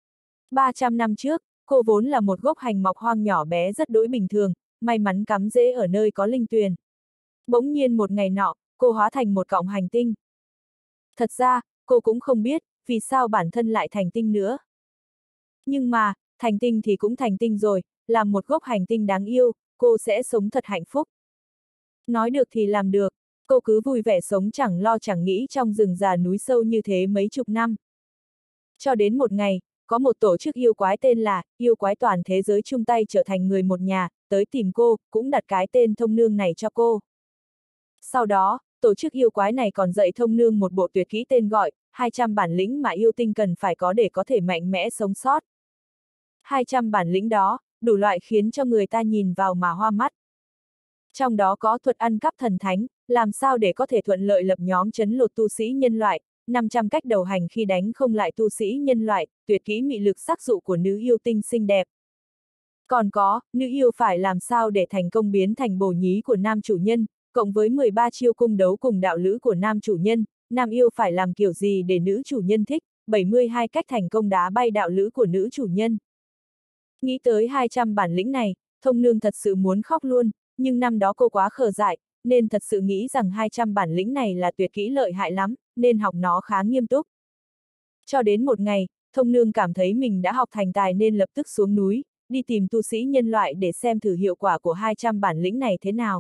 ba trăm năm trước, cô vốn là một gốc hành mọc hoang nhỏ bé rất đỗi bình thường, may mắn cắm rễ ở nơi có linh tuyền. Bỗng nhiên một ngày nọ, cô hóa thành một cọng hành tinh. Thật ra, cô cũng không biết, vì sao bản thân lại thành tinh nữa. Nhưng mà, thành tinh thì cũng thành tinh rồi, làm một gốc hành tinh đáng yêu, cô sẽ sống thật hạnh phúc. Nói được thì làm được, cô cứ vui vẻ sống chẳng lo chẳng nghĩ trong rừng già núi sâu như thế mấy chục năm. Cho đến một ngày, có một tổ chức yêu quái tên là Yêu Quái Toàn Thế Giới chung tay trở thành người một nhà, tới tìm cô, cũng đặt cái tên Thông Nương này cho cô. Sau đó, tổ chức yêu quái này còn dạy Thông Nương một bộ tuyệt kỹ tên gọi, hai trăm bản lĩnh mà yêu tinh cần phải có để có thể mạnh mẽ sống sót. hai trăm bản lĩnh đó, đủ loại khiến cho người ta nhìn vào mà hoa mắt. Trong đó có thuật ăn cắp thần thánh, làm sao để có thể thuận lợi lập nhóm trấn lột tu sĩ nhân loại, năm trăm cách đầu hành khi đánh không lại tu sĩ nhân loại, tuyệt kỹ mị lực sắc dụ của nữ yêu tinh xinh đẹp. Còn có, nữ yêu phải làm sao để thành công biến thành bồ nhí của nam chủ nhân, cộng với mười ba chiêu cung đấu cùng đạo lữ của nam chủ nhân, nam yêu phải làm kiểu gì để nữ chủ nhân thích, bảy mươi hai cách thành công đá bay đạo lữ của nữ chủ nhân. Nghĩ tới hai trăm bản lĩnh này, Thông Nương thật sự muốn khóc luôn, nhưng năm đó cô quá khờ dại, nên thật sự nghĩ rằng hai trăm bản lĩnh này là tuyệt kỹ lợi hại lắm, nên học nó khá nghiêm túc. Cho đến một ngày, Thông Nương cảm thấy mình đã học thành tài nên lập tức xuống núi, đi tìm tu sĩ nhân loại để xem thử hiệu quả của hai trăm bản lĩnh này thế nào.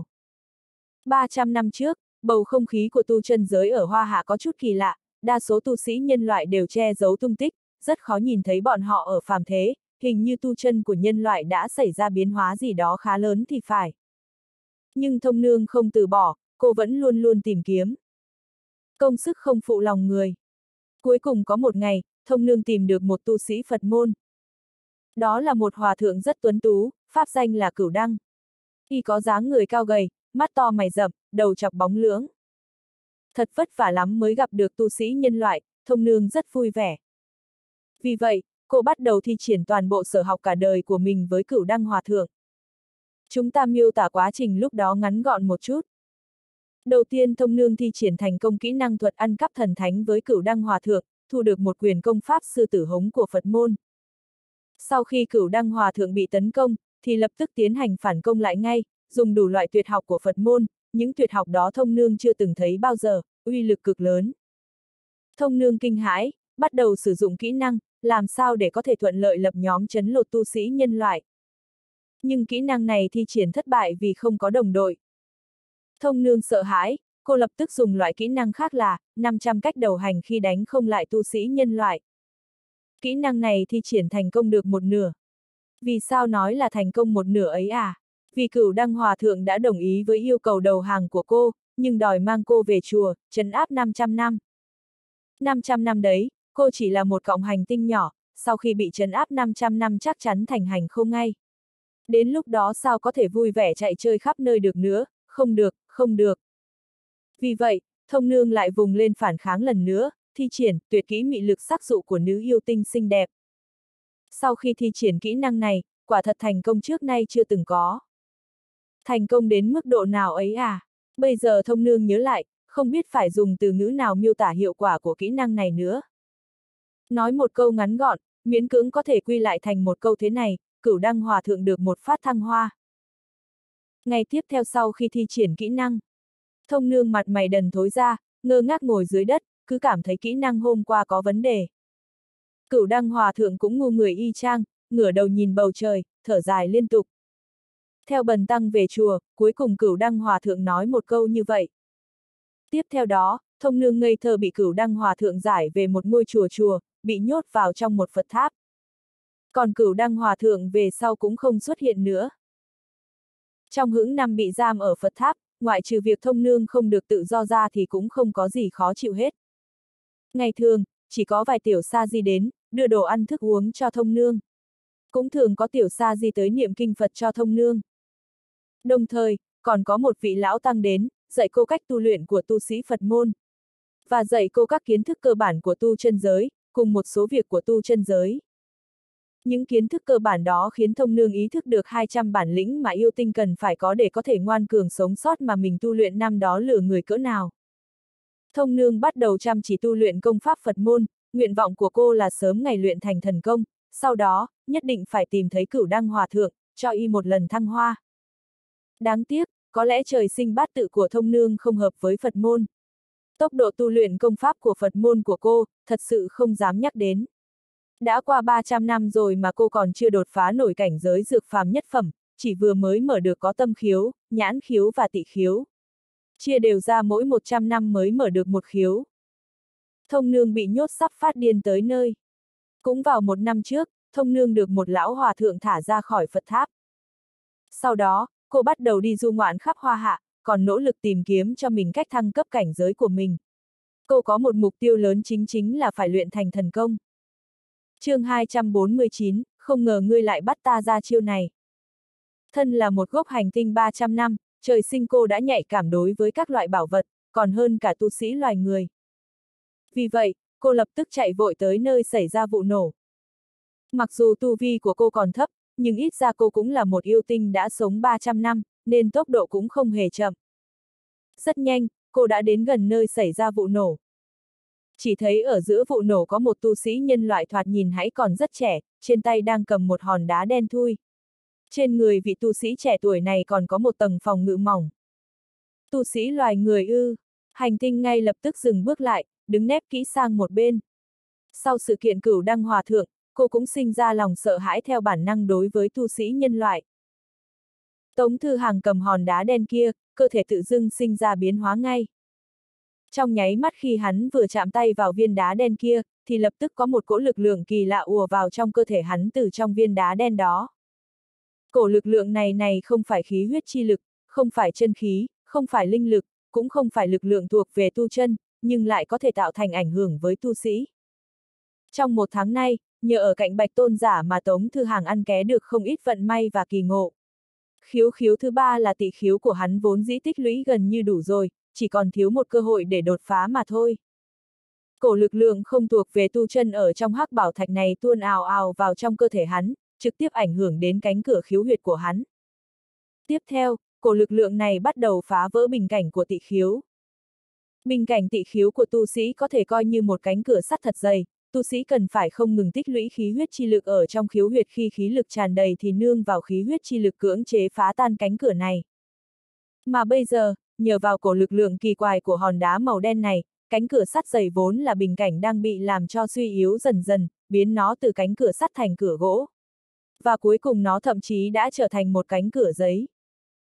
ba trăm năm trước, bầu không khí của tu chân giới ở Hoa Hạ có chút kỳ lạ, đa số tu sĩ nhân loại đều che giấu tung tích, rất khó nhìn thấy bọn họ ở phàm thế, hình như tu chân của nhân loại đã xảy ra biến hóa gì đó khá lớn thì phải. Nhưng Thông Nương không từ bỏ, cô vẫn luôn luôn tìm kiếm. Công sức không phụ lòng người. Cuối cùng có một ngày, Thông Nương tìm được một tu sĩ Phật môn. Đó là một hòa thượng rất tuấn tú, pháp danh là Cửu Đăng. Y có dáng người cao gầy, mắt to mày rậm, đầu chọc bóng lưỡng. Thật vất vả lắm mới gặp được tu sĩ nhân loại, Thông Nương rất vui vẻ. Vì vậy, cô bắt đầu thi triển toàn bộ sở học cả đời của mình với Cửu Đăng hòa thượng. Chúng ta miêu tả quá trình lúc đó ngắn gọn một chút. Đầu tiên Thông Nương thi triển thành công kỹ năng thuật ăn cắp thần thánh với Cửu Đăng hòa thượng, thu được một quyền công pháp sư tử hống của Phật môn. Sau khi Cửu Đăng hòa thượng bị tấn công, thì lập tức tiến hành phản công lại ngay, dùng đủ loại tuyệt học của Phật môn, những tuyệt học đó Thông Nương chưa từng thấy bao giờ, uy lực cực lớn. Thông Nương kinh hãi, bắt đầu sử dụng kỹ năng, làm sao để có thể thuận lợi lập nhóm trấn lột tu sĩ nhân loại. Nhưng kỹ năng này thi triển thất bại vì không có đồng đội. Thông Nương sợ hãi, cô lập tức dùng loại kỹ năng khác là năm trăm cách đầu hành khi đánh không lại tu sĩ nhân loại. Kỹ năng này thi triển thành công được một nửa. Vì sao nói là thành công một nửa ấy à? Vì Cửu Đăng hòa thượng đã đồng ý với yêu cầu đầu hàng của cô, nhưng đòi mang cô về chùa, trấn áp năm trăm năm. năm trăm năm đấy, cô chỉ là một cọng hành tinh nhỏ, sau khi bị trấn áp năm trăm năm chắc chắn thành hành khô ngay. Đến lúc đó sao có thể vui vẻ chạy chơi khắp nơi được nữa, không được, không được. Vì vậy, Thông Nương lại vùng lên phản kháng lần nữa, thi triển tuyệt kỹ mị lực sắc dụ của nữ yêu tinh xinh đẹp. Sau khi thi triển kỹ năng này, quả thật thành công trước nay chưa từng có. Thành công đến mức độ nào ấy à? Bây giờ Thông Nương nhớ lại, không biết phải dùng từ ngữ nào miêu tả hiệu quả của kỹ năng này nữa. Nói một câu ngắn gọn, miễn cưỡng có thể quy lại thành một câu thế này, Cửu Đăng hòa thượng được một phát thăng hoa. Ngày tiếp theo sau khi thi triển kỹ năng, Thông Nương mặt mày đần thối ra, ngơ ngác ngồi dưới đất, cứ cảm thấy kỹ năng hôm qua có vấn đề. Cửu Đăng hòa thượng cũng ngu người y chang, ngửa đầu nhìn bầu trời, thở dài liên tục. Theo bần tăng về chùa, cuối cùng Cửu Đăng hòa thượng nói một câu như vậy. Tiếp theo đó, Thông Nương ngây thơ bị Cửu Đăng hòa thượng giải về một ngôi chùa chùa, bị nhốt vào trong một Phật tháp. Còn Cửu Đăng Hòa Thượng về sau cũng không xuất hiện nữa. Trong hững năm bị giam ở Phật tháp, ngoại trừ việc thông nương không được tự do ra thì cũng không có gì khó chịu hết. Ngày thường, chỉ có vài tiểu sa di đến, đưa đồ ăn thức uống cho thông nương. Cũng thường có tiểu sa di tới niệm kinh Phật cho thông nương. Đồng thời, còn có một vị lão tăng đến, dạy cô cách tu luyện của tu sĩ Phật môn. Và dạy cô các kiến thức cơ bản của tu chân giới, cùng một số việc của tu chân giới. Những kiến thức cơ bản đó khiến thông nương ý thức được hai trăm bản lĩnh mà yêu tinh cần phải có để có thể ngoan cường sống sót mà mình tu luyện năm đó lừa người cỡ nào. Thông nương bắt đầu chăm chỉ tu luyện công pháp Phật môn, nguyện vọng của cô là sớm ngày luyện thành thần công, sau đó, nhất định phải tìm thấy Cửu Đăng Hòa Thượng, cho y một lần thăng hoa. Đáng tiếc, có lẽ trời sinh bát tự của thông nương không hợp với Phật môn. Tốc độ tu luyện công pháp của Phật môn của cô, thật sự không dám nhắc đến. Đã qua ba trăm năm rồi mà cô còn chưa đột phá nổi cảnh giới dược phàm nhất phẩm, chỉ vừa mới mở được có tâm khiếu, nhãn khiếu và tị khiếu. Chia đều ra mỗi một trăm năm mới mở được một khiếu. Thông nương bị nhốt sắp phát điên tới nơi. Cũng vào một năm trước, thông nương được một lão hòa thượng thả ra khỏi Phật tháp. Sau đó, cô bắt đầu đi du ngoạn khắp Hoa Hạ, còn nỗ lực tìm kiếm cho mình cách thăng cấp cảnh giới của mình. Cô có một mục tiêu lớn chính chính là phải luyện thành thần công. Chương hai trăm bốn mươi chín, không ngờ ngươi lại bắt ta ra chiêu này. Thân là một gốc hành tinh ba trăm năm, trời sinh cô đã nhạy cảm đối với các loại bảo vật, còn hơn cả tu sĩ loài người. Vì vậy, cô lập tức chạy vội tới nơi xảy ra vụ nổ. Mặc dù tu vi của cô còn thấp, nhưng ít ra cô cũng là một yêu tinh đã sống ba trăm năm, nên tốc độ cũng không hề chậm. Rất nhanh, cô đã đến gần nơi xảy ra vụ nổ. Chỉ thấy ở giữa vụ nổ có một tu sĩ nhân loại thoạt nhìn hãy còn rất trẻ, trên tay đang cầm một hòn đá đen thui. Trên người vị tu sĩ trẻ tuổi này còn có một tầng phòng ngự mỏng. Tu sĩ loài người ư, hành tinh ngay lập tức dừng bước lại, đứng nép kỹ sang một bên. Sau sự kiện Cửu Đăng Hòa Thượng, cô cũng sinh ra lòng sợ hãi theo bản năng đối với tu sĩ nhân loại. Tống Thư Hàng cầm hòn đá đen kia, cơ thể tự dưng sinh ra biến hóa ngay. Trong nháy mắt khi hắn vừa chạm tay vào viên đá đen kia, thì lập tức có một cỗ lực lượng kỳ lạ ùa vào trong cơ thể hắn từ trong viên đá đen đó. Cổ lực lượng này này không phải khí huyết chi lực, không phải chân khí, không phải linh lực, cũng không phải lực lượng thuộc về tu chân, nhưng lại có thể tạo thành ảnh hưởng với tu sĩ. Trong một tháng nay, nhờ ở cạnh Bạch Tôn giả mà Tống Thư Hàng ăn ké được không ít vận may và kỳ ngộ. Khiếu khiếu thứ ba là tị khiếu của hắn vốn dĩ tích lũy gần như đủ rồi, chỉ còn thiếu một cơ hội để đột phá mà thôi. Cổ lực lượng không thuộc về tu chân ở trong hắc bảo thạch này tuôn ào ào vào trong cơ thể hắn, trực tiếp ảnh hưởng đến cánh cửa khiếu huyệt của hắn. Tiếp theo, cổ lực lượng này bắt đầu phá vỡ bình cảnh của tị khiếu. Bình cảnh tị khiếu của tu sĩ có thể coi như một cánh cửa sắt thật dày, tu sĩ cần phải không ngừng tích lũy khí huyết chi lực ở trong khiếu huyệt, khi khí lực tràn đầy thì nương vào khí huyết chi lực cưỡng chế phá tan cánh cửa này. Mà bây giờ, nhờ vào cổ lực lượng kỳ quái của hòn đá màu đen này, cánh cửa sắt dày vốn là bình cảnh đang bị làm cho suy yếu dần dần, biến nó từ cánh cửa sắt thành cửa gỗ. Và cuối cùng nó thậm chí đã trở thành một cánh cửa giấy.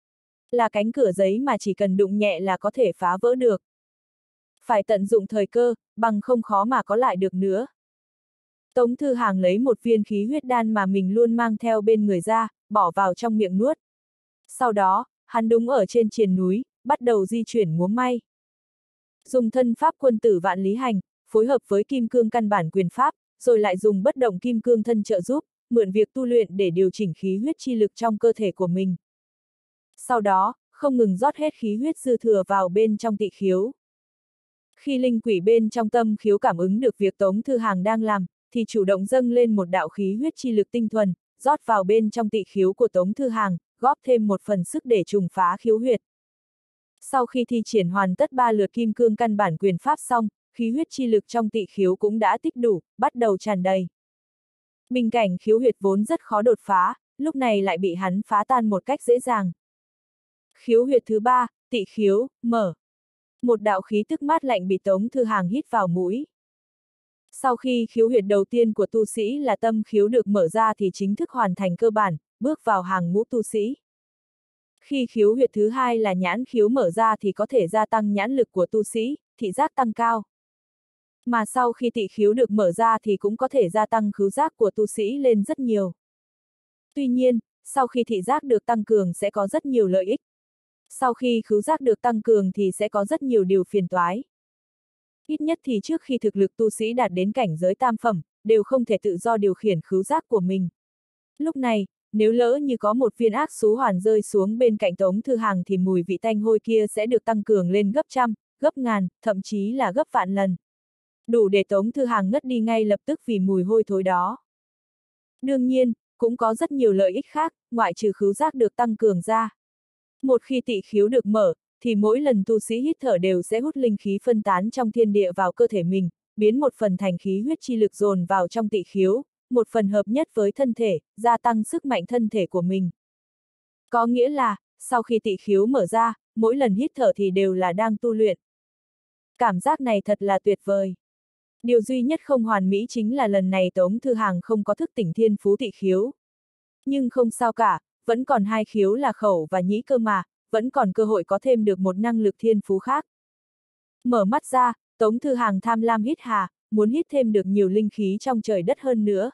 Là cánh cửa giấy mà chỉ cần đụng nhẹ là có thể phá vỡ được. Phải tận dụng thời cơ, bằng không khó mà có lại được nữa. Tống Thư Hàng lấy một viên khí huyết đan mà mình luôn mang theo bên người ra, bỏ vào trong miệng nuốt. Sau đó, hắn đúng ở trên triền núi, bắt đầu di chuyển múa may. Dùng thân pháp quân tử vạn lý hành, phối hợp với kim cương căn bản quyền pháp, rồi lại dùng bất động kim cương thân trợ giúp, mượn việc tu luyện để điều chỉnh khí huyết chi lực trong cơ thể của mình. Sau đó, không ngừng rót hết khí huyết dư thừa vào bên trong tị khiếu. Khi linh quỷ bên trong tâm khiếu cảm ứng được việc Tống Thư Hàng đang làm, thì chủ động dâng lên một đạo khí huyết chi lực tinh thuần, rót vào bên trong tị khiếu của Tống Thư Hàng, góp thêm một phần sức để trùng phá khiếu huyệt. Sau khi thi triển hoàn tất ba lượt kim cương căn bản quyền pháp xong, khí huyết chi lực trong tị khiếu cũng đã tích đủ, bắt đầu tràn đầy. Bình cảnh khiếu huyệt vốn rất khó đột phá, lúc này lại bị hắn phá tan một cách dễ dàng. Khiếu huyệt thứ ba, tị khiếu, mở. Một đạo khí tức mát lạnh bị Tống Thư Hàng hít vào mũi. Sau khi khiếu huyệt đầu tiên của tu sĩ là tâm khiếu được mở ra thì chính thức hoàn thành cơ bản, bước vào hàng ngũ tu sĩ. Khi khiếu huyệt thứ hai là nhãn khiếu mở ra thì có thể gia tăng nhãn lực của tu sĩ, thị giác tăng cao. Mà sau khi tị khiếu được mở ra thì cũng có thể gia tăng khứu giác của tu sĩ lên rất nhiều. Tuy nhiên, sau khi thị giác được tăng cường sẽ có rất nhiều lợi ích. Sau khi khứu giác được tăng cường thì sẽ có rất nhiều điều phiền toái. Ít nhất thì trước khi thực lực tu sĩ đạt đến cảnh giới tam phẩm, đều không thể tự do điều khiển khứu giác của mình. Lúc này, nếu lỡ như có một viên ác xú hoàn rơi xuống bên cạnh Tống Thư Hàng thì mùi vị tanh hôi kia sẽ được tăng cường lên gấp trăm, gấp ngàn, thậm chí là gấp vạn lần. Đủ để Tống Thư Hàng ngất đi ngay lập tức vì mùi hôi thối đó. Đương nhiên, cũng có rất nhiều lợi ích khác, ngoại trừ khứu giác được tăng cường ra. Một khi tị khiếu được mở, thì mỗi lần tu sĩ hít thở đều sẽ hút linh khí phân tán trong thiên địa vào cơ thể mình, biến một phần thành khí huyết chi lực dồn vào trong tị khiếu, một phần hợp nhất với thân thể, gia tăng sức mạnh thân thể của mình. Có nghĩa là, sau khi tị khiếu mở ra, mỗi lần hít thở thì đều là đang tu luyện. Cảm giác này thật là tuyệt vời. Điều duy nhất không hoàn mỹ chính là lần này Tống Thư Hàng không có thức tỉnh thiên phú tị khiếu. Nhưng không sao cả, vẫn còn hai khiếu là khẩu và nhĩ cơ mà, vẫn còn cơ hội có thêm được một năng lực thiên phú khác. Mở mắt ra, Tống Thư Hàng tham lam hít hà, muốn hít thêm được nhiều linh khí trong trời đất hơn nữa.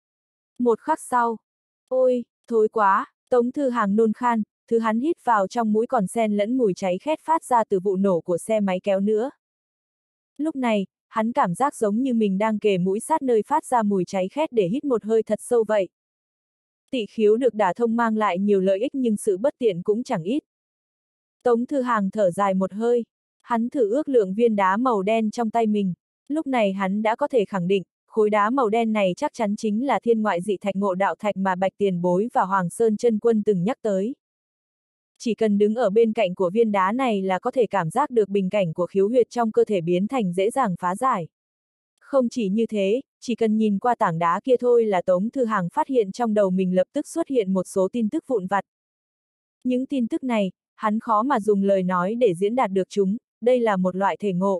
Một khắc sau, ôi, thối quá, Tống Thư Hàng nôn khan, thứ hắn hít vào trong mũi còn xen lẫn mùi cháy khét phát ra từ vụ nổ của xe máy kéo nữa. Lúc này, hắn cảm giác giống như mình đang kề mũi sát nơi phát ra mùi cháy khét để hít một hơi thật sâu vậy. Tị khiếu được đả thông mang lại nhiều lợi ích nhưng sự bất tiện cũng chẳng ít. Tống Thư Hàng thở dài một hơi, hắn thử ước lượng viên đá màu đen trong tay mình. Lúc này hắn đã có thể khẳng định, khối đá màu đen này chắc chắn chính là thiên ngoại dị thạch Ngộ Đạo Thạch mà Bạch Tiền Bối và Hoàng Sơn Chân Quân từng nhắc tới. Chỉ cần đứng ở bên cạnh của viên đá này là có thể cảm giác được bình cảnh của khiếu huyệt trong cơ thể biến thành dễ dàng phá giải. Không chỉ như thế, chỉ cần nhìn qua tảng đá kia thôi là Tống Thư Hàng phát hiện trong đầu mình lập tức xuất hiện một số tin tức vụn vặt. Những tin tức này, hắn khó mà dùng lời nói để diễn đạt được chúng, đây là một loại thể ngộ.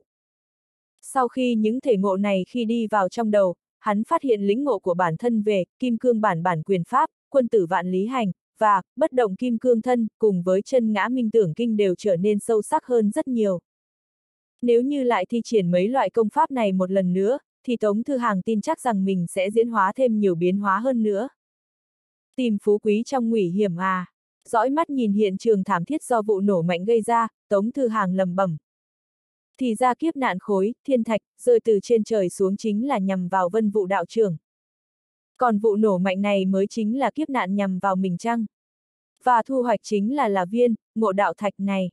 Sau khi những thể ngộ này khi đi vào trong đầu, hắn phát hiện lĩnh ngộ của bản thân về kim cương bản bản quyền pháp, quân tử vạn lý hành, và bất động kim cương thân, cùng với chân ngã minh tưởng kinh đều trở nên sâu sắc hơn rất nhiều. Nếu như lại thi triển mấy loại công pháp này một lần nữa, thì Tống Thư Hàng tin chắc rằng mình sẽ diễn hóa thêm nhiều biến hóa hơn nữa. Tìm phú quý trong nguy hiểm à. Dõi mắt nhìn hiện trường thảm thiết do vụ nổ mạnh gây ra, Tống Thư Hàng lầm bẩm. Thì ra kiếp nạn khối, thiên thạch, rơi từ trên trời xuống chính là nhằm vào Vân Vũ đạo trưởng. Còn vụ nổ mạnh này mới chính là kiếp nạn nhằm vào mình chăng? Và thu hoạch chính là là viên, ngộ đạo thạch này.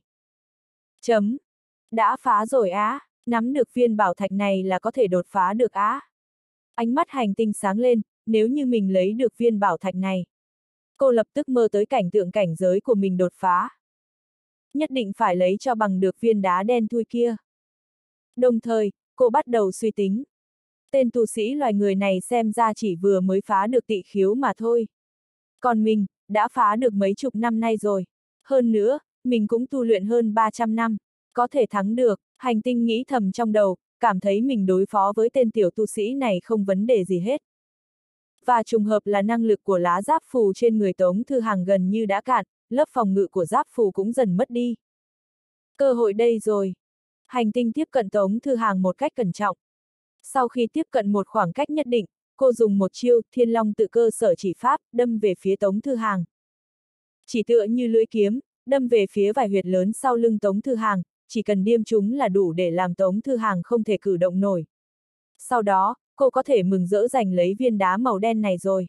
Chấm. Đã phá rồi á, nắm được viên bảo thạch này là có thể đột phá được á. Ánh mắt hành tinh sáng lên, nếu như mình lấy được viên bảo thạch này. Cô lập tức mơ tới cảnh tượng cảnh giới của mình đột phá. Nhất định phải lấy cho bằng được viên đá đen thui kia. Đồng thời, cô bắt đầu suy tính. Tên tu sĩ loài người này xem ra chỉ vừa mới phá được tị khiếu mà thôi. Còn mình, đã phá được mấy chục năm nay rồi. Hơn nữa, mình cũng tu luyện hơn ba trăm năm. Có thể thắng được, hành tinh nghĩ thầm trong đầu, cảm thấy mình đối phó với tên tiểu tu sĩ này không vấn đề gì hết. Và trùng hợp là năng lực của lá giáp phù trên người Tống Thư Hàng gần như đã cạn, lớp phòng ngự của giáp phù cũng dần mất đi. Cơ hội đây rồi. Hành tinh tiếp cận Tống Thư Hàng một cách cẩn trọng. Sau khi tiếp cận một khoảng cách nhất định, cô dùng một chiêu Thiên Long Tự Cơ Sở Chỉ Pháp, đâm về phía Tống Thư Hàng. Chỉ tựa như lưỡi kiếm, đâm về phía vài huyệt lớn sau lưng Tống Thư Hàng, chỉ cần điêm chúng là đủ để làm Tống Thư Hàng không thể cử động nổi. Sau đó, cô có thể mừng rỡ giành lấy viên đá màu đen này rồi.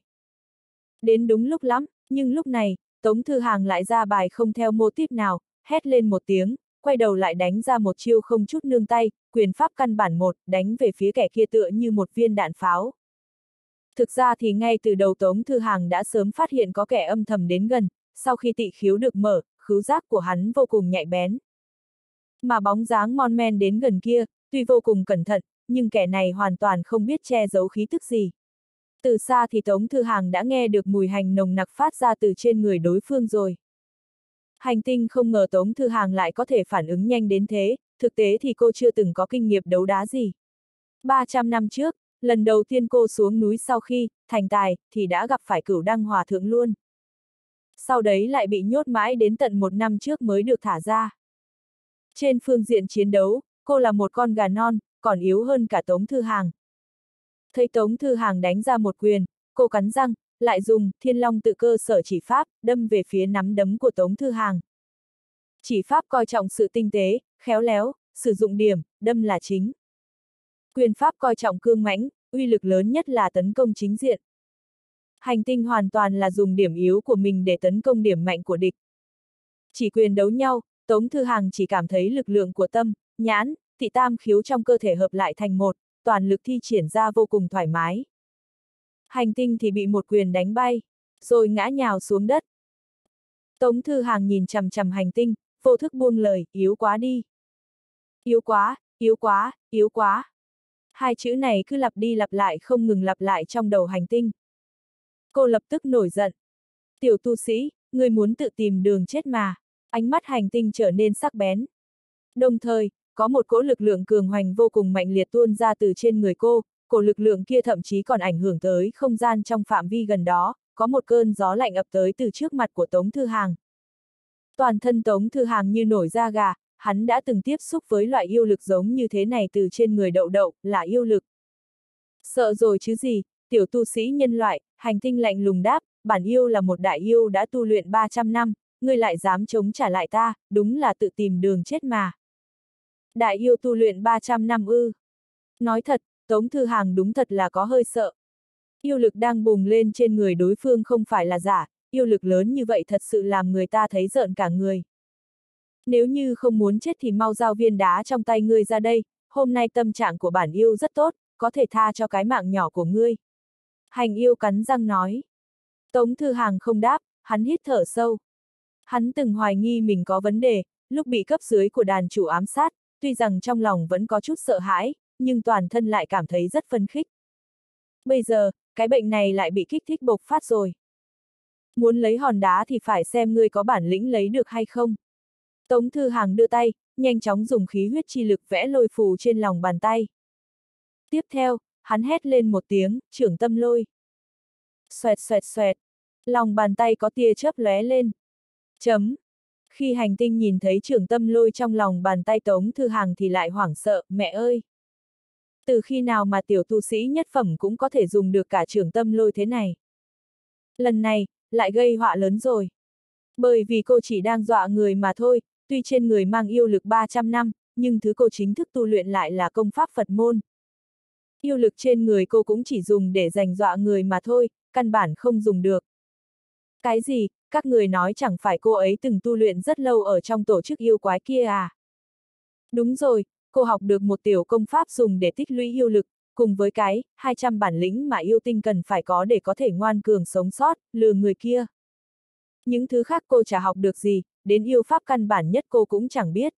Đến đúng lúc lắm, nhưng lúc này, Tống Thư Hàng lại ra bài không theo mô típ nào, hét lên một tiếng, quay đầu lại đánh ra một chiêu không chút nương tay, quyền pháp căn bản một, đánh về phía kẻ kia tựa như một viên đạn pháo. Thực ra thì ngay từ đầu Tống Thư Hàng đã sớm phát hiện có kẻ âm thầm đến gần, sau khi tị khiếu được mở, khứu giác của hắn vô cùng nhạy bén. Mà bóng dáng mon men đến gần kia, tuy vô cùng cẩn thận, nhưng kẻ này hoàn toàn không biết che giấu khí tức gì. Từ xa thì Tống Thư Hàng đã nghe được mùi hành nồng nặc phát ra từ trên người đối phương rồi. Hành tinh không ngờ Tống Thư Hàng lại có thể phản ứng nhanh đến thế, thực tế thì cô chưa từng có kinh nghiệm đấu đá gì. ba trăm năm trước, lần đầu tiên cô xuống núi sau khi thành tài, thì đã gặp phải Cửu Đăng Hòa Thượng luôn. Sau đấy lại bị nhốt mãi đến tận một năm trước mới được thả ra. Trên phương diện chiến đấu, cô là một con gà non, còn yếu hơn cả Tống Thư Hàng. Thấy Tống Thư Hàng đánh ra một quyền, cô cắn răng, lại dùng Thiên Long Tự Cơ Sở chỉ pháp, đâm về phía nắm đấm của Tống Thư Hàng. Chỉ pháp coi trọng sự tinh tế, khéo léo, sử dụng điểm, đâm là chính. Quyền pháp coi trọng cương mãnh, uy lực lớn nhất là tấn công chính diện. Hành tinh hoàn toàn là dùng điểm yếu của mình để tấn công điểm mạnh của địch. Chỉ quyền đấu nhau, Tống Thư Hàng chỉ cảm thấy lực lượng của tâm, nhãn, thị tam khiếu trong cơ thể hợp lại thành một, toàn lực thi triển ra vô cùng thoải mái. Hành tinh thì bị một quyền đánh bay, rồi ngã nhào xuống đất. Tống Thư Hàng nhìn chằm chằm hành tinh, vô thức buông lời, yếu quá đi. Yếu quá, yếu quá, yếu quá. Hai chữ này cứ lặp đi lặp lại không ngừng lặp lại trong đầu hành tinh. Cô lập tức nổi giận. Tiểu tu sĩ, ngươi muốn tự tìm đường chết mà. Ánh mắt hành tinh trở nên sắc bén. Đồng thời, có một cỗ lực lượng cường hoành vô cùng mạnh liệt tuôn ra từ trên người cô, cổ lực lượng kia thậm chí còn ảnh hưởng tới không gian trong phạm vi gần đó, có một cơn gió lạnh ập tới từ trước mặt của Tống Thư Hàng. Toàn thân Tống Thư Hàng như nổi da gà, hắn đã từng tiếp xúc với loại yêu lực giống như thế này từ trên người Đậu Đậu, là yêu lực. Sợ rồi chứ gì, tiểu tu sĩ nhân loại, hành tinh lạnh lùng đáp, bản yêu là một đại yêu đã tu luyện ba trăm năm, ngươi lại dám chống trả lại ta, đúng là tự tìm đường chết mà. Đại yêu tu luyện ba trăm năm ư. Nói thật, Tống Thư Hàng đúng thật là có hơi sợ. Yêu lực đang bùng lên trên người đối phương không phải là giả, yêu lực lớn như vậy thật sự làm người ta thấy rợn cả người. Nếu như không muốn chết thì mau giao viên đá trong tay ngươi ra đây, hôm nay tâm trạng của bản yêu rất tốt, có thể tha cho cái mạng nhỏ của ngươi. Hành yêu cắn răng nói. Tống Thư Hàng không đáp, hắn hít thở sâu. Hắn từng hoài nghi mình có vấn đề, lúc bị cấp dưới của đàn chủ ám sát, tuy rằng trong lòng vẫn có chút sợ hãi, nhưng toàn thân lại cảm thấy rất phấn khích. Bây giờ, cái bệnh này lại bị kích thích bộc phát rồi. Muốn lấy hòn đá thì phải xem ngươi có bản lĩnh lấy được hay không. Tống Thư Hàng đưa tay, nhanh chóng dùng khí huyết chi lực vẽ lôi phù trên lòng bàn tay. Tiếp theo, hắn hét lên một tiếng, trưởng tâm lôi. Xoẹt xoẹt xoẹt, lòng bàn tay có tia chớp lóe lên. Chấm. Khi hành tinh nhìn thấy trưởng tâm lôi trong lòng bàn tay Tống Thư Hàng thì lại hoảng sợ, mẹ ơi! Từ khi nào mà tiểu tu sĩ nhất phẩm cũng có thể dùng được cả trưởng tâm lôi thế này? Lần này, lại gây họa lớn rồi. Bởi vì cô chỉ đang dọa người mà thôi, tuy trên người mang yêu lực ba trăm năm, nhưng thứ cô chính thức tu luyện lại là công pháp Phật môn. Yêu lực trên người cô cũng chỉ dùng để giành dọa người mà thôi, căn bản không dùng được. Cái gì, các người nói chẳng phải cô ấy từng tu luyện rất lâu ở trong tổ chức yêu quái kia à? Đúng rồi, cô học được một tiểu công pháp dùng để tích lũy yêu lực, cùng với cái hai trăm bản lĩnh mà yêu tinh cần phải có để có thể ngoan cường sống sót, lừa người kia. Những thứ khác cô chả học được gì, đến yêu pháp căn bản nhất cô cũng chẳng biết.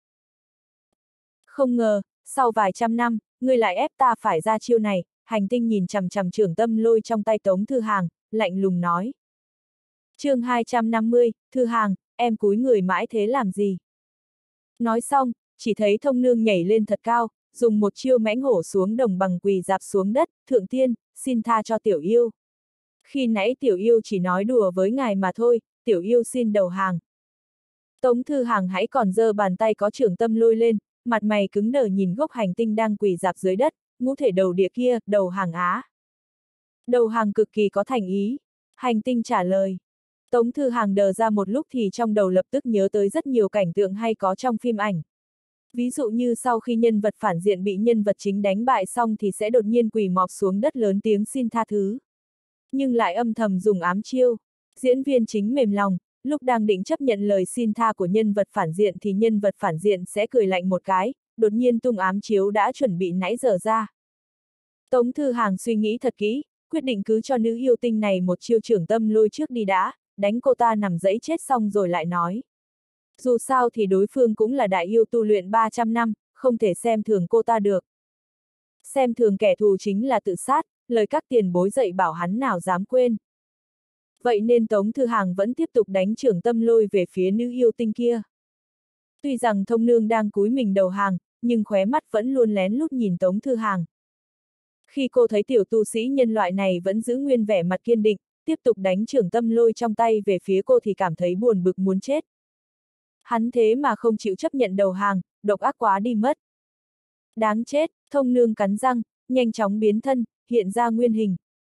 Không ngờ, sau vài trăm năm, ngươi lại ép ta phải ra chiêu này, hành tinh nhìn chằm chằm trưởng tâm lôi trong tay Tống Thư Hàng, lạnh lùng nói. Chương hai trăm năm mươi, Thư Hàng, em cúi người mãi thế làm gì? Nói xong, chỉ thấy thông nương nhảy lên thật cao, dùng một chiêu mãnh hổ xuống đồng bằng quỳ dạp xuống đất, thượng tiên, xin tha cho tiểu yêu. Khi nãy tiểu yêu chỉ nói đùa với ngài mà thôi, tiểu yêu xin đầu hàng. Tống Thư Hàng hãy còn giơ bàn tay có trưởng tâm lôi lên, mặt mày cứng đờ nhìn gốc hành tinh đang quỳ dạp dưới đất, ngũ thể đầu địa kia, đầu hàng á. Đầu hàng cực kỳ có thành ý. Hành tinh trả lời. Tống Thư Hàng đờ ra một lúc thì trong đầu lập tức nhớ tới rất nhiều cảnh tượng hay có trong phim ảnh. Ví dụ như sau khi nhân vật phản diện bị nhân vật chính đánh bại xong thì sẽ đột nhiên quỳ mọp xuống đất lớn tiếng xin tha thứ. Nhưng lại âm thầm dùng ám chiêu. Diễn viên chính mềm lòng, lúc đang định chấp nhận lời xin tha của nhân vật phản diện thì nhân vật phản diện sẽ cười lạnh một cái, đột nhiên tung ám chiếu đã chuẩn bị nãy giờ ra. Tống Thư Hàng suy nghĩ thật kỹ, quyết định cứ cho nữ yêu tinh này một chiêu trưởng tâm lôi trước đi đã, đánh cô ta nằm dẫy chết xong rồi lại nói. Dù sao thì đối phương cũng là đại yêu tu luyện ba trăm năm, không thể xem thường cô ta được. Xem thường kẻ thù chính là tự sát, lời các tiền bối dạy bảo hắn nào dám quên. Vậy nên Tống Thư Hàng vẫn tiếp tục đánh trưởng tâm lôi về phía nữ yêu tinh kia. Tuy rằng thông nương đang cúi mình đầu hàng, nhưng khóe mắt vẫn luôn lén lút nhìn Tống Thư Hàng. Khi cô thấy tiểu tu sĩ nhân loại này vẫn giữ nguyên vẻ mặt kiên định, tiếp tục đánh trưởng tâm lôi trong tay về phía cô thì cảm thấy buồn bực muốn chết. Hắn thế mà không chịu chấp nhận đầu hàng, độc ác quá đi mất. Đáng chết, thông nương cắn răng, nhanh chóng biến thân, hiện ra nguyên hình.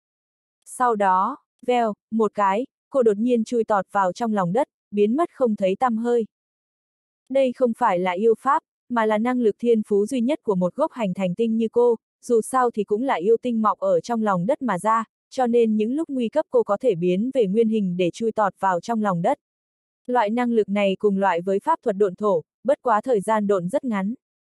Sau đó, vèo, một cái, cô đột nhiên chui tọt vào trong lòng đất, biến mất không thấy tăm hơi. Đây không phải là yêu pháp, mà là năng lực thiên phú duy nhất của một gốc hành thành tinh như cô, dù sao thì cũng là yêu tinh mọc ở trong lòng đất mà ra, cho nên những lúc nguy cấp cô có thể biến về nguyên hình để chui tọt vào trong lòng đất. Loại năng lực này cùng loại với pháp thuật độn thổ, bất quá thời gian độn rất ngắn.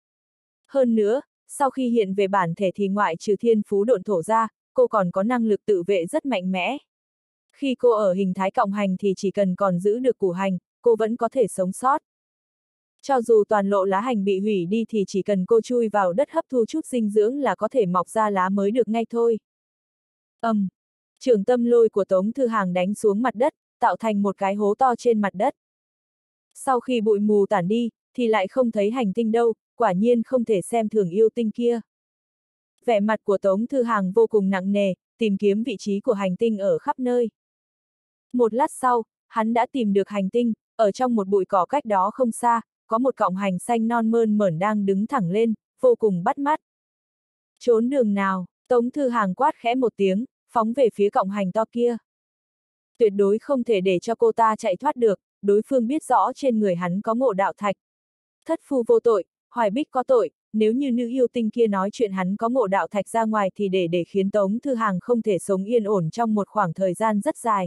Hơn nữa, sau khi hiện về bản thể thì ngoại trừ thiên phú độn thổ ra, cô còn có năng lực tự vệ rất mạnh mẽ. Khi cô ở hình thái cộng hành thì chỉ cần còn giữ được củ hành, cô vẫn có thể sống sót. Cho dù toàn lộ lá hành bị hủy đi thì chỉ cần cô chui vào đất hấp thu chút dinh dưỡng là có thể mọc ra lá mới được ngay thôi. Ầm, um, trường tâm lôi của Tống Thư Hàng đánh xuống mặt đất, tạo thành một cái hố to trên mặt đất. Sau khi bụi mù tản đi, thì lại không thấy hành tinh đâu, quả nhiên không thể xem thường yêu tinh kia. Vẻ mặt của Tống Thư Hàng vô cùng nặng nề, tìm kiếm vị trí của hành tinh ở khắp nơi. Một lát sau, hắn đã tìm được hành tinh, ở trong một bụi cỏ cách đó không xa, có một cọng hành xanh non mơn mởn đang đứng thẳng lên, vô cùng bắt mắt. Trốn đường nào, Tống Thư Hàng quát khẽ một tiếng, phóng về phía cọng hành to kia. Tuyệt đối không thể để cho cô ta chạy thoát được, đối phương biết rõ trên người hắn có ngộ đạo thạch. Thất phu vô tội, Hoài Bích có tội, nếu như nữ yêu tinh kia nói chuyện hắn có ngộ đạo thạch ra ngoài thì để để khiến Tống Thư Hàng không thể sống yên ổn trong một khoảng thời gian rất dài.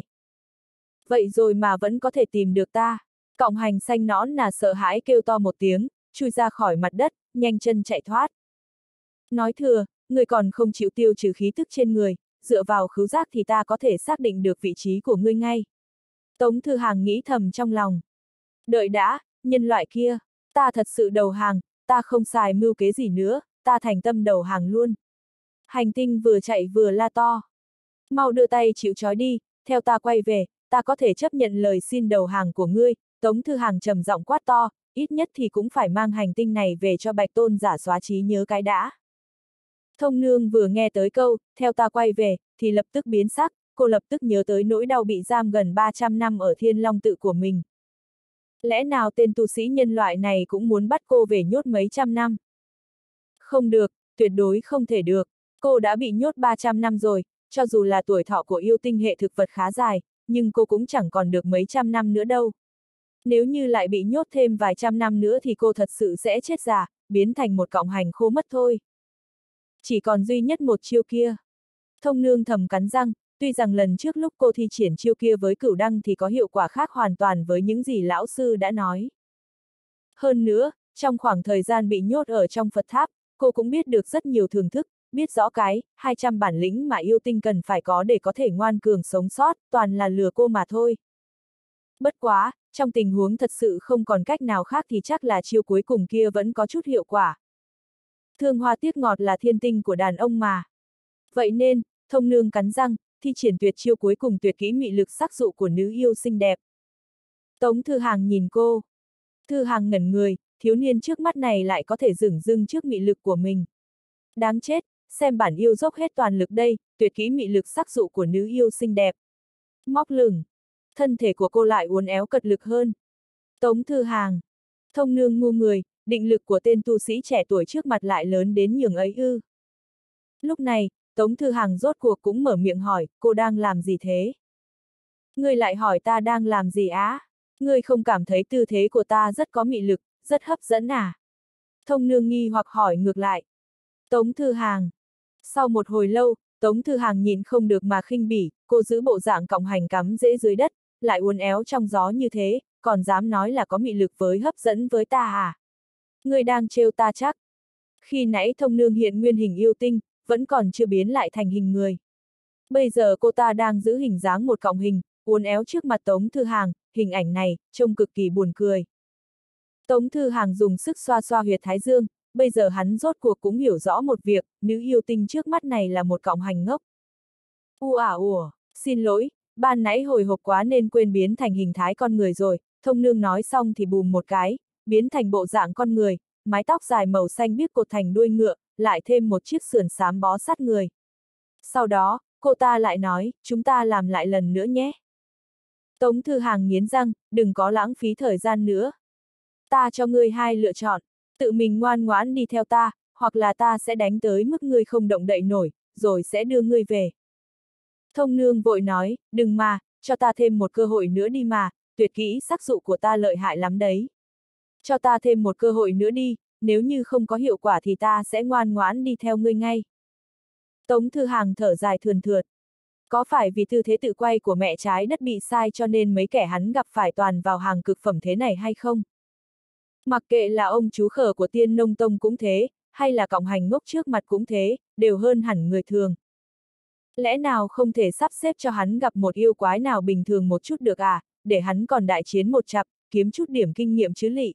Vậy rồi mà vẫn có thể tìm được ta. Cọng hành xanh nõn nà sợ hãi kêu to một tiếng, chui ra khỏi mặt đất, nhanh chân chạy thoát. Nói thừa, người còn không chịu tiêu trừ khí tức trên người, dựa vào khứu giác thì ta có thể xác định được vị trí của ngươi ngay. Tống Thư Hàng nghĩ thầm trong lòng. Đợi đã, nhân loại kia, ta thật sự đầu hàng, ta không xài mưu kế gì nữa, ta thành tâm đầu hàng luôn. Hành tinh vừa chạy vừa la to. Mau đưa tay chịu trói đi, theo ta quay về, ta có thể chấp nhận lời xin đầu hàng của ngươi. Tống Thư Hàng trầm giọng quát to, ít nhất thì cũng phải mang hành tinh này về cho Bạch Tôn giả xóa trí nhớ cái đã. Thông nương vừa nghe tới câu, theo ta quay về, thì lập tức biến sắc, cô lập tức nhớ tới nỗi đau bị giam gần ba trăm năm ở Thiên Long tự của mình. Lẽ nào tên tu sĩ nhân loại này cũng muốn bắt cô về nhốt mấy trăm năm? Không được, tuyệt đối không thể được, cô đã bị nhốt ba trăm năm rồi, cho dù là tuổi thọ của yêu tinh hệ thực vật khá dài, nhưng cô cũng chẳng còn được mấy trăm năm nữa đâu. Nếu như lại bị nhốt thêm vài trăm năm nữa thì cô thật sự sẽ chết già, biến thành một cọng hành khô mất thôi. Chỉ còn duy nhất một chiêu kia. Thông nương thầm cắn răng, tuy rằng lần trước lúc cô thi triển chiêu kia với Cửu Đăng thì có hiệu quả khác hoàn toàn với những gì lão sư đã nói. Hơn nữa, trong khoảng thời gian bị nhốt ở trong Phật tháp, cô cũng biết được rất nhiều thưởng thức, biết rõ cái, hai trăm bản lĩnh mà yêu tinh cần phải có để có thể ngoan cường sống sót, toàn là lừa cô mà thôi. Bất quá, trong tình huống thật sự không còn cách nào khác thì chắc là chiêu cuối cùng kia vẫn có chút hiệu quả. Thương hoa tiếc ngọt là thiên tinh của đàn ông mà. Vậy nên, thông nương cắn răng, thi triển tuyệt chiêu cuối cùng tuyệt kỹ mị lực sắc dụ của nữ yêu xinh đẹp. Tống Thư Hàng nhìn cô. Thư Hàng ngẩn người, thiếu niên trước mắt này lại có thể dửng dưng trước mị lực của mình. Đáng chết, xem bản yêu dốc hết toàn lực đây, tuyệt kỹ mị lực sắc dụ của nữ yêu xinh đẹp. Móc lửng. Thân thể của cô lại uốn éo cật lực hơn. Tống Thư Hàng. Thông nương ngu người, định lực của tên tu sĩ trẻ tuổi trước mặt lại lớn đến nhường ấy ư. Lúc này, Tống Thư Hàng rốt cuộc cũng mở miệng hỏi, cô đang làm gì thế? Ngươi lại hỏi ta đang làm gì á? Ngươi không cảm thấy tư thế của ta rất có mị lực, rất hấp dẫn à? Thông nương nghi hoặc hỏi ngược lại. Tống Thư Hàng. Sau một hồi lâu, Tống Thư Hàng nhìn không được mà khinh bỉ, cô giữ bộ dạng cọng hành cắm rễ dưới đất, lại uốn éo trong gió như thế, còn dám nói là có mị lực với hấp dẫn với ta à? Ngươi đang trêu ta chắc. Khi nãy thông nương hiện nguyên hình yêu tinh, vẫn còn chưa biến lại thành hình người. Bây giờ cô ta đang giữ hình dáng một cọng hình, uốn éo trước mặt Tống Thư Hàng, hình ảnh này, trông cực kỳ buồn cười. Tống Thư Hàng dùng sức xoa xoa huyệt thái dương, bây giờ hắn rốt cuộc cũng hiểu rõ một việc, nữ yêu tinh trước mắt này là một cọng hành ngốc. U ả ủa, xin lỗi, ban nãy hồi hộp quá nên quên biến thành hình thái con người rồi, thông nương nói xong thì bùm một cái, biến thành bộ dạng con người, mái tóc dài màu xanh biếc cột thành đuôi ngựa, lại thêm một chiếc sườn xám bó sát người. Sau đó, cô ta lại nói, chúng ta làm lại lần nữa nhé. Tống Thư Hàng nghiến răng, đừng có lãng phí thời gian nữa. Ta cho ngươi hai lựa chọn, tự mình ngoan ngoãn đi theo ta, hoặc là ta sẽ đánh tới mức ngươi không động đậy nổi, rồi sẽ đưa ngươi về. Thông nương vội nói, đừng mà, cho ta thêm một cơ hội nữa đi mà, tuyệt kỹ sắc dụ của ta lợi hại lắm đấy. Cho ta thêm một cơ hội nữa đi, nếu như không có hiệu quả thì ta sẽ ngoan ngoãn đi theo ngươi ngay. Tống Thư Hàng thở dài thườn thượt. Có phải vì tư thế tự quay của mẹ trái đất bị sai cho nên mấy kẻ hắn gặp phải toàn vào hàng cực phẩm thế này hay không? Mặc kệ là ông chú khở của Tiên Nông Tông cũng thế, hay là cọng hành ngốc trước mặt cũng thế, đều hơn hẳn người thường. Lẽ nào không thể sắp xếp cho hắn gặp một yêu quái nào bình thường một chút được à, để hắn còn đại chiến một chặp, kiếm chút điểm kinh nghiệm chứ lị.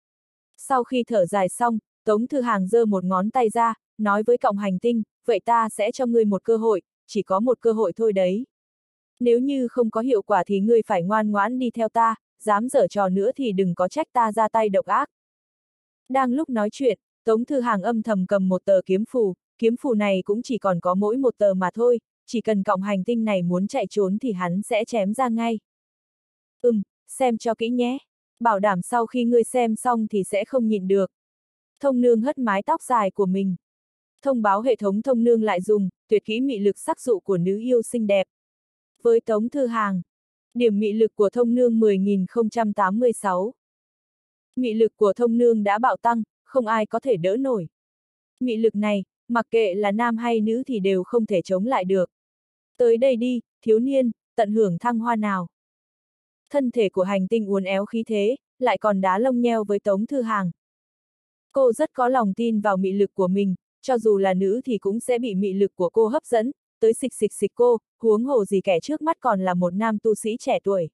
Sau khi thở dài xong, Tống Thư Hàng giơ một ngón tay ra, nói với cọng hành tinh, vậy ta sẽ cho ngươi một cơ hội, chỉ có một cơ hội thôi đấy. Nếu như không có hiệu quả thì ngươi phải ngoan ngoãn đi theo ta, dám giở trò nữa thì đừng có trách ta ra tay độc ác. Đang lúc nói chuyện, Tống Thư Hàng âm thầm cầm một tờ kiếm phù, kiếm phù này cũng chỉ còn có mỗi một tờ mà thôi, chỉ cần cọng hành tinh này muốn chạy trốn thì hắn sẽ chém ra ngay. Ừm, xem cho kỹ nhé, bảo đảm sau khi ngươi xem xong thì sẽ không nhịn được. Thông nương hất mái tóc dài của mình. Thông báo hệ thống thông nương lại dùng, tuyệt kỹ mị lực sắc dụ của nữ yêu xinh đẹp. Với Tống Thư Hàng, điểm mị lực của thông nương mười nghìn không trăm tám mươi sáu. Mị lực của thông nương đã bạo tăng, không ai có thể đỡ nổi. Mị lực này, mặc kệ là nam hay nữ thì đều không thể chống lại được. Tới đây đi, thiếu niên, tận hưởng thăng hoa nào. Thân thể của hành tinh uốn éo khí thế, lại còn đá lông nheo với Tống Thư Hàng. Cô rất có lòng tin vào mị lực của mình, cho dù là nữ thì cũng sẽ bị mị lực của cô hấp dẫn, tới xịch xịch xịch cô, huống hồ gì kẻ trước mắt còn là một nam tu sĩ trẻ tuổi.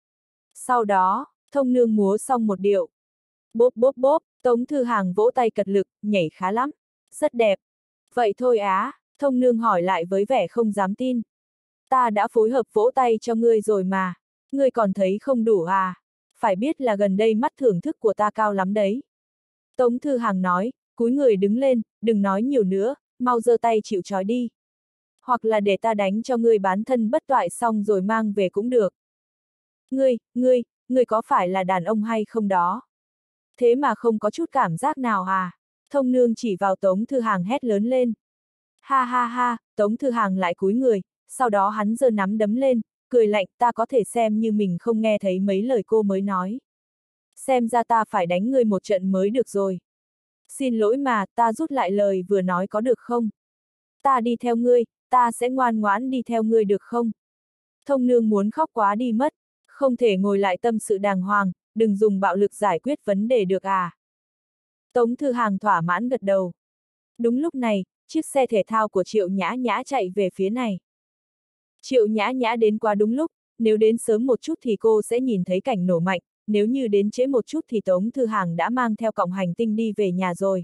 Sau đó, thông nương múa xong một điệu. Bốp bốp bốp, Tống Thư Hàng vỗ tay cật lực, nhảy khá lắm. Rất đẹp. Vậy thôi á, thông nương hỏi lại với vẻ không dám tin. Ta đã phối hợp vỗ tay cho ngươi rồi mà. Ngươi còn thấy không đủ à? Phải biết là gần đây mắt thưởng thức của ta cao lắm đấy. Tống Thư Hàng nói, cúi người đứng lên, đừng nói nhiều nữa, mau giơ tay chịu trói đi. Hoặc là để ta đánh cho ngươi bán thân bất toại xong rồi mang về cũng được. Ngươi, ngươi, ngươi có phải là đàn ông hay không đó? Thế mà không có chút cảm giác nào à? Thông nương chỉ vào Tống Thư Hàng hét lớn lên. Ha ha ha, Tống Thư Hàng lại cúi người, sau đó hắn giơ nắm đấm lên, cười lạnh, ta có thể xem như mình không nghe thấy mấy lời cô mới nói. Xem ra ta phải đánh ngươi một trận mới được rồi. Xin lỗi mà, ta rút lại lời vừa nói có được không? Ta đi theo ngươi, ta sẽ ngoan ngoãn đi theo ngươi được không? Thông nương muốn khóc quá đi mất, không thể ngồi lại tâm sự đàng hoàng, đừng dùng bạo lực giải quyết vấn đề được à? Tống Thư Hàng thỏa mãn gật đầu. Đúng lúc này, chiếc xe thể thao của Triệu Nhã Nhã chạy về phía này. Triệu Nhã Nhã đến quá đúng lúc, nếu đến sớm một chút thì cô sẽ nhìn thấy cảnh nổ mạnh, nếu như đến trễ một chút thì Tống Thư Hàng đã mang theo cọng hành tinh đi về nhà rồi.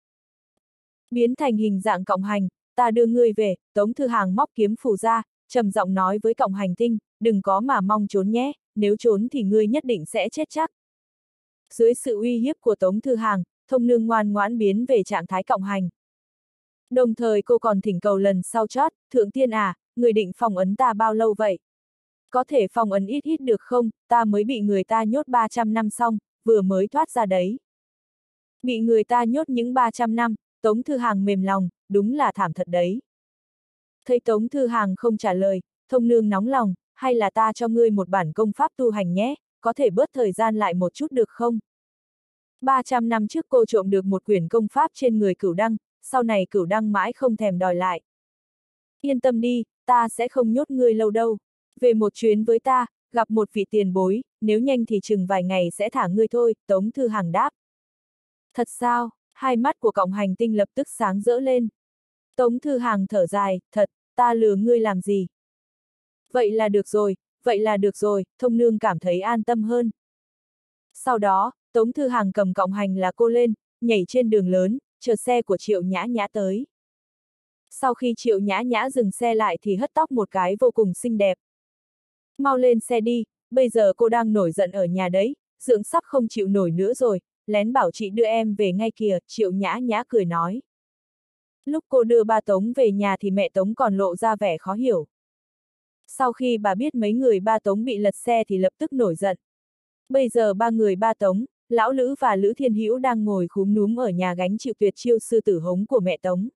Biến thành hình dạng cọng hành, ta đưa ngươi về, Tống Thư Hàng móc kiếm phù ra, trầm giọng nói với cọng hành tinh, đừng có mà mong trốn nhé, nếu trốn thì ngươi nhất định sẽ chết chắc. Dưới sự uy hiếp của Tống Thư Hàng, thông nương ngoan ngoãn biến về trạng thái cọng hành. Đồng thời cô còn thỉnh cầu lần sau chót, thượng tiên à, người định phong ấn ta bao lâu vậy? Có thể phong ấn ít ít được không, ta mới bị người ta nhốt ba trăm năm xong, vừa mới thoát ra đấy. Bị người ta nhốt những ba trăm năm, Tống Thư Hàng mềm lòng, đúng là thảm thật đấy. Thấy Tống Thư Hàng không trả lời, thông nương nóng lòng, hay là ta cho ngươi một bản công pháp tu hành nhé, có thể bớt thời gian lại một chút được không? ba trăm năm trước cô trộm được một quyển công pháp trên người Cửu Đăng, sau này Cửu Đăng mãi không thèm đòi lại. Yên tâm đi, ta sẽ không nhốt ngươi lâu đâu. Về một chuyến với ta, gặp một vị tiền bối, nếu nhanh thì chừng vài ngày sẽ thả ngươi thôi, Tống Thư Hàng đáp. Thật sao? Hai mắt của cọng hành tinh lập tức sáng rỡ lên. Tống Thư Hàng thở dài, thật, ta lừa ngươi làm gì? Vậy là được rồi, vậy là được rồi, thông nương cảm thấy an tâm hơn. Sau đó, Tống Thư Hàng cầm cọng hành là cô lên, nhảy trên đường lớn, chờ xe của Triệu Nhã Nhã tới. Sau khi Triệu Nhã Nhã dừng xe lại thì hất tóc một cái vô cùng xinh đẹp. Mau lên xe đi, bây giờ cô đang nổi giận ở nhà đấy, dưỡng sắp không chịu nổi nữa rồi, lén bảo chị đưa em về ngay kìa, Triệu Nhã Nhã cười nói. Lúc cô đưa ba Tống về nhà thì mẹ Tống còn lộ ra vẻ khó hiểu. Sau khi bà biết mấy người ba Tống bị lật xe thì lập tức nổi giận. Bây giờ ba người ba Tống, Lão Lữ và Lữ Thiên Hữu đang ngồi khúm núm ở nhà gánh chịu tuyệt chiêu sư tử hống của mẹ Tống.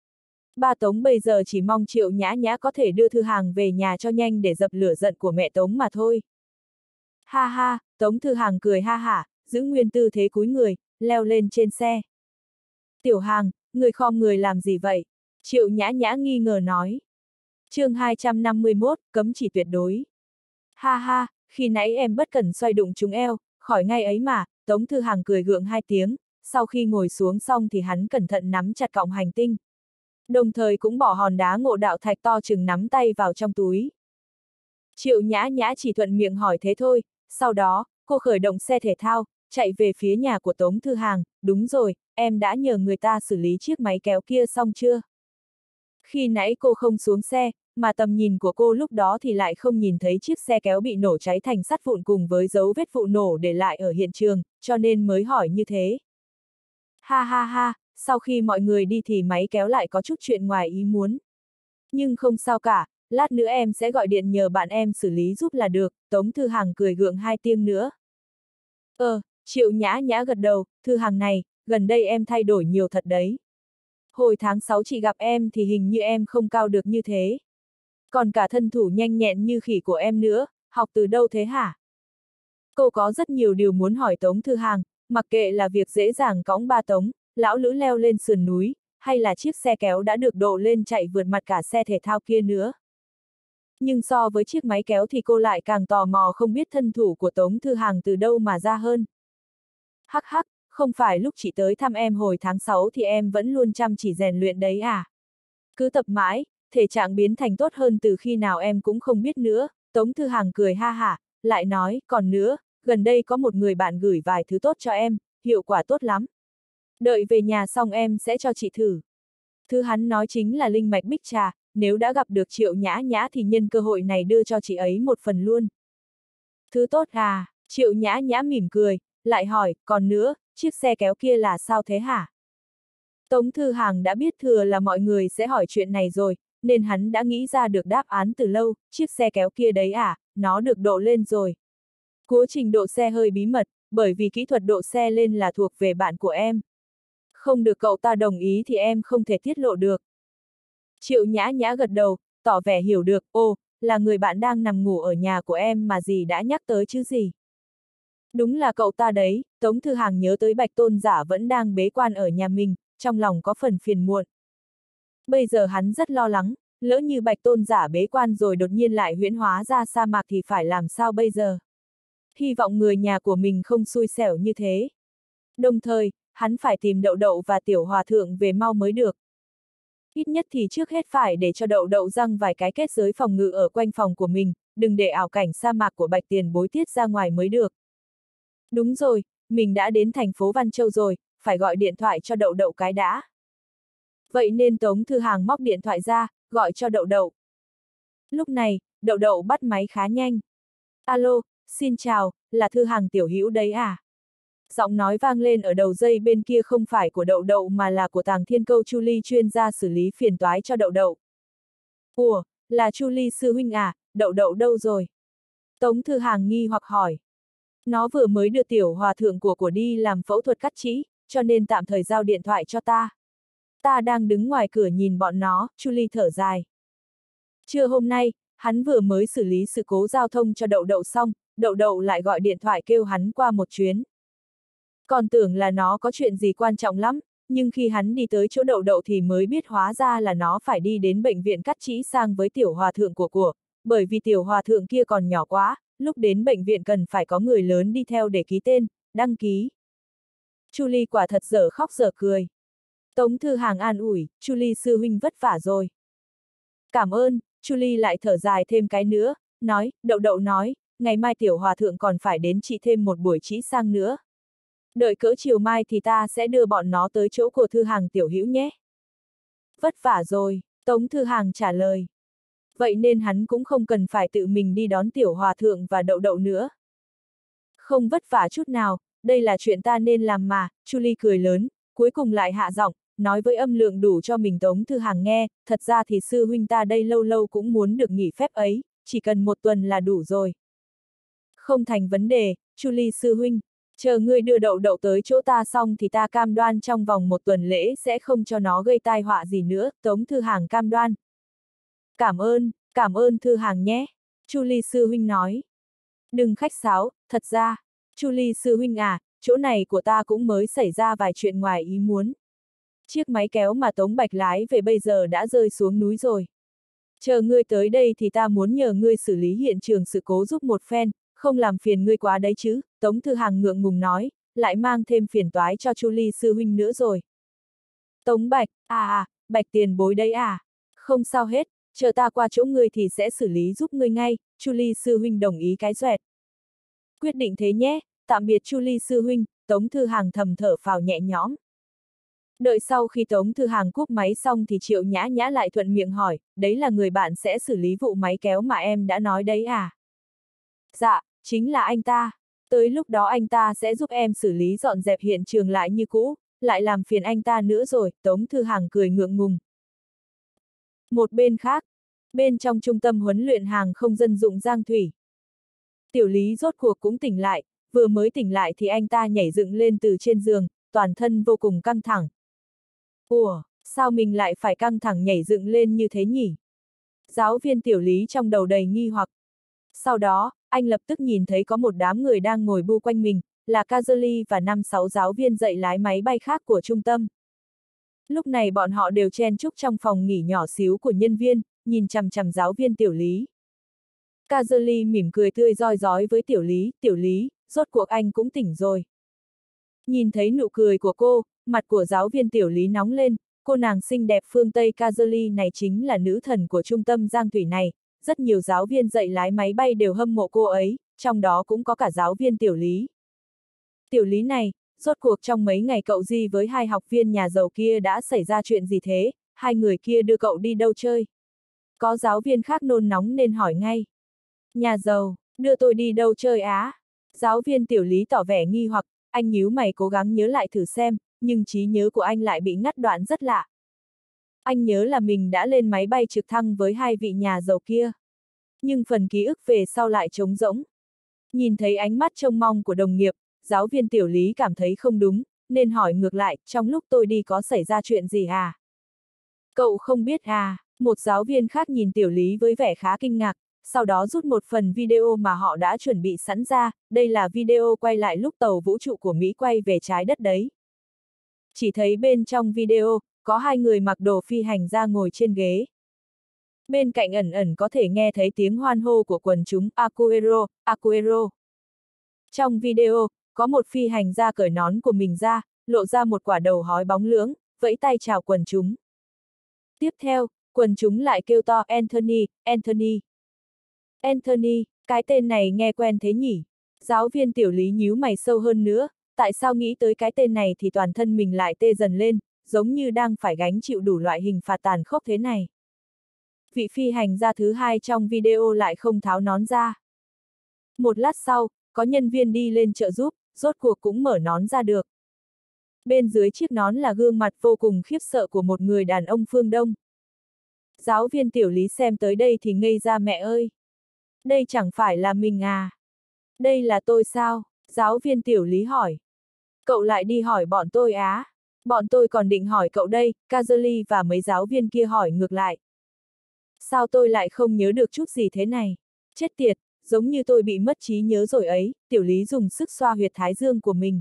Ba Tống bây giờ chỉ mong Triệu Nhã Nhã có thể đưa Thư Hàng về nhà cho nhanh để dập lửa giận của mẹ Tống mà thôi. Ha ha, Tống Thư Hàng cười ha hả, giữ nguyên tư thế cúi người, leo lên trên xe. Tiểu Hàng, người khom người làm gì vậy? Triệu Nhã Nhã nghi ngờ nói. Chương hai trăm năm mươi mốt, cấm chỉ tuyệt đối. Ha ha, khi nãy em bất cẩn xoay đụng trúng eo, khỏi ngay ấy mà, Tống Thư Hàng cười gượng hai tiếng, sau khi ngồi xuống xong thì hắn cẩn thận nắm chặt cọng hành tinh. Đồng thời cũng bỏ hòn đá ngộ đạo thạch to chừng nắm tay vào trong túi. Triệu Nhã Nhã chỉ thuận miệng hỏi thế thôi, sau đó, cô khởi động xe thể thao, chạy về phía nhà của Tống Thư Hàng, đúng rồi, em đã nhờ người ta xử lý chiếc máy kéo kia xong chưa? Khi nãy cô không xuống xe, mà tầm nhìn của cô lúc đó thì lại không nhìn thấy chiếc xe kéo bị nổ cháy thành sắt vụn cùng với dấu vết vụ nổ để lại ở hiện trường, cho nên mới hỏi như thế. Ha ha ha, sau khi mọi người đi thì máy kéo lại có chút chuyện ngoài ý muốn. Nhưng không sao cả, lát nữa em sẽ gọi điện nhờ bạn em xử lý giúp là được, Tống Thư Hàng cười gượng hai tiếng nữa. Ờ, Triệu Nhã Nhã gật đầu, Thư Hàng này, gần đây em thay đổi nhiều thật đấy. Hồi tháng sáu chị gặp em thì hình như em không cao được như thế. Còn cả thân thủ nhanh nhẹn như khỉ của em nữa, học từ đâu thế hả? Cô có rất nhiều điều muốn hỏi Tống Thư Hàng, mặc kệ là việc dễ dàng cõng ba Tống, lão Lữ leo lên sườn núi, hay là chiếc xe kéo đã được độ lên chạy vượt mặt cả xe thể thao kia nữa. Nhưng so với chiếc máy kéo thì cô lại càng tò mò không biết thân thủ của Tống Thư Hàng từ đâu mà ra hơn. Hắc hắc, không phải lúc chị tới thăm em hồi tháng sáu thì em vẫn luôn chăm chỉ rèn luyện đấy à? Cứ tập mãi, thể trạng biến thành tốt hơn từ khi nào em cũng không biết nữa, Tống Thư Hàng cười ha hả, lại nói, còn nữa, gần đây có một người bạn gửi vài thứ tốt cho em, hiệu quả tốt lắm. Đợi về nhà xong em sẽ cho chị thử. Thứ hắn nói chính là linh mạch bích trà, nếu đã gặp được Triệu Nhã Nhã thì nhân cơ hội này đưa cho chị ấy một phần luôn. Thứ tốt à, Triệu Nhã Nhã mỉm cười, lại hỏi, còn nữa, chiếc xe kéo kia là sao thế hả? Tống Thư Hàng đã biết thừa là mọi người sẽ hỏi chuyện này rồi, nên hắn đã nghĩ ra được đáp án từ lâu, chiếc xe kéo kia đấy à, nó được độ lên rồi. Quá trình độ xe hơi bí mật, bởi vì kỹ thuật độ xe lên là thuộc về bạn của em. Không được cậu ta đồng ý thì em không thể tiết lộ được. Triệu Nhã Nhã gật đầu, tỏ vẻ hiểu được, ô, là người bạn đang nằm ngủ ở nhà của em mà gì đã nhắc tới chứ gì. Đúng là cậu ta đấy, Tống Thư Hàng nhớ tới Bạch Tôn Giả vẫn đang bế quan ở nhà mình, trong lòng có phần phiền muộn. Bây giờ hắn rất lo lắng, lỡ như Bạch Tôn Giả bế quan rồi đột nhiên lại huyễn hóa ra sa mạc thì phải làm sao bây giờ? Hy vọng người nhà của mình không xui xẻo như thế. Đồng thời, hắn phải tìm Đậu Đậu và Tiểu Hòa Thượng về mau mới được. Ít nhất thì trước hết phải để cho Đậu Đậu răng vài cái kết giới phòng ngự ở quanh phòng của mình, đừng để ảo cảnh sa mạc của Bạch Tiền Bối tiết ra ngoài mới được. Đúng rồi, mình đã đến thành phố Văn Châu rồi, phải gọi điện thoại cho Đậu Đậu cái đã. Vậy nên Tống Thư Hàng móc điện thoại ra, gọi cho Đậu Đậu. Lúc này, Đậu Đậu bắt máy khá nhanh. Alo, xin chào, là Thư Hàng tiểu hữu đấy à? Giọng nói vang lên ở đầu dây bên kia không phải của Đậu Đậu mà là của Tàng Thiên Câu Chu Ly chuyên gia xử lý phiền toái cho Đậu Đậu. Ủa, là Chu Ly sư huynh à, Đậu Đậu đâu rồi? Tống Thư Hàng nghi hoặc hỏi. Nó vừa mới đưa Tiểu Hòa Thượng của của đi làm phẫu thuật cắt trĩ, cho nên tạm thời giao điện thoại cho ta. Ta đang đứng ngoài cửa nhìn bọn nó, Chu Ly thở dài. Trưa hôm nay, hắn vừa mới xử lý sự cố giao thông cho Đậu Đậu xong, Đậu Đậu lại gọi điện thoại kêu hắn qua một chuyến. Còn tưởng là nó có chuyện gì quan trọng lắm, nhưng khi hắn đi tới chỗ Đậu Đậu thì mới biết hóa ra là nó phải đi đến bệnh viện cắt trĩ sang với Tiểu Hòa Thượng của của, bởi vì Tiểu Hòa Thượng kia còn nhỏ quá, lúc đến bệnh viện cần phải có người lớn đi theo để ký tên, đăng ký. Chu Ly quả thật dở khóc dở cười. Tống Thư Hàng an ủi, Chu Ly sư huynh vất vả rồi. Cảm ơn, Chu Ly lại thở dài thêm cái nữa, nói, Đậu Đậu nói, ngày mai Tiểu Hòa Thượng còn phải đến trị thêm một buổi trĩ sang nữa. Đợi cỡ chiều mai thì ta sẽ đưa bọn nó tới chỗ của Thư Hàng tiểu hữu nhé. Vất vả rồi, Tống Thư Hàng trả lời. Vậy nên hắn cũng không cần phải tự mình đi đón Tiểu Hòa Thượng và Đậu Đậu nữa. Không vất vả chút nào, đây là chuyện ta nên làm mà, Chu Ly cười lớn, cuối cùng lại hạ giọng, nói với âm lượng đủ cho mình Tống Thư Hàng nghe, thật ra thì sư huynh ta đây lâu lâu cũng muốn được nghỉ phép ấy, chỉ cần một tuần là đủ rồi. Không thành vấn đề, Chu Ly sư huynh. Chờ ngươi đưa đậu đậu tới chỗ ta xong thì ta cam đoan trong vòng một tuần lễ sẽ không cho nó gây tai họa gì nữa, Tống Thư Hàng cam đoan. Cảm ơn, cảm ơn Thư Hàng nhé, Chu Ly sư huynh nói. Đừng khách sáo, thật ra, Chu Ly sư huynh à, chỗ này của ta cũng mới xảy ra vài chuyện ngoài ý muốn. Chiếc máy kéo mà Tống Bạch lái về bây giờ đã rơi xuống núi rồi. Chờ ngươi tới đây thì ta muốn nhờ ngươi xử lý hiện trường sự cố giúp một phen, không làm phiền ngươi quá đấy chứ, Tống Thư Hàng ngượng ngùng nói, lại mang thêm phiền toái cho Chu Ly sư huynh nữa rồi. Tống Bạch, à à, Bạch tiền bối đấy à, không sao hết, chờ ta qua chỗ ngươi thì sẽ xử lý giúp ngươi ngay, Chu Ly sư huynh đồng ý cái doẹt. Quyết định thế nhé, tạm biệt Chu Ly sư huynh, Tống Thư Hàng thầm thở phào nhẹ nhõm. Đợi sau khi Tống Thư Hàng cúp máy xong thì Triệu Nhã Nhã lại thuận miệng hỏi, đấy là người bạn sẽ xử lý vụ máy kéo mà em đã nói đấy à? Dạ, chính là anh ta. Tới lúc đó anh ta sẽ giúp em xử lý dọn dẹp hiện trường lại như cũ, lại làm phiền anh ta nữa rồi, Tống Thư Hàng cười ngượng ngùng. Một bên khác, bên trong trung tâm huấn luyện hàng không dân dụng Giang Thủy. Tiểu Lý rốt cuộc cũng tỉnh lại, vừa mới tỉnh lại thì anh ta nhảy dựng lên từ trên giường, toàn thân vô cùng căng thẳng. Ủa, sao mình lại phải căng thẳng nhảy dựng lên như thế nhỉ? Giáo viên Tiểu Lý trong đầu đầy nghi hoặc. Sau đó, anh lập tức nhìn thấy có một đám người đang ngồi bu quanh mình, là Kazali và năm sáu giáo viên dạy lái máy bay khác của trung tâm. Lúc này bọn họ đều chen chúc trong phòng nghỉ nhỏ xíu của nhân viên, nhìn chằm chằm giáo viên Tiểu Lý. Kazali mỉm cười tươi rói rói với Tiểu Lý, Tiểu Lý, rốt cuộc anh cũng tỉnh rồi. Nhìn thấy nụ cười của cô, mặt của giáo viên Tiểu Lý nóng lên, cô nàng xinh đẹp phương Tây Kazali này chính là nữ thần của trung tâm Giang Thủy này, rất nhiều giáo viên dạy lái máy bay đều hâm mộ cô ấy, trong đó cũng có cả giáo viên Tiểu Lý. Tiểu Lý này, rốt cuộc trong mấy ngày cậu Di với hai học viên nhà giàu kia đã xảy ra chuyện gì thế, hai người kia đưa cậu đi đâu chơi? Có giáo viên khác nôn nóng nên hỏi ngay. Nhà giàu, đưa tôi đi đâu chơi á? Giáo viên Tiểu Lý tỏ vẻ nghi hoặc, anh nhíu mày cố gắng nhớ lại thử xem, nhưng trí nhớ của anh lại bị ngắt đoạn rất lạ. Anh nhớ là mình đã lên máy bay trực thăng với hai vị nhà giàu kia. Nhưng phần ký ức về sau lại trống rỗng. Nhìn thấy ánh mắt trông mong của đồng nghiệp, giáo viên Tiểu Lý cảm thấy không đúng, nên hỏi ngược lại, trong lúc tôi đi có xảy ra chuyện gì à? Cậu không biết à? Một giáo viên khác nhìn Tiểu Lý với vẻ khá kinh ngạc, sau đó rút một phần video mà họ đã chuẩn bị sẵn ra, đây là video quay lại lúc tàu vũ trụ của Mỹ quay về trái đất đấy. Chỉ thấy bên trong video, có hai người mặc đồ phi hành gia ngồi trên ghế. Bên cạnh ẩn ẩn có thể nghe thấy tiếng hoan hô của quần chúng Acuero, Acuero. Trong video, có một phi hành gia cởi nón của mình ra, lộ ra một quả đầu hói bóng lưỡng, vẫy tay chào quần chúng. Tiếp theo, quần chúng lại kêu to Anthony, Anthony. Anthony, cái tên này nghe quen thế nhỉ? Giáo viên Tiểu Lý nhíu mày sâu hơn nữa, tại sao nghĩ tới cái tên này thì toàn thân mình lại tê dần lên, giống như đang phải gánh chịu đủ loại hình phạt tàn khốc thế này. Vị phi hành gia thứ hai trong video lại không tháo nón ra. Một lát sau, có nhân viên đi lên trợ giúp, rốt cuộc cũng mở nón ra được. Bên dưới chiếc nón là gương mặt vô cùng khiếp sợ của một người đàn ông phương Đông. Giáo viên Tiểu Lý xem tới đây thì ngây ra mẹ ơi! Đây chẳng phải là mình à? Đây là tôi sao? Giáo viên Tiểu Lý hỏi. Cậu lại đi hỏi bọn tôi á? Bọn tôi còn định hỏi cậu đây, Kazali và mấy giáo viên kia hỏi ngược lại. Sao tôi lại không nhớ được chút gì thế này? Chết tiệt, giống như tôi bị mất trí nhớ rồi ấy, Tiểu Lý dùng sức xoa huyệt thái dương của mình.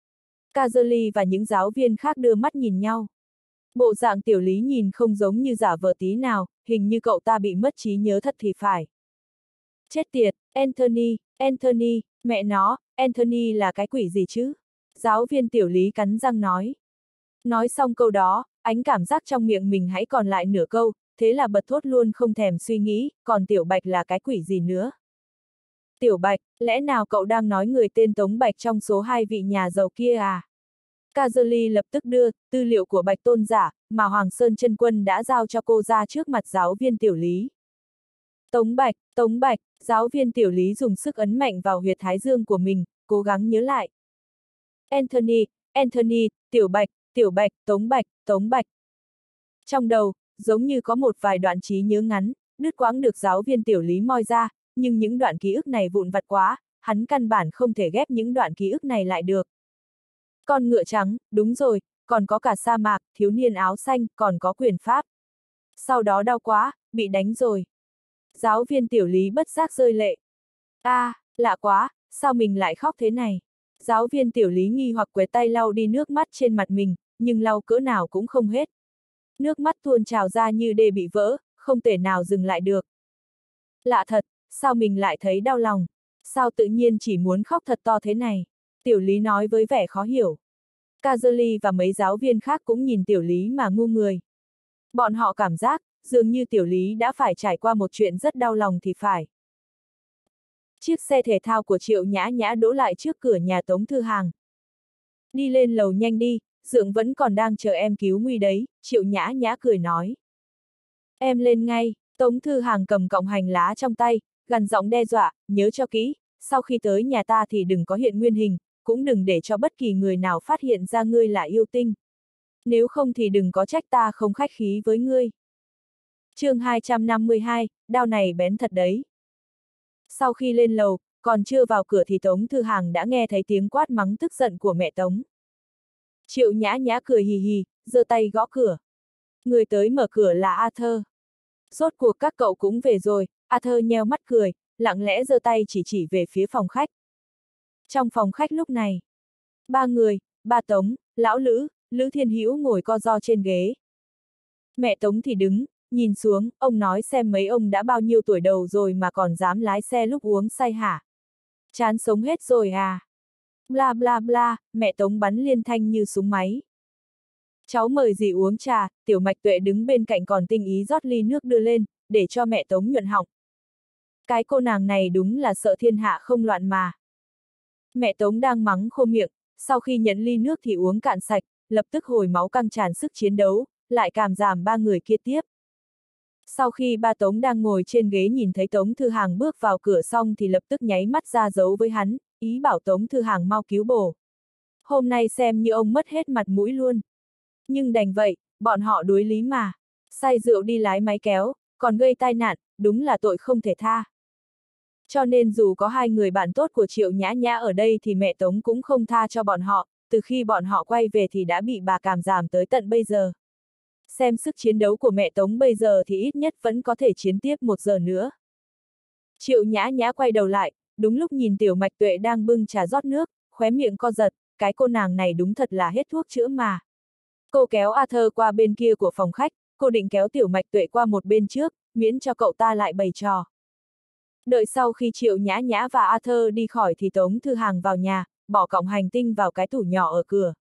Kazali và những giáo viên khác đưa mắt nhìn nhau. Bộ dạng Tiểu Lý nhìn không giống như giả vờ tí nào, hình như cậu ta bị mất trí nhớ thật thì phải. Chết tiệt, Anthony, Anthony, mẹ nó, Anthony là cái quỷ gì chứ? Giáo viên Tiểu Lý cắn răng nói. Nói xong câu đó, ánh cảm giác trong miệng mình hãy còn lại nửa câu, thế là bật thốt luôn không thèm suy nghĩ, còn Tiểu Bạch là cái quỷ gì nữa? Tiểu Bạch, lẽ nào cậu đang nói người tên Tống Bạch trong số hai vị nhà giàu kia à? Kazali lập tức đưa tư liệu của Bạch Tôn giả, mà Hoàng Sơn Chân Quân đã giao cho cô ra trước mặt giáo viên Tiểu Lý. Tống Bạch, Tống Bạch, giáo viên Tiểu Lý dùng sức ấn mạnh vào huyệt thái dương của mình, cố gắng nhớ lại. Anthony, Anthony, Tiểu Bạch, Tiểu Bạch, Tống Bạch, Tống Bạch. Trong đầu, giống như có một vài đoạn trí nhớ ngắn, đứt quãng được giáo viên Tiểu Lý moi ra, nhưng những đoạn ký ức này vụn vặt quá, hắn căn bản không thể ghép những đoạn ký ức này lại được. Con ngựa trắng, đúng rồi, còn có cả sa mạc, thiếu niên áo xanh, còn có quyền pháp. Sau đó đau quá, bị đánh rồi. Giáo viên tiểu lý bất giác rơi lệ. A, à, lạ quá, sao mình lại khóc thế này? Giáo viên tiểu lý nghi hoặc quẹt tay lau đi nước mắt trên mặt mình, nhưng lau cỡ nào cũng không hết. Nước mắt tuôn trào ra như đê bị vỡ, không thể nào dừng lại được. Lạ thật, sao mình lại thấy đau lòng? Sao tự nhiên chỉ muốn khóc thật to thế này? Tiểu lý nói với vẻ khó hiểu. Kazali và mấy giáo viên khác cũng nhìn tiểu lý mà ngu người. Bọn họ cảm giác, dường như tiểu lý đã phải trải qua một chuyện rất đau lòng thì phải. Chiếc xe thể thao của Triệu Nhã Nhã đỗ lại trước cửa nhà Tống Thư Hàng. Đi lên lầu nhanh đi, Dượng vẫn còn đang chờ em cứu nguy đấy, Triệu Nhã Nhã cười nói. Em lên ngay, Tống Thư Hàng cầm cọng hành lá trong tay, gằn giọng đe dọa, nhớ cho kỹ, sau khi tới nhà ta thì đừng có hiện nguyên hình, cũng đừng để cho bất kỳ người nào phát hiện ra ngươi là yêu tinh. Nếu không thì đừng có trách ta không khách khí với ngươi. chương hai trăm năm mươi hai, đao này bén thật đấy. Sau khi lên lầu, còn chưa vào cửa thì Tống Thư Hàng đã nghe thấy tiếng quát mắng tức giận của mẹ Tống. Triệu Nhã Nhã cười hì hì, giơ tay gõ cửa. Người tới mở cửa là Arthur. Rốt cuộc các cậu cũng về rồi, Arthur nheo mắt cười, lặng lẽ giơ tay chỉ chỉ về phía phòng khách. Trong phòng khách lúc này, ba người, ba Tống, Lão Lữ, Lữ Thiên Hữu ngồi co ro trên ghế. Mẹ Tống thì đứng, nhìn xuống, ông nói xem mấy ông đã bao nhiêu tuổi đầu rồi mà còn dám lái xe lúc uống say hả? Chán sống hết rồi à? Bla bla bla, mẹ Tống bắn liên thanh như súng máy. Cháu mời dì uống trà, Tiểu Mạch Tuệ đứng bên cạnh còn tinh ý rót ly nước đưa lên, để cho mẹ Tống nhuận họng. Cái cô nàng này đúng là sợ thiên hạ không loạn mà. Mẹ Tống đang mắng khô miệng, sau khi nhận ly nước thì uống cạn sạch, lập tức hồi máu căng tràn sức chiến đấu, lại cảm giảm ba người kia tiếp. Sau khi ba Tống đang ngồi trên ghế nhìn thấy Tống Thư Hàng bước vào cửa xong thì lập tức nháy mắt ra dấu với hắn, ý bảo Tống Thư Hàng mau cứu bổ. Hôm nay xem như ông mất hết mặt mũi luôn. Nhưng đành vậy, bọn họ đối lý mà. Say rượu đi lái máy kéo, còn gây tai nạn, đúng là tội không thể tha. Cho nên dù có hai người bạn tốt của Triệu Nhã Nhã ở đây thì mẹ Tống cũng không tha cho bọn họ, từ khi bọn họ quay về thì đã bị bà cảm giảm tới tận bây giờ. Xem sức chiến đấu của mẹ Tống bây giờ thì ít nhất vẫn có thể chiến tiếp một giờ nữa. Triệu Nhã Nhã quay đầu lại, đúng lúc nhìn Tiểu Mạch Tuệ đang bưng trà rót nước, khóe miệng co giật, cái cô nàng này đúng thật là hết thuốc chữa mà. Cô kéo Arthur qua bên kia của phòng khách, cô định kéo Tiểu Mạch Tuệ qua một bên trước, miễn cho cậu ta lại bày trò. Đợi sau khi Triệu Nhã Nhã và Arthur đi khỏi thì Tống Thư Hàng vào nhà, bỏ cọng hành tinh vào cái tủ nhỏ ở cửa.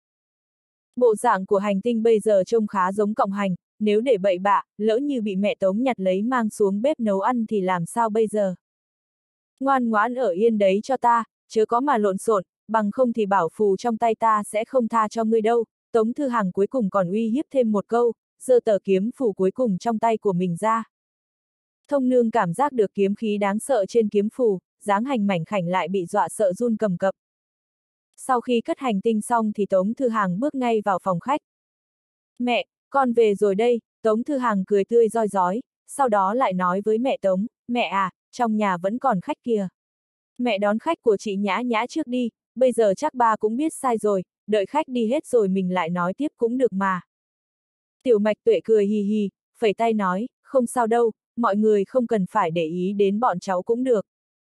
Bộ dạng của hành tinh bây giờ trông khá giống cọng hành, nếu để bậy bạ, lỡ như bị mẹ Tống nhặt lấy mang xuống bếp nấu ăn thì làm sao bây giờ? Ngoan ngoãn ở yên đấy cho ta, chớ có mà lộn xộn, bằng không thì bảo phù trong tay ta sẽ không tha cho ngươi đâu. Tống Thư Hàng cuối cùng còn uy hiếp thêm một câu, giơ tờ kiếm phù cuối cùng trong tay của mình ra. Thông nương cảm giác được kiếm khí đáng sợ trên kiếm phù, dáng hành mảnh khảnh lại bị dọa sợ run cầm cập. Sau khi cất hành tinh xong thì Tống Thư Hàng bước ngay vào phòng khách. Mẹ, con về rồi đây, Tống Thư Hàng cười tươi roi rói, sau đó lại nói với mẹ Tống, mẹ à, trong nhà vẫn còn khách kìa. Mẹ đón khách của chị Nhã Nhã trước đi, bây giờ chắc ba cũng biết sai rồi, đợi khách đi hết rồi mình lại nói tiếp cũng được mà. Tiểu Mạch Tuệ cười hì hì, phẩy tay nói, không sao đâu, mọi người không cần phải để ý đến bọn cháu cũng được.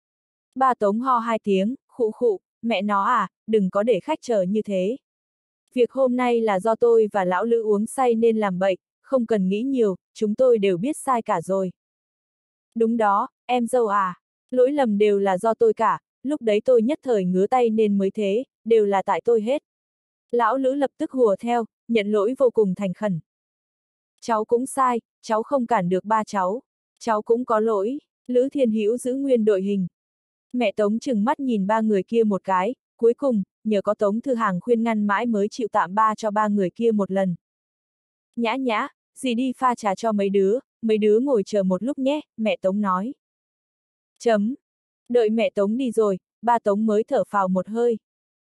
Ba Tống ho hai tiếng, khụ khụ, mẹ nó à, đừng có để khách chờ như thế. Việc hôm nay là do tôi và Lão Lữ uống say nên làm bậy, không cần nghĩ nhiều, chúng tôi đều biết sai cả rồi. Đúng đó, em dâu à, lỗi lầm đều là do tôi cả, lúc đấy tôi nhất thời ngứa tay nên mới thế, đều là tại tôi hết. Lão Lữ lập tức hùa theo, nhận lỗi vô cùng thành khẩn. Cháu cũng sai, cháu không cản được ba cháu. Cháu cũng có lỗi, Lữ Thiên Hữu giữ nguyên đội hình. Mẹ Tống trừng mắt nhìn ba người kia một cái, cuối cùng, nhờ có Tống Thư Hàng khuyên ngăn mãi mới chịu tạm ba cho ba người kia một lần. Nhã Nhã, dì đi pha trà cho mấy đứa, mấy đứa ngồi chờ một lúc nhé, mẹ Tống nói. Chấm. Đợi mẹ Tống đi rồi, ba Tống mới thở phào một hơi.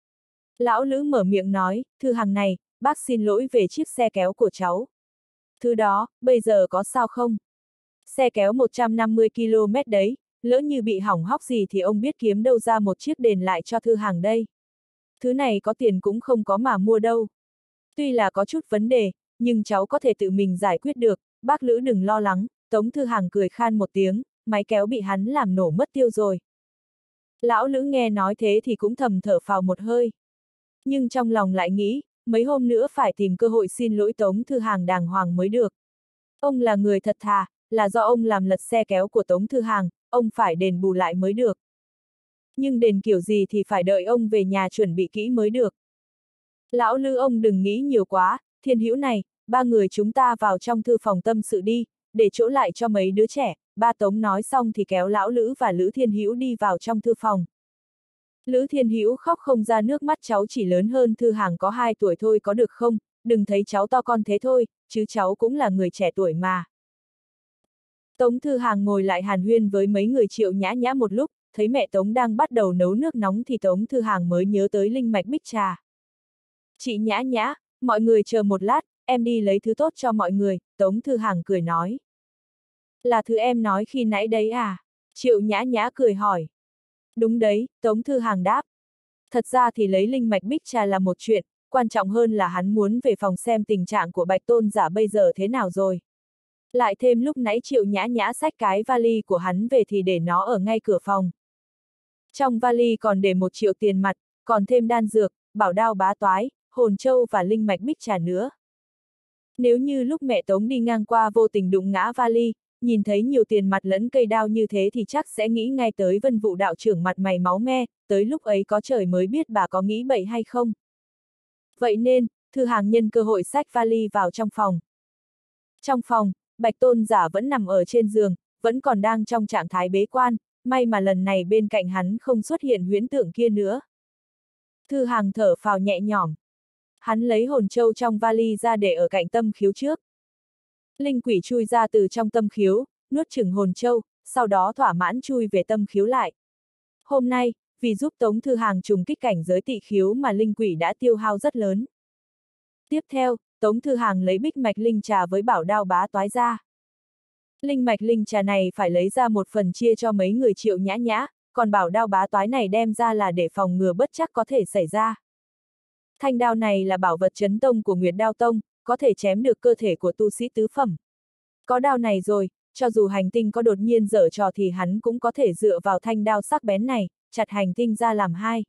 Lão Lữ mở miệng nói, Thư Hàng này, bác xin lỗi về chiếc xe kéo của cháu. Thứ đó, bây giờ có sao không? Xe kéo một trăm năm mươi ki lô mét đấy, lỡ như bị hỏng hóc gì thì ông biết kiếm đâu ra một chiếc đền lại cho Thư Hàng đây. Thứ này có tiền cũng không có mà mua đâu. Tuy là có chút vấn đề, nhưng cháu có thể tự mình giải quyết được, bác Lữ đừng lo lắng. Tống Thư Hàng cười khan một tiếng, máy kéo bị hắn làm nổ mất tiêu rồi. Lão Lữ nghe nói thế thì cũng thầm thở phào một hơi. Nhưng trong lòng lại nghĩ, mấy hôm nữa phải tìm cơ hội xin lỗi Tống Thư Hàng đàng hoàng mới được. Ông là người thật thà, là do ông làm lật xe kéo của Tống Thư Hàng, ông phải đền bù lại mới được. Nhưng đền kiểu gì thì phải đợi ông về nhà chuẩn bị kỹ mới được. Lão Lữ ông đừng nghĩ nhiều quá, Thiên Hữu này, ba người chúng ta vào trong thư phòng tâm sự đi, để chỗ lại cho mấy đứa trẻ. Ba Tống nói xong thì kéo Lão Lữ và Lữ Thiên Hữu đi vào trong thư phòng. Lữ Thiên Hữu khóc không ra nước mắt, cháu chỉ lớn hơn Thư Hàng có hai tuổi thôi có được không, đừng thấy cháu to con thế thôi, chứ cháu cũng là người trẻ tuổi mà. Tống Thư Hàng ngồi lại hàn huyên với mấy người Triệu Nhã Nhã một lúc, thấy mẹ Tống đang bắt đầu nấu nước nóng thì Tống Thư Hàng mới nhớ tới linh mạch bích trà. Chị Nhã Nhã, mọi người chờ một lát, em đi lấy thứ tốt cho mọi người, Tống Thư Hàng cười nói. Là thứ em nói khi nãy đấy à? Triệu Nhã Nhã cười hỏi. Đúng đấy, Tống Thư Hàng đáp. Thật ra thì lấy linh mạch bích trà là một chuyện, quan trọng hơn là hắn muốn về phòng xem tình trạng của Bạch Tôn giả bây giờ thế nào rồi. Lại thêm lúc nãy Triệu Nhã Nhã xách cái vali của hắn về thì để nó ở ngay cửa phòng. Trong vali còn để một triệu tiền mặt, còn thêm đan dược, bảo đao bá toái, hồn châu và linh mạch bích trà nữa. Nếu như lúc mẹ Tống đi ngang qua vô tình đụng ngã vali, nhìn thấy nhiều tiền mặt lẫn cây đao như thế thì chắc sẽ nghĩ ngay tới Vân Vũ đạo trưởng mặt mày máu me, tới lúc ấy có trời mới biết bà có nghĩ bậy hay không. Vậy nên, Thư Hàng nhân cơ hội xách vali vào trong phòng. Trong phòng, Bạch Tôn giả vẫn nằm ở trên giường, vẫn còn đang trong trạng thái bế quan, may mà lần này bên cạnh hắn không xuất hiện huyễn tượng kia nữa. Thư Hàng thở phào nhẹ nhõm. Hắn lấy hồn châu trong vali ra để ở cạnh tâm khiếu trước. Linh quỷ chui ra từ trong tâm khiếu, nuốt chửng hồn châu, sau đó thỏa mãn chui về tâm khiếu lại. Hôm nay, vì giúp Tống Thư Hàng trùng kích cảnh giới tị khiếu mà linh quỷ đã tiêu hao rất lớn. Tiếp theo, Tống Thư Hàng lấy bích mạch linh trà với bảo đao bá toái ra. Linh mạch linh trà này phải lấy ra một phần chia cho mấy người Triệu Nhã Nhã, còn bảo đao bá toái này đem ra là để phòng ngừa bất trắc có thể xảy ra. Thanh đao này là bảo vật chấn tông của Nguyệt Đao Tông, có thể chém được cơ thể của tu sĩ tứ phẩm. Có đao này rồi, cho dù hành tinh có đột nhiên giở trò thì hắn cũng có thể dựa vào thanh đao sắc bén này, chặt hành tinh ra làm hai.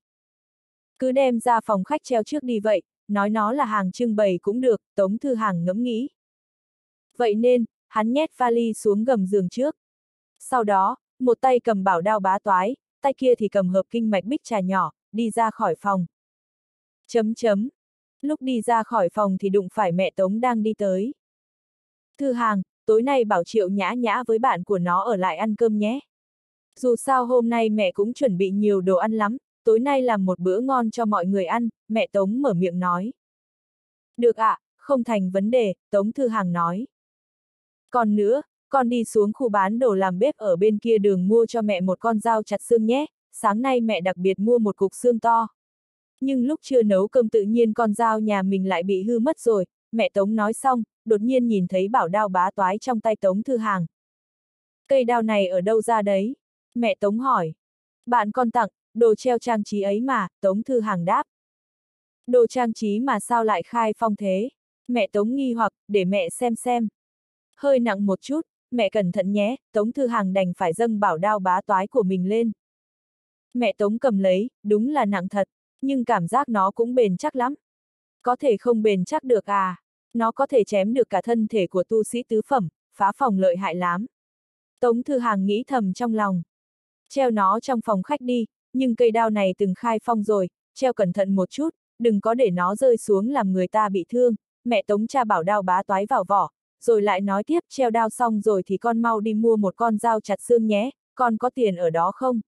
Cứ đem ra phòng khách treo trước đi vậy, nói nó là hàng trưng bày cũng được, Tống Thư Hàng ngẫm nghĩ. Vậy nên, hắn nhét vali xuống gầm giường trước. Sau đó, một tay cầm bảo đao bá toái, tay kia thì cầm hợp kinh mạch bích trà nhỏ, đi ra khỏi phòng. Chấm chấm. Lúc đi ra khỏi phòng thì đụng phải mẹ Tống đang đi tới. Thư Hàng, tối nay bảo Triệu Nhã Nhã với bạn của nó ở lại ăn cơm nhé. Dù sao hôm nay mẹ cũng chuẩn bị nhiều đồ ăn lắm, tối nay làm một bữa ngon cho mọi người ăn, mẹ Tống mở miệng nói. Được ạ, à, không thành vấn đề, Tống Thư Hàng nói. Còn nữa, con đi xuống khu bán đồ làm bếp ở bên kia đường mua cho mẹ một con dao chặt xương nhé, sáng nay mẹ đặc biệt mua một cục xương to. Nhưng lúc chưa nấu cơm tự nhiên con dao nhà mình lại bị hư mất rồi, mẹ Tống nói xong, đột nhiên nhìn thấy bảo đao bá toái trong tay Tống Thư Hàng. Cây đao này ở đâu ra đấy? Mẹ Tống hỏi. Bạn con tặng, đồ treo trang trí ấy mà, Tống Thư Hàng đáp. Đồ trang trí mà sao lại khai phong thế? Mẹ Tống nghi hoặc, để mẹ xem xem. Hơi nặng một chút, mẹ cẩn thận nhé, Tống Thư Hàng đành phải dâng bảo đao bá toái của mình lên. Mẹ Tống cầm lấy, đúng là nặng thật, nhưng cảm giác nó cũng bền chắc lắm. Có thể không bền chắc được à? Nó có thể chém được cả thân thể của tu sĩ tứ phẩm, phá phòng lợi hại lắm. Tống Thư Hàng nghĩ thầm trong lòng. Treo nó trong phòng khách đi, nhưng cây đao này từng khai phong rồi, treo cẩn thận một chút, đừng có để nó rơi xuống làm người ta bị thương. Mẹ Tống tra bảo đao bá toái vào vỏ, rồi lại nói tiếp, treo đao xong rồi thì con mau đi mua một con dao chặt xương nhé, con có tiền ở đó không?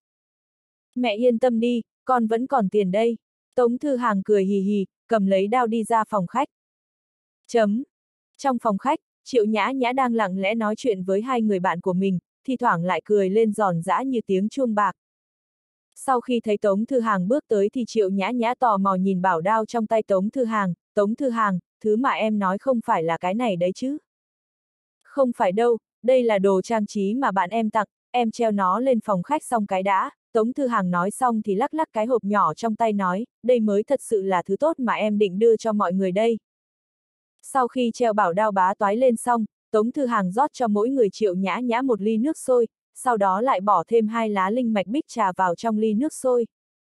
Mẹ yên tâm đi, con vẫn còn tiền đây. Tống Thư Hàng cười hì hì, cầm lấy đao đi ra phòng khách. Chấm. Trong phòng khách, Triệu Nhã Nhã đang lặng lẽ nói chuyện với hai người bạn của mình, thi thoảng lại cười lên giòn giã như tiếng chuông bạc. Sau khi thấy Tống Thư Hàng bước tới thì Triệu Nhã Nhã tò mò nhìn bảo đao trong tay Tống Thư Hàng. Tống Thư Hàng, thứ mà em nói không phải là cái này đấy chứ? Không phải đâu, đây là đồ trang trí mà bạn em tặng, em treo nó lên phòng khách xong cái đã. Tống Thư Hàng nói xong thì lắc lắc cái hộp nhỏ trong tay nói, đây mới thật sự là thứ tốt mà em định đưa cho mọi người đây. Sau khi treo bảo đao bá toái lên xong, Tống Thư Hàng rót cho mỗi người Triệu Nhã Nhã một ly nước sôi, sau đó lại bỏ thêm hai lá linh mạch bích trà vào trong ly nước sôi.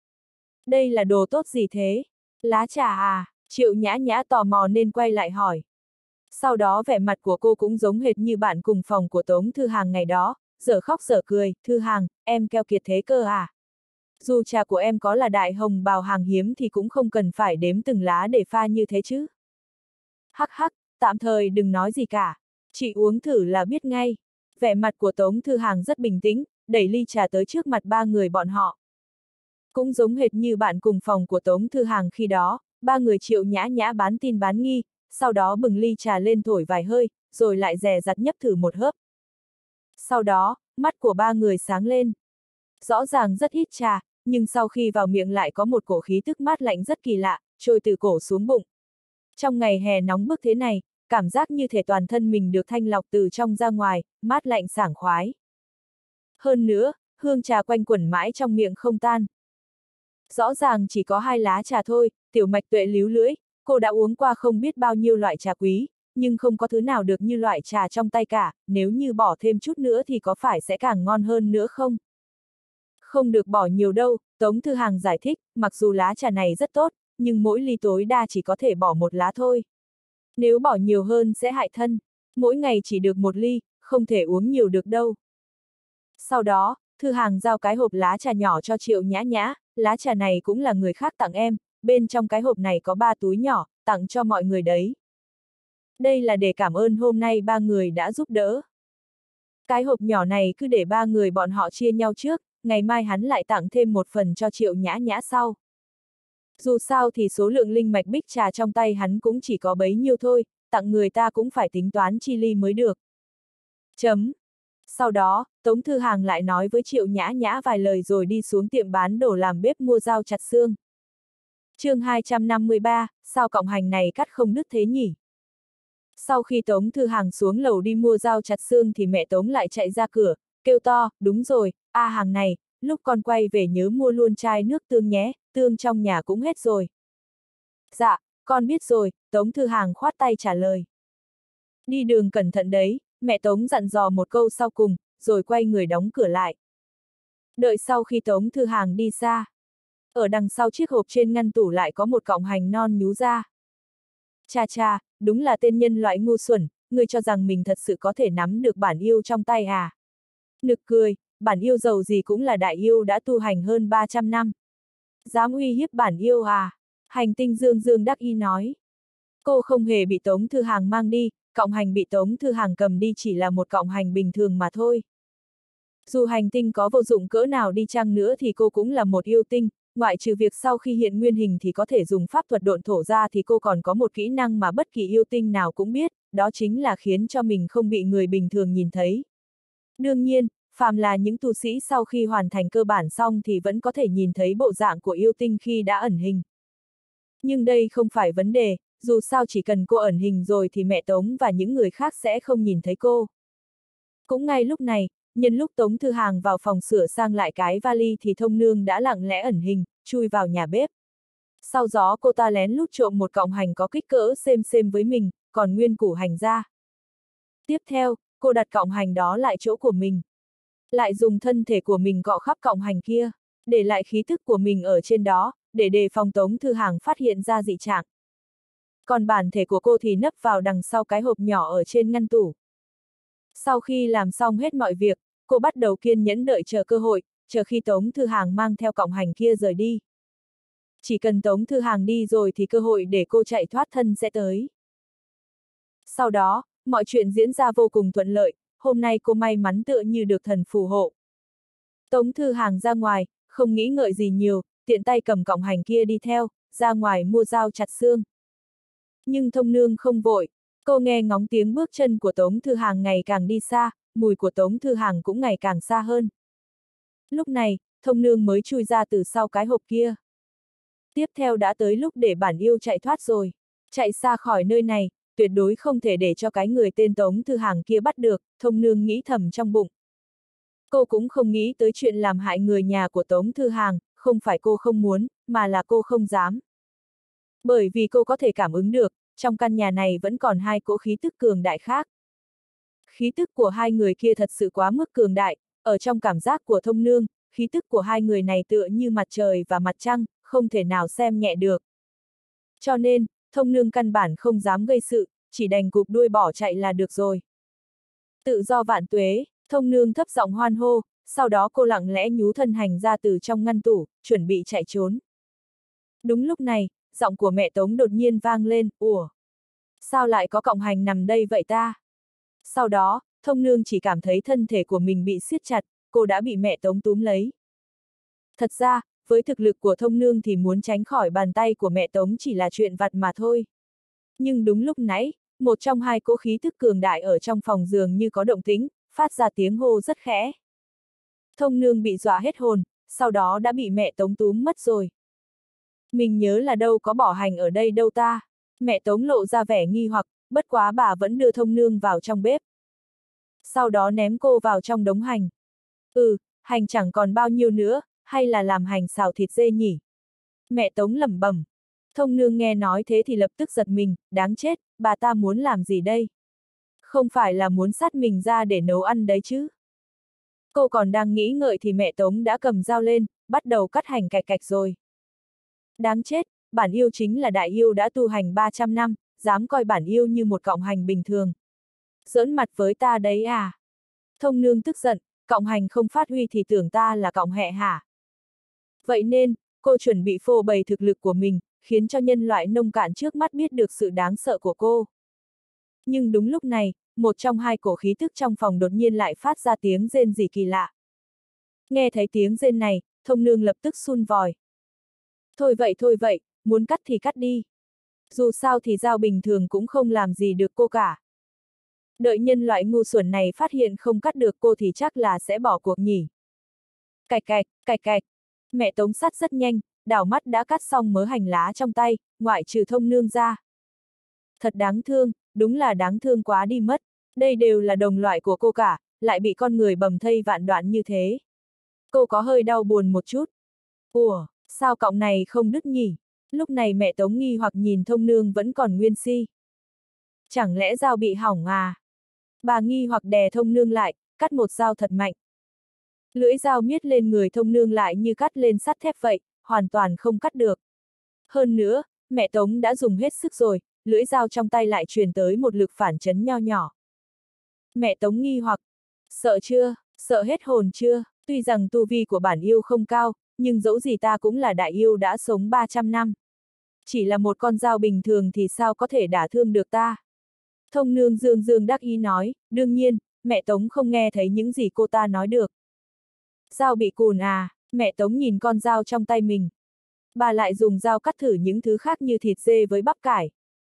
Đây là đồ tốt gì thế? Lá trà à? Triệu Nhã Nhã tò mò nên quay lại hỏi. Sau đó vẻ mặt của cô cũng giống hệt như bạn cùng phòng của Tống Thư Hàng ngày đó, dở khóc dở cười, Thư Hàng, em keo kiệt thế cơ à? Dù trà của em có là đại hồng bào hàng hiếm thì cũng không cần phải đếm từng lá để pha như thế chứ. Hắc hắc, tạm thời đừng nói gì cả, chị uống thử là biết ngay. Vẻ mặt của Tống Thư Hàng rất bình tĩnh, đẩy ly trà tới trước mặt ba người bọn họ. Cũng giống hệt như bạn cùng phòng của Tống Thư Hàng khi đó, ba người Triệu Nhã Nhã bán tin bán nghi, sau đó bừng ly trà lên thổi vài hơi, rồi lại dè dặt nhấp thử một hớp. Sau đó, mắt của ba người sáng lên. Rõ ràng rất ít trà, nhưng sau khi vào miệng lại có một cổ khí tức mát lạnh rất kỳ lạ, trôi từ cổ xuống bụng. Trong ngày hè nóng bức thế này, cảm giác như thể toàn thân mình được thanh lọc từ trong ra ngoài, mát lạnh sảng khoái. Hơn nữa, hương trà quanh quẩn mãi trong miệng không tan. Rõ ràng chỉ có hai lá trà thôi, Tiểu Mạch Tuệ líu lưỡi, cô đã uống qua không biết bao nhiêu loại trà quý, nhưng không có thứ nào được như loại trà trong tay cả, nếu như bỏ thêm chút nữa thì có phải sẽ càng ngon hơn nữa không? Không được bỏ nhiều đâu, Tống Thư Hàng giải thích, mặc dù lá trà này rất tốt, nhưng mỗi ly tối đa chỉ có thể bỏ một lá thôi. Nếu bỏ nhiều hơn sẽ hại thân, mỗi ngày chỉ được một ly, không thể uống nhiều được đâu. Sau đó, Thư Hàng giao cái hộp lá trà nhỏ cho Triệu Nhã Nhã, lá trà này cũng là người khác tặng em, bên trong cái hộp này có ba túi nhỏ, tặng cho mọi người đấy. Đây là để cảm ơn hôm nay ba người đã giúp đỡ. Cái hộp nhỏ này cứ để ba người bọn họ chia nhau trước, ngày mai hắn lại tặng thêm một phần cho Triệu Nhã Nhã sau. Dù sao thì số lượng linh mạch bích trà trong tay hắn cũng chỉ có bấy nhiêu thôi, tặng người ta cũng phải tính toán chi ly mới được. Chấm. Sau đó, Tống Thư Hàng lại nói với Triệu Nhã Nhã vài lời rồi đi xuống tiệm bán đồ làm bếp mua dao chặt xương. chương hai trăm năm mươi ba, sao cọng hành này cắt không đứt thế nhỉ? Sau khi Tống Thư Hàng xuống lầu đi mua dao chặt xương thì mẹ Tống lại chạy ra cửa, kêu to, đúng rồi, a Hàng này, lúc con quay về nhớ mua luôn chai nước tương nhé, tương trong nhà cũng hết rồi. Dạ, con biết rồi, Tống Thư Hàng khoát tay trả lời. Đi đường cẩn thận đấy, mẹ Tống dặn dò một câu sau cùng, rồi quay người đóng cửa lại. Đợi sau khi Tống Thư Hàng đi xa, ở đằng sau chiếc hộp trên ngăn tủ lại có một cọng hành non nhú ra. Cha cha, đúng là tên nhân loại ngu xuẩn, người cho rằng mình thật sự có thể nắm được bản yêu trong tay à? Nực cười, bản yêu giàu gì cũng là đại yêu đã tu hành hơn ba trăm năm. Dám uy hiếp bản yêu à? Hành tinh Dương Dương đắc ý nói. Cô không hề bị Tống Thư Hàng mang đi, cọng hành bị Tống Thư Hàng cầm đi chỉ là một cọng hành bình thường mà thôi. Dù hành tinh có vô dụng cỡ nào đi chăng nữa thì cô cũng là một yêu tinh, ngoại trừ việc sau khi hiện nguyên hình thì có thể dùng pháp thuật độn thổ ra thì cô còn có một kỹ năng mà bất kỳ yêu tinh nào cũng biết, đó chính là khiến cho mình không bị người bình thường nhìn thấy. Đương nhiên, phàm là những tu sĩ sau khi hoàn thành cơ bản xong thì vẫn có thể nhìn thấy bộ dạng của yêu tinh khi đã ẩn hình. Nhưng đây không phải vấn đề, dù sao chỉ cần cô ẩn hình rồi thì mẹ Tống và những người khác sẽ không nhìn thấy cô. Cũng ngay lúc này, nhân lúc Tống Thư Hàng vào phòng sửa sang lại cái vali thì Thông Nương đã lặng lẽ ẩn hình, chui vào nhà bếp. Sau đó cô ta lén lút trộm một cọng hành có kích cỡ xem xem với mình, còn nguyên củ hành ra. Tiếp theo, cô đặt cọng hành đó lại chỗ của mình. Lại dùng thân thể của mình cọ khắp cọng hành kia, để lại khí thức của mình ở trên đó, để đề phòng Tống Thư Hàng phát hiện ra dị trạng. Còn bản thể của cô thì nấp vào đằng sau cái hộp nhỏ ở trên ngăn tủ. Sau khi làm xong hết mọi việc, cô bắt đầu kiên nhẫn đợi chờ cơ hội, chờ khi Tống Thư Hàng mang theo cọng hành kia rời đi. Chỉ cần Tống Thư Hàng đi rồi thì cơ hội để cô chạy thoát thân sẽ tới. Sau đó, mọi chuyện diễn ra vô cùng thuận lợi, hôm nay cô may mắn tựa như được thần phù hộ. Tống Thư Hàng ra ngoài, không nghĩ ngợi gì nhiều, tiện tay cầm cọng hành kia đi theo, ra ngoài mua dao chặt xương. Nhưng Thông Nương không vội, cô nghe ngóng tiếng bước chân của Tống Thư Hàng ngày càng đi xa, mùi của Tống Thư Hàng cũng ngày càng xa hơn. Lúc này, Thông Nương mới chui ra từ sau cái hộp kia. Tiếp theo đã tới lúc để bản yêu chạy thoát rồi. Chạy xa khỏi nơi này, tuyệt đối không thể để cho cái người tên Tống Thư Hàng kia bắt được, Thông Nương nghĩ thầm trong bụng. Cô cũng không nghĩ tới chuyện làm hại người nhà của Tống Thư Hàng, không phải cô không muốn, mà là cô không dám. Bởi vì cô có thể cảm ứng được, trong căn nhà này vẫn còn hai cỗ khí tức cường đại khác. Khí tức của hai người kia thật sự quá mức cường đại, ở trong cảm giác của Thông Nương, khí tức của hai người này tựa như mặt trời và mặt trăng, không thể nào xem nhẹ được. Cho nên, Thông Nương căn bản không dám gây sự, chỉ đành cụp đuôi bỏ chạy là được rồi. Tự do vạn tuế, Thông Nương thấp giọng hoan hô, sau đó cô lặng lẽ nhú thân hành ra từ trong ngăn tủ, chuẩn bị chạy trốn. Đúng lúc này, giọng của mẹ Tống đột nhiên vang lên, ủa? Sao lại có cọng hành nằm đây vậy ta? Sau đó, Thông Nương chỉ cảm thấy thân thể của mình bị siết chặt, cô đã bị mẹ Tống túm lấy. Thật ra, với thực lực của Thông Nương thì muốn tránh khỏi bàn tay của mẹ Tống chỉ là chuyện vặt mà thôi. Nhưng đúng lúc nãy, một trong hai cỗ khí tức cường đại ở trong phòng giường như có động tĩnh, phát ra tiếng hô rất khẽ. Thông Nương bị dọa hết hồn, sau đó đã bị mẹ Tống túm mất rồi. Mình nhớ là đâu có bỏ hành ở đây đâu ta. Mẹ Tống lộ ra vẻ nghi hoặc, bất quá bà vẫn đưa Thông Nương vào trong bếp. Sau đó ném cô vào trong đống hành. Ừ, hành chẳng còn bao nhiêu nữa, hay là làm hành xào thịt dê nhỉ? Mẹ Tống lẩm bẩm. Thông Nương nghe nói thế thì lập tức giật mình, đáng chết, bà ta muốn làm gì đây? Không phải là muốn sát mình ra để nấu ăn đấy chứ? Cô còn đang nghĩ ngợi thì mẹ Tống đã cầm dao lên, bắt đầu cắt hành cạch cạch rồi. Đáng chết, bản yêu chính là đại yêu đã tu hành ba trăm năm, dám coi bản yêu như một cọng hành bình thường. Giỡn mặt với ta đấy à? Thông Nương tức giận, cọng hành không phát huy thì tưởng ta là cọng hẹ hả? Vậy nên, cô chuẩn bị phô bày thực lực của mình, khiến cho nhân loại nông cạn trước mắt biết được sự đáng sợ của cô. Nhưng đúng lúc này, một trong hai cổ khí tức trong phòng đột nhiên lại phát ra tiếng rên rỉ kỳ lạ. Nghe thấy tiếng rên này, Thông Nương lập tức sun vòi. Thôi vậy thôi vậy, muốn cắt thì cắt đi. Dù sao thì dao bình thường cũng không làm gì được cô cả. Đợi nhân loại ngu xuẩn này phát hiện không cắt được cô thì chắc là sẽ bỏ cuộc nhỉ. Cạch cạch, cạch cạch. Mẹ Tống sắt rất nhanh, đảo mắt đã cắt xong mớ hành lá trong tay, ngoại trừ Thông Nương ra. Thật đáng thương, đúng là đáng thương quá đi mất. Đây đều là đồng loại của cô cả, lại bị con người bầm thây vạn đoạn như thế. Cô có hơi đau buồn một chút. Ủa, sao cọng này không đứt nhỉ? Lúc này mẹ Tống nghi hoặc nhìn Thông Nương vẫn còn nguyên si. Chẳng lẽ dao bị hỏng à? Bà nghi hoặc đè Thông Nương lại, cắt một dao thật mạnh. Lưỡi dao miết lên người Thông Nương lại như cắt lên sắt thép vậy, hoàn toàn không cắt được. Hơn nữa, mẹ Tống đã dùng hết sức rồi, lưỡi dao trong tay lại truyền tới một lực phản chấn nho nhỏ. Mẹ Tống nghi hoặc, sợ chưa, sợ hết hồn chưa, tuy rằng tu vi của bản yêu không cao, nhưng dẫu gì ta cũng là đại yêu đã sống ba trăm năm. Chỉ là một con dao bình thường thì sao có thể đả thương được ta? Thông Nương dương dương đắc ý nói, đương nhiên, mẹ Tống không nghe thấy những gì cô ta nói được. Dao bị cùn à, mẹ Tống nhìn con dao trong tay mình. Bà lại dùng dao cắt thử những thứ khác như thịt dê với bắp cải.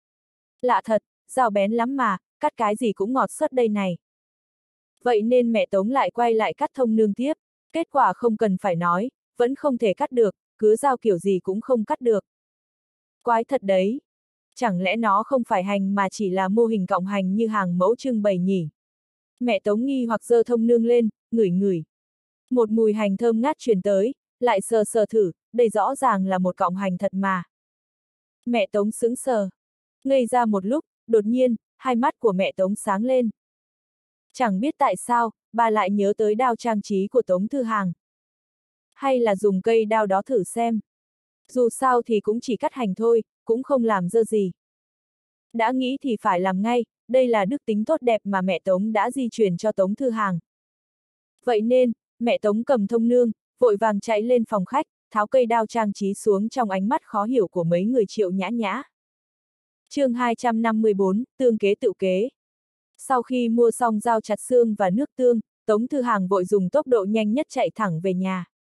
Lạ thật, dao bén lắm mà, cắt cái gì cũng ngọt suốt đây này. Vậy nên mẹ Tống lại quay lại cắt Thông Nương tiếp, kết quả không cần phải nói, vẫn không thể cắt được, cứ dao kiểu gì cũng không cắt được. Quái thật đấy. Chẳng lẽ nó không phải hành mà chỉ là mô hình cọng hành như hàng mẫu trưng bày nhỉ? Mẹ Tống nghi hoặc giơ Thông Nương lên, ngửi ngửi. Một mùi hành thơm ngát truyền tới, lại sờ sờ thử, đây rõ ràng là một cọng hành thật mà. Mẹ Tống sững sờ. Ngây ra một lúc, đột nhiên, hai mắt của mẹ Tống sáng lên. Chẳng biết tại sao, bà lại nhớ tới đao trang trí của Tống Thư Hàng. Hay là dùng cây đao đó thử xem. Dù sao thì cũng chỉ cắt hành thôi, cũng không làm dơ gì. Đã nghĩ thì phải làm ngay, đây là đức tính tốt đẹp mà mẹ Tống đã di truyền cho Tống Thư Hàng. Vậy nên, mẹ Tống cầm Thông Nương, vội vàng chạy lên phòng khách, tháo cây đao trang trí xuống trong ánh mắt khó hiểu của mấy người Triệu Nhã Nhã. Chương hai trăm năm mươi bốn, tương kế tự kế. Sau khi mua xong dao chặt xương và nước tương, Tống Thư Hàng vội dùng tốc độ nhanh nhất chạy thẳng về nhà.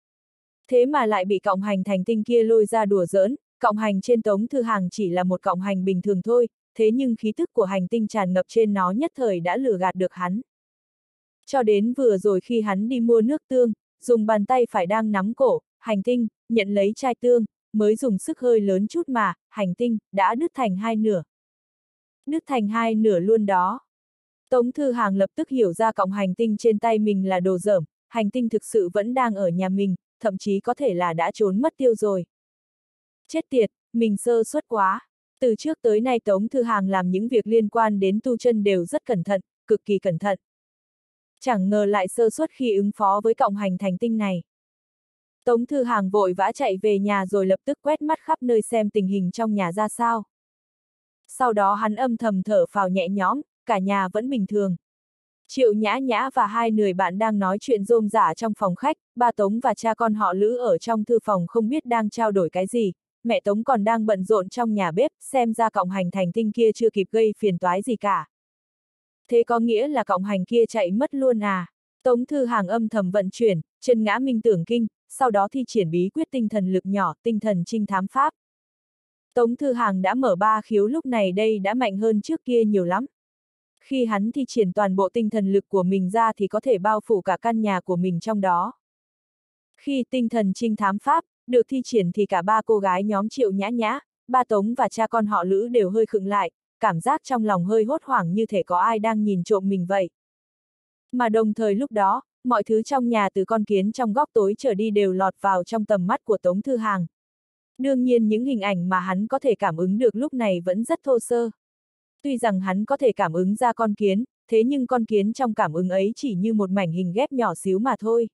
Thế mà lại bị cọng hành thành tinh kia lôi ra đùa giỡn, cọng hành trên Tống Thư Hàng chỉ là một cọng hành bình thường thôi, thế nhưng khí tức của hành tinh tràn ngập trên nó nhất thời đã lừa gạt được hắn. Cho đến vừa rồi khi hắn đi mua nước tương, dùng bàn tay phải đang nắm cổ, hành tinh, nhận lấy chai tương, mới dùng sức hơi lớn chút mà, hành tinh, đã đứt thành hai nửa. Đứt thành hai nửa luôn đó. Tống Thư Hàng lập tức hiểu ra cọng hành tinh trên tay mình là đồ dởm, hành tinh thực sự vẫn đang ở nhà mình, thậm chí có thể là đã trốn mất tiêu rồi. Chết tiệt, mình sơ suất quá. Từ trước tới nay Tống Thư Hàng làm những việc liên quan đến tu chân đều rất cẩn thận, cực kỳ cẩn thận. Chẳng ngờ lại sơ suất khi ứng phó với cộng hành thành tinh này. Tống Thư Hàng vội vã chạy về nhà rồi lập tức quét mắt khắp nơi xem tình hình trong nhà ra sao. Sau đó hắn âm thầm thở phào nhẹ nhõm, cả nhà vẫn bình thường. Triệu Nhã Nhã và hai người bạn đang nói chuyện rôm rả trong phòng khách, ba Tống và cha con họ Lữ ở trong thư phòng không biết đang trao đổi cái gì, mẹ Tống còn đang bận rộn trong nhà bếp, xem ra cộng hành thành tinh kia chưa kịp gây phiền toái gì cả. Thế có nghĩa là cộng hành kia chạy mất luôn à? Tống Thư Hàng âm thầm vận chuyển, chân ngã minh tưởng kinh, sau đó thi triển bí quyết tinh thần lực nhỏ, tinh thần trinh thám pháp. Tống Thư Hàng đã mở ba khiếu lúc này đây đã mạnh hơn trước kia nhiều lắm. Khi hắn thi triển toàn bộ tinh thần lực của mình ra thì có thể bao phủ cả căn nhà của mình trong đó. Khi tinh thần trinh thám pháp được thi triển thì cả ba cô gái nhóm Triệu Nhã Nhã, ba Tống và cha con họ Lữ đều hơi khựng lại, cảm giác trong lòng hơi hốt hoảng như thể có ai đang nhìn trộm mình vậy. Mà đồng thời lúc đó, mọi thứ trong nhà từ con kiến trong góc tối trở đi đều lọt vào trong tầm mắt của Tống Thư Hàng. Đương nhiên những hình ảnh mà hắn có thể cảm ứng được lúc này vẫn rất thô sơ. Tuy rằng hắn có thể cảm ứng ra con kiến, thế nhưng con kiến trong cảm ứng ấy chỉ như một mảnh hình ghép nhỏ xíu mà thôi.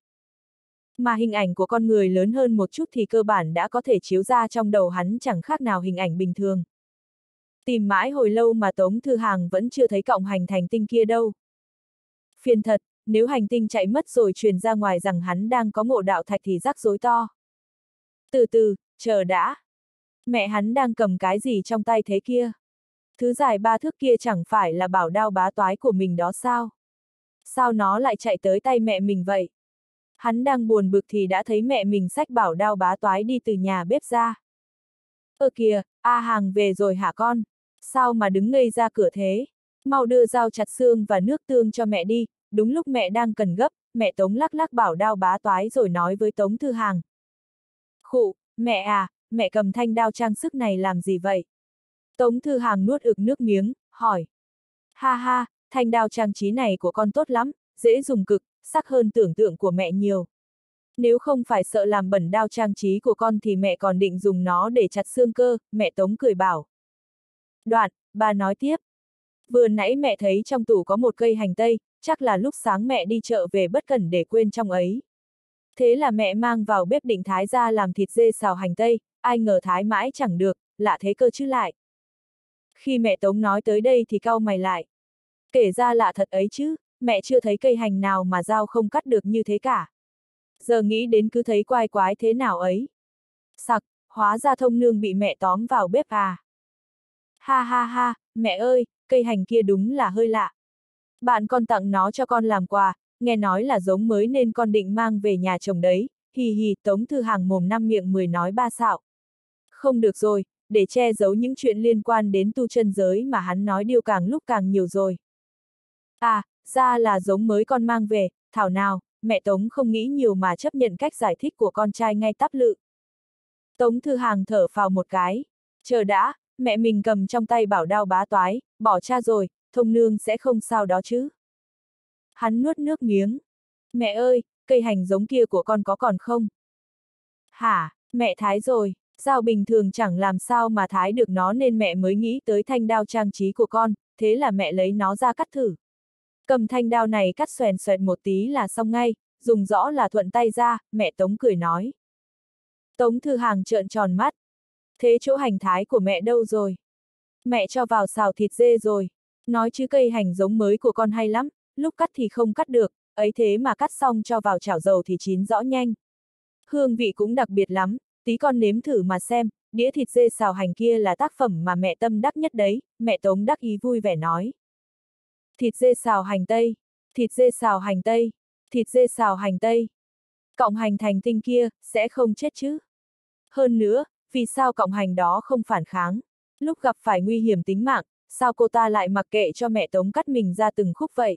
Mà hình ảnh của con người lớn hơn một chút thì cơ bản đã có thể chiếu ra trong đầu hắn chẳng khác nào hình ảnh bình thường. Tìm mãi hồi lâu mà Tống Thư Hàng vẫn chưa thấy cộng hành thành tinh kia đâu. Phiền thật, nếu hành tinh chạy mất rồi truyền ra ngoài rằng hắn đang có ngộ đạo thạch thì rắc rối to. Từ từ, chờ đã. Mẹ hắn đang cầm cái gì trong tay thế kia? Thứ dài ba thước kia chẳng phải là bảo đao bá toái của mình đó sao? Sao nó lại chạy tới tay mẹ mình vậy? Hắn đang buồn bực thì đã thấy mẹ mình xách bảo đao bá toái đi từ nhà bếp ra. Ơ kìa, A Hàng về rồi hả con? Sao mà đứng ngây ra cửa thế? Mau đưa dao chặt xương và nước tương cho mẹ đi, đúng lúc mẹ đang cần gấp, mẹ Tống lắc lắc bảo đao bá toái rồi nói với Tống Thư Hàng. Khụ, mẹ à, mẹ cầm thanh đao trang sức này làm gì vậy? Tống Thư Hàng nuốt ực nước miếng, hỏi. Ha ha, thanh đao trang trí này của con tốt lắm, dễ dùng cực, sắc hơn tưởng tượng của mẹ nhiều. Nếu không phải sợ làm bẩn đao trang trí của con thì mẹ còn định dùng nó để chặt xương cơ, mẹ Tống cười bảo. Đoạn, bà nói tiếp. Vừa nãy mẹ thấy trong tủ có một cây hành tây, chắc là lúc sáng mẹ đi chợ về bất cẩn để quên trong ấy. Thế là mẹ mang vào bếp định thái ra làm thịt dê xào hành tây, ai ngờ thái mãi chẳng được, lạ thế cơ chứ lại. Khi mẹ Tống nói tới đây thì cau mày lại. Kể ra lạ thật ấy chứ, mẹ chưa thấy cây hành nào mà dao không cắt được như thế cả. Giờ nghĩ đến cứ thấy quái quái thế nào ấy. Sặc, hóa ra thông nương bị mẹ tóm vào bếp à. Ha ha ha, mẹ ơi, cây hành kia đúng là hơi lạ. Bạn con tặng nó cho con làm quà, nghe nói là giống mới nên con định mang về nhà trồng đấy, hì hì. Tống Thư Hàng mồm năm miệng mười nói ba xạo. Không được rồi, để che giấu những chuyện liên quan đến tu chân giới mà hắn nói điều càng lúc càng nhiều rồi. À, ra là giống mới con mang về, thảo nào, mẹ Tống không nghĩ nhiều mà chấp nhận cách giải thích của con trai ngay tắp lự. Tống Thư Hàng thở phào một cái. Chờ đã, mẹ mình cầm trong tay bảo đao bá toái, bỏ cha rồi, thông nương sẽ không sao đó chứ. Hắn nuốt nước miếng. Mẹ ơi, cây hành giống kia của con có còn không? Hả, mẹ thái rồi, dao bình thường chẳng làm sao mà thái được nó nên mẹ mới nghĩ tới thanh đao trang trí của con, thế là mẹ lấy nó ra cắt thử. Cầm thanh đao này cắt xoèn xoẹt một tí là xong ngay, dùng rõ là thuận tay ra, mẹ Tống cười nói. Tống Thư Hàng trợn tròn mắt. Thế chỗ hành thái của mẹ đâu rồi? Mẹ cho vào xào thịt dê rồi. Nói chứ cây hành giống mới của con hay lắm, lúc cắt thì không cắt được, ấy thế mà cắt xong cho vào chảo dầu thì chín rõ nhanh. Hương vị cũng đặc biệt lắm, tí con nếm thử mà xem, đĩa thịt dê xào hành kia là tác phẩm mà mẹ tâm đắc nhất đấy, mẹ Tống đắc ý vui vẻ nói. Thịt dê xào hành tây, thịt dê xào hành tây, thịt dê xào hành tây. Cộng hành thành tinh kia, sẽ không chết chứ. Hơn nữa, vì sao cộng hành đó không phản kháng? Lúc gặp phải nguy hiểm tính mạng, sao cô ta lại mặc kệ cho mẹ Tống cắt mình ra từng khúc vậy?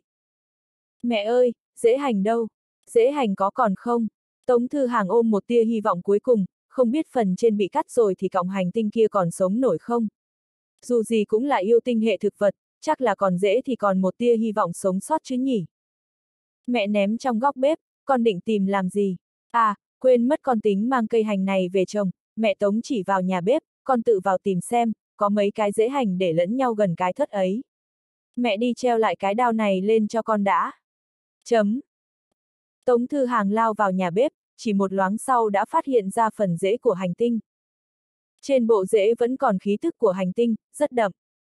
Mẹ ơi, dễ hành đâu? Dễ hành có còn không? Tống Thư Hàng ôm một tia hy vọng cuối cùng, không biết phần trên bị cắt rồi thì cộng hành tinh kia còn sống nổi không? Dù gì cũng là yêu tinh hệ thực vật, chắc là còn dễ thì còn một tia hy vọng sống sót chứ nhỉ? Mẹ ném trong góc bếp, con định tìm làm gì? À, quên mất con tính mang cây hành này về trồng, mẹ Tống chỉ vào nhà bếp, con tự vào tìm xem, có mấy cái rễ hành để lẫn nhau gần cái thất ấy. Mẹ đi treo lại cái đao này lên cho con đã. Chấm. Tống Thư Hàng lao vào nhà bếp, chỉ một loáng sau đã phát hiện ra phần rễ của hành tinh. Trên bộ rễ vẫn còn khí tức của hành tinh, rất đậm.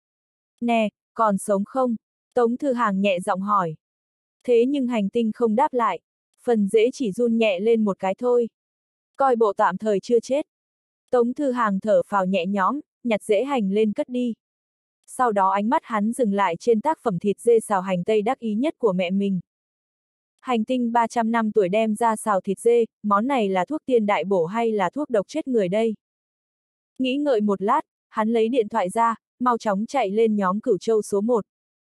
Nè, còn sống không? Tống Thư Hàng nhẹ giọng hỏi. Thế nhưng hành tinh không đáp lại, phần rễ chỉ run nhẹ lên một cái thôi. Coi bộ tạm thời chưa chết. Tống Thư Hàng thở phào nhẹ nhõm, nhặt rễ hành lên cất đi. Sau đó ánh mắt hắn dừng lại trên tác phẩm thịt dê xào hành tây đắc ý nhất của mẹ mình. Hành tinh ba trăm năm tuổi đem ra xào thịt dê, món này là thuốc tiên đại bổ hay là thuốc độc chết người đây? Nghĩ ngợi một lát, hắn lấy điện thoại ra, mau chóng chạy lên nhóm Cửu Châu số một.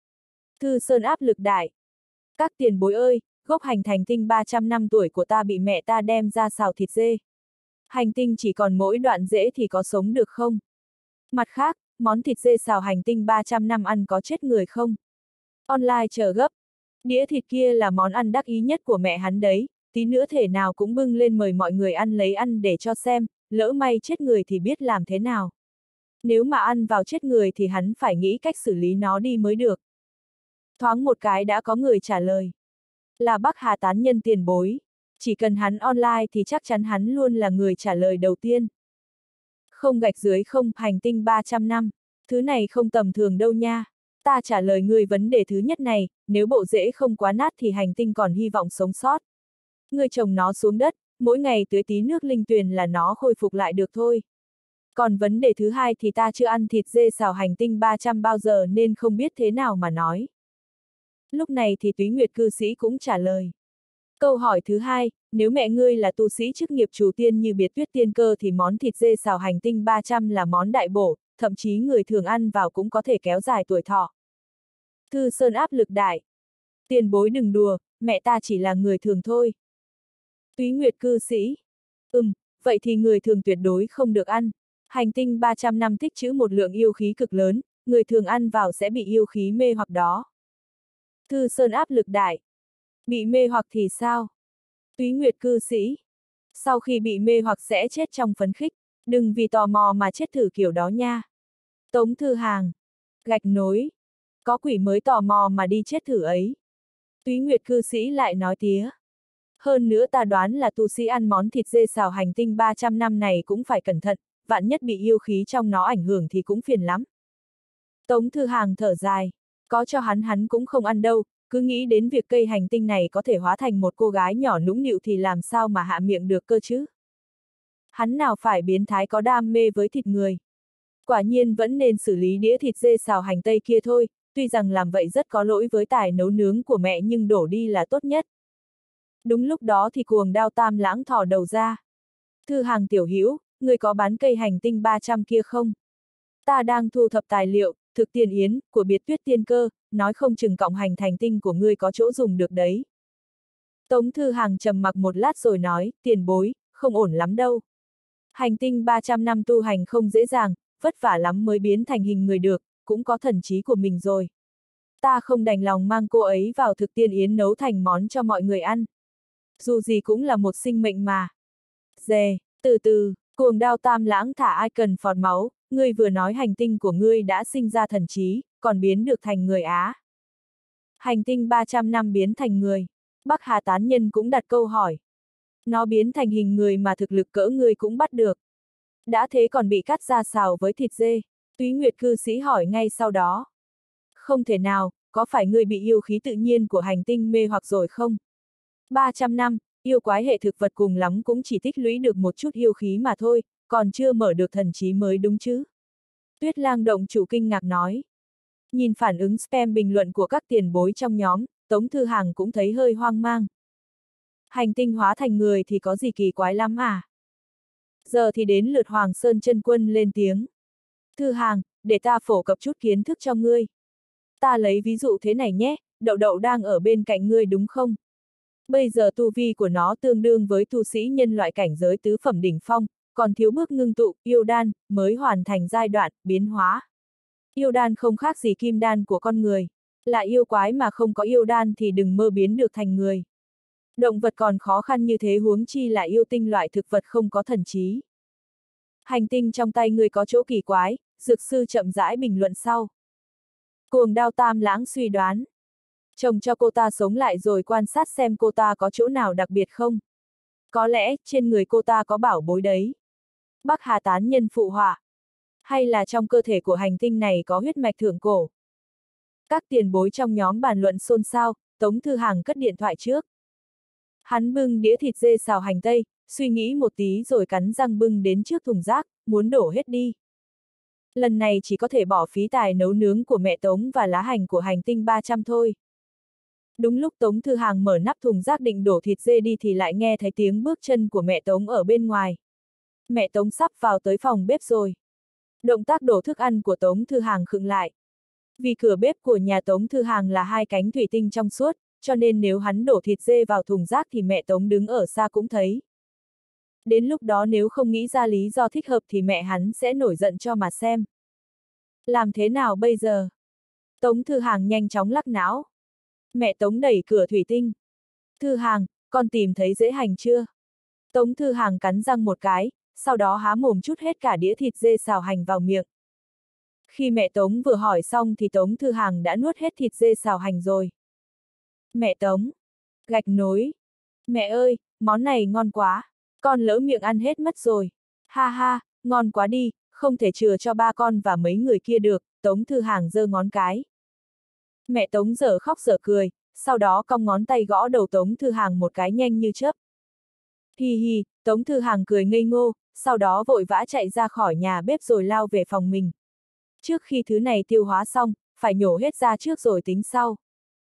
Thư Sơn áp lực đại. Các tiền bối ơi, gốc hành hành tinh ba trăm năm tuổi của ta bị mẹ ta đem ra xào thịt dê. Hành tinh chỉ còn mỗi đoạn rễ thì có sống được không? Mặt khác, món thịt dê xào hành tinh ba trăm năm ăn có chết người không? Online chờ gấp. Đĩa thịt kia là món ăn đắc ý nhất của mẹ hắn đấy, tí nữa thể nào cũng bưng lên mời mọi người ăn lấy ăn để cho xem, lỡ may chết người thì biết làm thế nào. Nếu mà ăn vào chết người thì hắn phải nghĩ cách xử lý nó đi mới được. Thoáng một cái đã có người trả lời. Là Bắc Hà tán nhân tiền bối. Chỉ cần hắn online thì chắc chắn hắn luôn là người trả lời đầu tiên. Không gạch dưới không, hành tinh ba trăm năm. Thứ này không tầm thường đâu nha. Ta trả lời người vấn đề thứ nhất này, nếu bộ rễ không quá nát thì hành tinh còn hy vọng sống sót. Người trồng nó xuống đất, mỗi ngày tưới tí nước linh tuyền là nó khôi phục lại được thôi. Còn vấn đề thứ hai thì ta chưa ăn thịt dê xào hành tinh ba trăm bao giờ nên không biết thế nào mà nói. Lúc này thì Túy Nguyệt cư sĩ cũng trả lời. Câu hỏi thứ hai, nếu mẹ ngươi là tu sĩ chức nghiệp chủ tiên như Biệt Tuyết Tiên Cơ thì món thịt dê xào hành tinh ba trăm là món đại bổ, thậm chí người thường ăn vào cũng có thể kéo dài tuổi thọ. Thư Sơn áp lực đại. Tiền bối đừng đùa, mẹ ta chỉ là người thường thôi. Túy Nguyệt cư sĩ. Ừm, vậy thì người thường tuyệt đối không được ăn. Hành tinh ba trăm năm tích trữ một lượng yêu khí cực lớn, người thường ăn vào sẽ bị yêu khí mê hoặc đó. Thư Sơn áp lực đại. Bị mê hoặc thì sao? Túy Nguyệt cư sĩ. Sau khi bị mê hoặc sẽ chết trong phấn khích, đừng vì tò mò mà chết thử kiểu đó nha. Tống Thư Hàng. Gạch nối. Có quỷ mới tò mò mà đi chết thử ấy. Túy Nguyệt cư sĩ lại nói tía. Hơn nữa ta đoán là tu sĩ ăn món thịt dê xào hành tinh ba trăm năm này cũng phải cẩn thận, vạn nhất bị yêu khí trong nó ảnh hưởng thì cũng phiền lắm. Tống Thư Hàng thở dài. Có cho hắn hắn cũng không ăn đâu, cứ nghĩ đến việc cây hành tinh này có thể hóa thành một cô gái nhỏ nũng nịu thì làm sao mà hạ miệng được cơ chứ. Hắn nào phải biến thái có đam mê với thịt người. Quả nhiên vẫn nên xử lý đĩa thịt dê xào hành tây kia thôi, tuy rằng làm vậy rất có lỗi với tài nấu nướng của mẹ nhưng đổ đi là tốt nhất. Đúng lúc đó thì cuồng đao Tam Lãng thò đầu ra. Thư Hàng tiểu hữu, người có bán cây hành tinh ba trăm kia không? Ta đang thu thập tài liệu, thực tiền yến, của Biệt Tuyết Tiên Cơ, nói không chừng cộng hành thành tinh của ngươi có chỗ dùng được đấy. Tống Thư Hàng trầm mặc một lát rồi nói, tiền bối, không ổn lắm đâu. Hành tinh ba trăm năm tu hành không dễ dàng, vất vả lắm mới biến thành hình người được, cũng có thần trí của mình rồi. Ta không đành lòng mang cô ấy vào thực tiên yến nấu thành món cho mọi người ăn. Dù gì cũng là một sinh mệnh mà. Dè, từ từ, cuồng đao Tam Lãng thả ai cần phọt máu, ngươi vừa nói hành tinh của ngươi đã sinh ra thần trí, còn biến được thành người Á. Hành tinh ba trăm năm biến thành người. Bắc Hà tán nhân cũng đặt câu hỏi. Nó biến thành hình người mà thực lực cỡ ngươi cũng bắt được. Đã thế còn bị cắt ra xào với thịt dê. Túy Nguyệt cư sĩ hỏi ngay sau đó. Không thể nào, có phải ngươi bị yêu khí tự nhiên của hành tinh mê hoặc rồi không? ba trăm năm, yêu quái hệ thực vật cùng lắm cũng chỉ tích lũy được một chút yêu khí mà thôi, còn chưa mở được thần trí mới đúng chứ? Tuyết Lang động chủ kinh ngạc nói. Nhìn phản ứng spam bình luận của các tiền bối trong nhóm, Tống Thư Hàng cũng thấy hơi hoang mang. Hành tinh hóa thành người thì có gì kỳ quái lắm à? Giờ thì đến lượt Hoàng Sơn Chân Quân lên tiếng. Thư Hàng, để ta phổ cập chút kiến thức cho ngươi. Ta lấy ví dụ thế này nhé, Đậu Đậu đang ở bên cạnh ngươi đúng không? Bây giờ tu vi của nó tương đương với tu sĩ nhân loại cảnh giới tứ phẩm đỉnh phong, còn thiếu bước ngưng tụ, yêu đan, mới hoàn thành giai đoạn, biến hóa. Yêu đan không khác gì kim đan của con người. Là yêu quái mà không có yêu đan thì đừng mơ biến được thành người. Động vật còn khó khăn như thế huống chi là yêu tinh loại thực vật không có thần trí. Hành tinh trong tay ngươi có chỗ kỳ quái, dược sư chậm rãi bình luận sau. Cuồng đao tam lãng suy đoán. Chồng cho cô ta sống lại rồi quan sát xem cô ta có chỗ nào đặc biệt không. Có lẽ, trên người cô ta có bảo bối đấy. Bắc Hà tán nhân phụ họa. Hay là trong cơ thể của hành tinh này có huyết mạch thượng cổ. Các tiền bối trong nhóm bàn luận xôn xao, Tống Thư Hàng cất điện thoại trước. Hắn bưng đĩa thịt dê xào hành tây, suy nghĩ một tí rồi cắn răng bưng đến trước thùng rác, muốn đổ hết đi. Lần này chỉ có thể bỏ phí tài nấu nướng của mẹ Tống và lá hành của hành tinh ba trăm thôi. Đúng lúc Tống Thư Hàng mở nắp thùng rác định đổ thịt dê đi thì lại nghe thấy tiếng bước chân của mẹ Tống ở bên ngoài. Mẹ Tống sắp vào tới phòng bếp rồi. Động tác đổ thức ăn của Tống Thư Hàng khựng lại. Vì cửa bếp của nhà Tống Thư Hàng là hai cánh thủy tinh trong suốt, cho nên nếu hắn đổ thịt dê vào thùng rác thì mẹ Tống đứng ở xa cũng thấy. Đến lúc đó nếu không nghĩ ra lý do thích hợp thì mẹ hắn sẽ nổi giận cho mà xem. Làm thế nào bây giờ? Tống Thư Hàng nhanh chóng lắc não. Mẹ Tống đẩy cửa thủy tinh. Thư Hàng, con tìm thấy dễ hành chưa? Tống Thư Hàng cắn răng một cái, sau đó há mồm trút hết cả đĩa thịt dê xào hành vào miệng. Khi mẹ Tống vừa hỏi xong thì Tống Thư Hàng đã nuốt hết thịt dê xào hành rồi. Mẹ Tống. Gạch nối. Mẹ ơi, món này ngon quá. Con lỡ miệng ăn hết mất rồi. Ha ha, ngon quá đi, không thể chừa cho ba con và mấy người kia được, Tống Thư Hàng giơ ngón cái. Mẹ Tống dở khóc dở cười, sau đó cong ngón tay gõ đầu Tống Thư Hàng một cái nhanh như chớp. Hi hi, Tống Thư Hàng cười ngây ngô, sau đó vội vã chạy ra khỏi nhà bếp rồi lao về phòng mình. Trước khi thứ này tiêu hóa xong, phải nhổ hết ra trước rồi tính sau.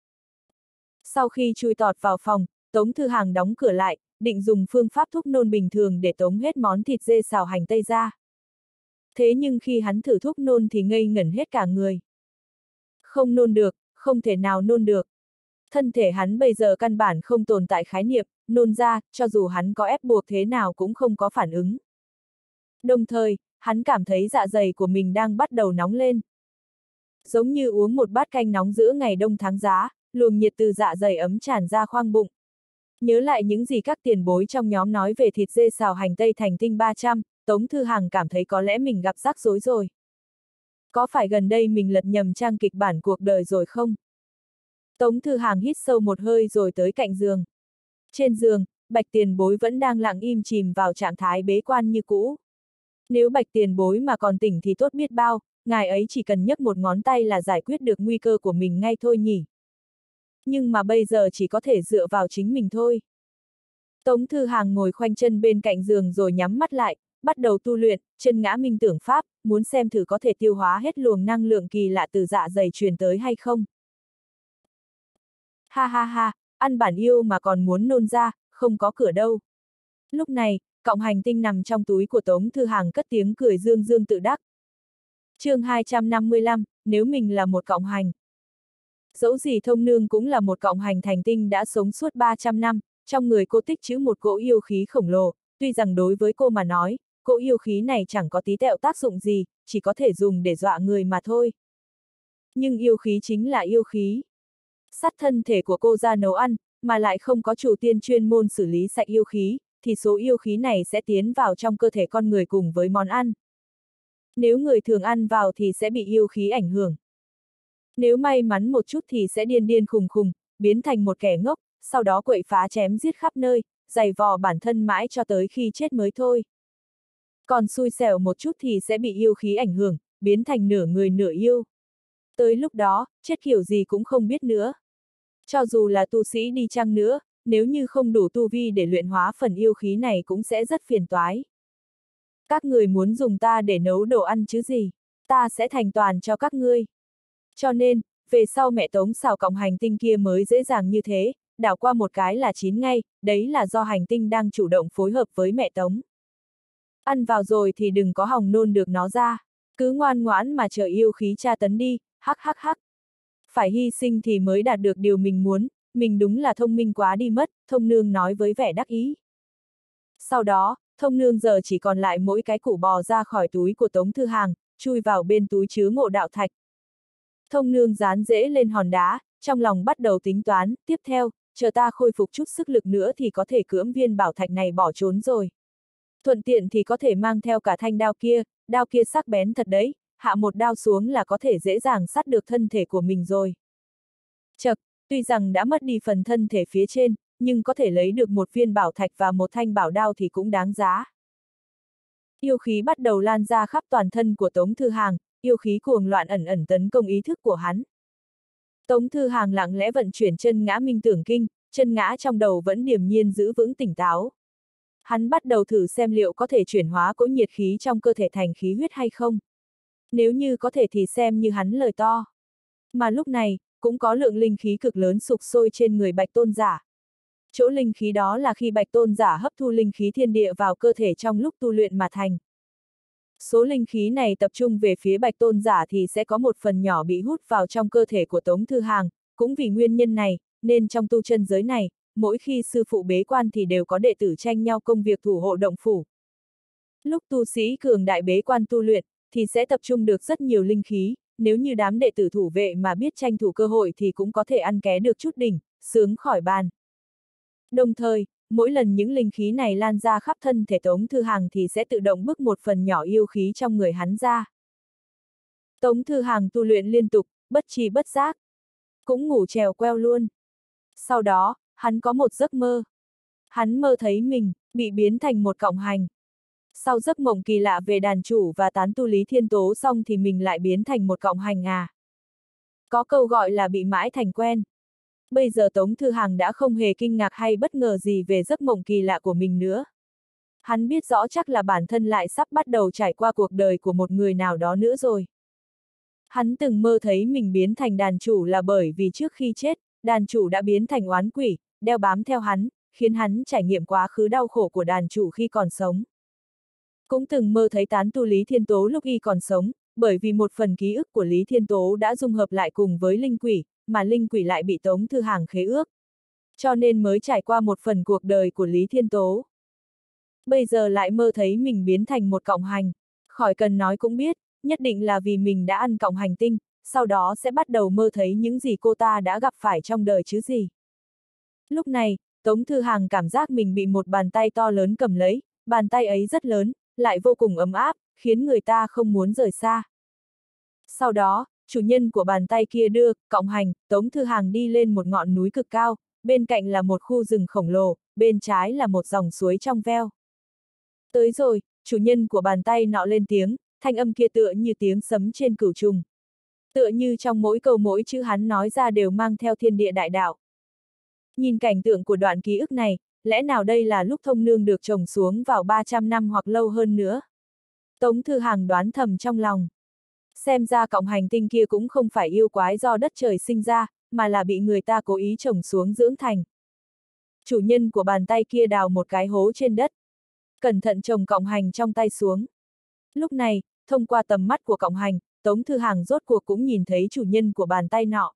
Sau khi chui tọt vào phòng, Tống Thư Hàng đóng cửa lại, định dùng phương pháp thúc nôn bình thường để tống hết món thịt dê xào hành tây ra. Thế nhưng khi hắn thử thúc nôn thì ngây ngẩn hết cả người. Không nôn được, không thể nào nôn được. Thân thể hắn bây giờ căn bản không tồn tại khái niệm, nôn ra, cho dù hắn có ép buộc thế nào cũng không có phản ứng. Đồng thời, hắn cảm thấy dạ dày của mình đang bắt đầu nóng lên. Giống như uống một bát canh nóng giữa ngày đông tháng giá, luồng nhiệt từ dạ dày ấm tràn ra khoang bụng. Nhớ lại những gì các tiền bối trong nhóm nói về thịt dê xào hành tây thành tinh ba trăm, Tống Thư Hàng cảm thấy có lẽ mình gặp rắc rối rồi. Có phải gần đây mình lật nhầm trang kịch bản cuộc đời rồi không? Tống Thư Hàng hít sâu một hơi rồi tới cạnh giường. Trên giường, Bạch Tiền Bối vẫn đang lặng im chìm vào trạng thái bế quan như cũ. Nếu Bạch Tiền Bối mà còn tỉnh thì tốt biết bao, ngài ấy chỉ cần nhấc một ngón tay là giải quyết được nguy cơ của mình ngay thôi nhỉ. Nhưng mà bây giờ chỉ có thể dựa vào chính mình thôi. Tống Thư Hàng ngồi khoanh chân bên cạnh giường rồi nhắm mắt lại, bắt đầu tu luyện, chân ngã minh tưởng pháp, muốn xem thử có thể tiêu hóa hết luồng năng lượng kỳ lạ từ dạ dày truyền tới hay không. Ha ha ha, ăn bản yêu mà còn muốn nôn ra, không có cửa đâu. Lúc này, cọng hành tinh nằm trong túi của Tống Thư Hàng cất tiếng cười dương dương tự đắc. Chương hai trăm năm mươi lăm, nếu mình là một cọng hành. Dẫu gì Thông Nương cũng là một cọng hành thành tinh đã sống suốt ba trăm năm, trong người cô tích trữ một cỗ yêu khí khổng lồ, tuy rằng đối với cô mà nói, cỗ yêu khí này chẳng có tí tẹo tác dụng gì, chỉ có thể dùng để dọa người mà thôi. Nhưng yêu khí chính là yêu khí. Sát thân thể của cô ra nấu ăn, mà lại không có chủ tiên chuyên môn xử lý sạch yêu khí, thì số yêu khí này sẽ tiến vào trong cơ thể con người cùng với món ăn. Nếu người thường ăn vào thì sẽ bị yêu khí ảnh hưởng. Nếu may mắn một chút thì sẽ điên điên khùng khùng, biến thành một kẻ ngốc, sau đó quậy phá chém giết khắp nơi, giày vò bản thân mãi cho tới khi chết mới thôi. Còn xui xẻo một chút thì sẽ bị yêu khí ảnh hưởng, biến thành nửa người nửa yêu. Tới lúc đó, chết kiểu gì cũng không biết nữa. Cho dù là tu sĩ đi chăng nữa, nếu như không đủ tu vi để luyện hóa phần yêu khí này cũng sẽ rất phiền toái. Các người muốn dùng ta để nấu đồ ăn chứ gì, ta sẽ thành toàn cho các ngươi. Cho nên, về sau mẹ Tống xào cọng hành tinh kia mới dễ dàng như thế, đảo qua một cái là chín ngay, đấy là do hành tinh đang chủ động phối hợp với mẹ Tống. Ăn vào rồi thì đừng có hòng nôn được nó ra, cứ ngoan ngoãn mà chờ yêu khí tra tấn đi, hắc hắc hắc. Phải hy sinh thì mới đạt được điều mình muốn, mình đúng là thông minh quá đi mất, Thông Nương nói với vẻ đắc ý. Sau đó, Thông Nương giờ chỉ còn lại mỗi cái củ bò ra khỏi túi của Tống Thư Hàng, chui vào bên túi chứa ngộ đạo thạch. Thông Nương dán dễ lên hòn đá, trong lòng bắt đầu tính toán, tiếp theo, chờ ta khôi phục chút sức lực nữa thì có thể cưỡng viên bảo thạch này bỏ trốn rồi. Thuận tiện thì có thể mang theo cả thanh đao kia, đao kia sắc bén thật đấy, hạ một đao xuống là có thể dễ dàng sát được thân thể của mình rồi. Chậc, tuy rằng đã mất đi phần thân thể phía trên, nhưng có thể lấy được một viên bảo thạch và một thanh bảo đao thì cũng đáng giá. Yêu khí bắt đầu lan ra khắp toàn thân của Tống Thư Hàng, yêu khí cuồng loạn ẩn ẩn tấn công ý thức của hắn. Tống Thư Hàng lặng lẽ vận chuyển chân ngã minh tưởng kinh, chân ngã trong đầu vẫn điềm nhiên giữ vững tỉnh táo. Hắn bắt đầu thử xem liệu có thể chuyển hóa cỗ nhiệt khí trong cơ thể thành khí huyết hay không. Nếu như có thể thì xem như hắn lời to. Mà lúc này, cũng có lượng linh khí cực lớn sục sôi trên người Bạch Tôn giả. Chỗ linh khí đó là khi Bạch Tôn giả hấp thu linh khí thiên địa vào cơ thể trong lúc tu luyện mà thành. Số linh khí này tập trung về phía Bạch Tôn giả thì sẽ có một phần nhỏ bị hút vào trong cơ thể của Tống Thư Hàng, cũng vì nguyên nhân này, nên trong tu chân giới này, mỗi khi sư phụ bế quan thì đều có đệ tử tranh nhau công việc thủ hộ động phủ. Lúc tu sĩ cường đại bế quan tu luyện, thì sẽ tập trung được rất nhiều linh khí, nếu như đám đệ tử thủ vệ mà biết tranh thủ cơ hội thì cũng có thể ăn ké được chút đỉnh, sướng khỏi bàn. Đồng thời, mỗi lần những linh khí này lan ra khắp thân thể Tống Thư Hàng thì sẽ tự động bức một phần nhỏ yêu khí trong người hắn ra. Tống Thư Hàng tu luyện liên tục, bất tri bất giác. Cũng ngủ trèo queo luôn. Sau đó, hắn có một giấc mơ. Hắn mơ thấy mình, bị biến thành một cọng hành. Sau giấc mộng kỳ lạ về đàn chủ và tán tu Lý Thiên Tố xong thì mình lại biến thành một cọng hành à. Có câu gọi là bị mãi thành quen. Bây giờ Tống Thư Hàng đã không hề kinh ngạc hay bất ngờ gì về giấc mộng kỳ lạ của mình nữa. Hắn biết rõ chắc là bản thân lại sắp bắt đầu trải qua cuộc đời của một người nào đó nữa rồi. Hắn từng mơ thấy mình biến thành đàn chủ là bởi vì trước khi chết, đàn chủ đã biến thành oán quỷ, đeo bám theo hắn, khiến hắn trải nghiệm quá khứ đau khổ của đàn chủ khi còn sống. Cũng từng mơ thấy tán tu Lý Thiên Tố lúc y còn sống, bởi vì một phần ký ức của Lý Thiên Tố đã dung hợp lại cùng với linh quỷ, mà linh quỷ lại bị Tống Thư Hàng khế ước. Cho nên mới trải qua một phần cuộc đời của Lý Thiên Tố. Bây giờ lại mơ thấy mình biến thành một cọng hành, khỏi cần nói cũng biết, nhất định là vì mình đã ăn cọng hành tinh, sau đó sẽ bắt đầu mơ thấy những gì cô ta đã gặp phải trong đời chứ gì. Lúc này, Tống Thư Hàng cảm giác mình bị một bàn tay to lớn cầm lấy, bàn tay ấy rất lớn, lại vô cùng ấm áp, khiến người ta không muốn rời xa. Sau đó, chủ nhân của bàn tay kia đưa cọng hành, Tống Thư Hàng đi lên một ngọn núi cực cao, bên cạnh là một khu rừng khổng lồ, bên trái là một dòng suối trong veo. Tới rồi, chủ nhân của bàn tay nọ lên tiếng, thanh âm kia tựa như tiếng sấm trên cửu trùng. Tựa như trong mỗi câu mỗi chữ hắn nói ra đều mang theo thiên địa đại đạo. Nhìn cảnh tượng của đoạn ký ức này, lẽ nào đây là lúc thông nương được trồng xuống vào ba trăm năm hoặc lâu hơn nữa? Tống Thư Hàng đoán thầm trong lòng. Xem ra cọng hành tinh kia cũng không phải yêu quái do đất trời sinh ra, mà là bị người ta cố ý trồng xuống dưỡng thành. Chủ nhân của bàn tay kia đào một cái hố trên đất. Cẩn thận trồng cọng hành trong tay xuống. Lúc này, thông qua tầm mắt của cọng hành, Tống Thư Hàng rốt cuộc cũng nhìn thấy chủ nhân của bàn tay nọ.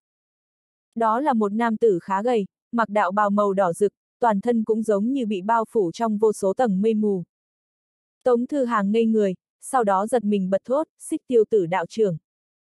Đó là một nam tử khá gầy, mặc đạo bào màu đỏ rực, toàn thân cũng giống như bị bao phủ trong vô số tầng mây mù. Tống Thư Hàng ngây người, sau đó giật mình bật thốt, Xích Tiêu Tử đạo trưởng.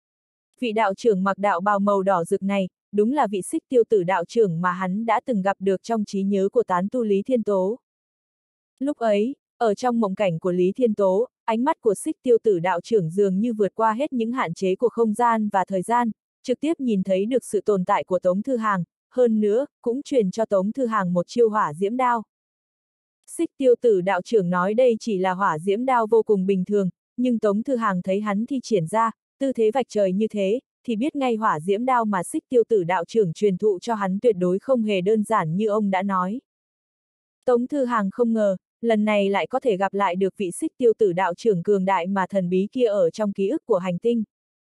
Vị đạo trưởng mặc đạo bào màu đỏ rực này, đúng là vị Xích Tiêu Tử đạo trưởng mà hắn đã từng gặp được trong trí nhớ của tán tu Lý Thiên Tố. Lúc ấy, ở trong mộng cảnh của Lý Thiên Tố, ánh mắt của Xích Tiêu Tử đạo trưởng dường như vượt qua hết những hạn chế của không gian và thời gian, trực tiếp nhìn thấy được sự tồn tại của Tống Thư Hàng, hơn nữa, cũng truyền cho Tống Thư Hàng một chiêu hỏa diễm đao. Xích Tiêu Tử đạo trưởng nói đây chỉ là hỏa diễm đao vô cùng bình thường, nhưng Tống Thư Hàng thấy hắn thi triển ra, tư thế vạch trời như thế, thì biết ngay hỏa diễm đao mà Xích Tiêu Tử đạo trưởng truyền thụ cho hắn tuyệt đối không hề đơn giản như ông đã nói. Tống Thư Hàng không ngờ, lần này lại có thể gặp lại được vị Xích Tiêu Tử đạo trưởng cường đại mà thần bí kia ở trong ký ức của hành tinh.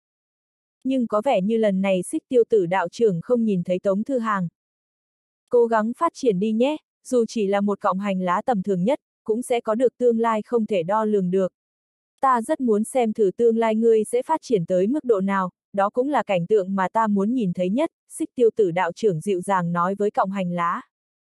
Nhưng có vẻ như lần này Xích Tiêu Tử đạo trưởng không nhìn thấy Tống Thư Hàng. Cố gắng phát triển đi nhé, dù chỉ là một cọng hành lá tầm thường nhất, cũng sẽ có được tương lai không thể đo lường được. Ta rất muốn xem thử tương lai ngươi sẽ phát triển tới mức độ nào, đó cũng là cảnh tượng mà ta muốn nhìn thấy nhất, Xích Tiêu Tử đạo trưởng dịu dàng nói với cọng hành lá.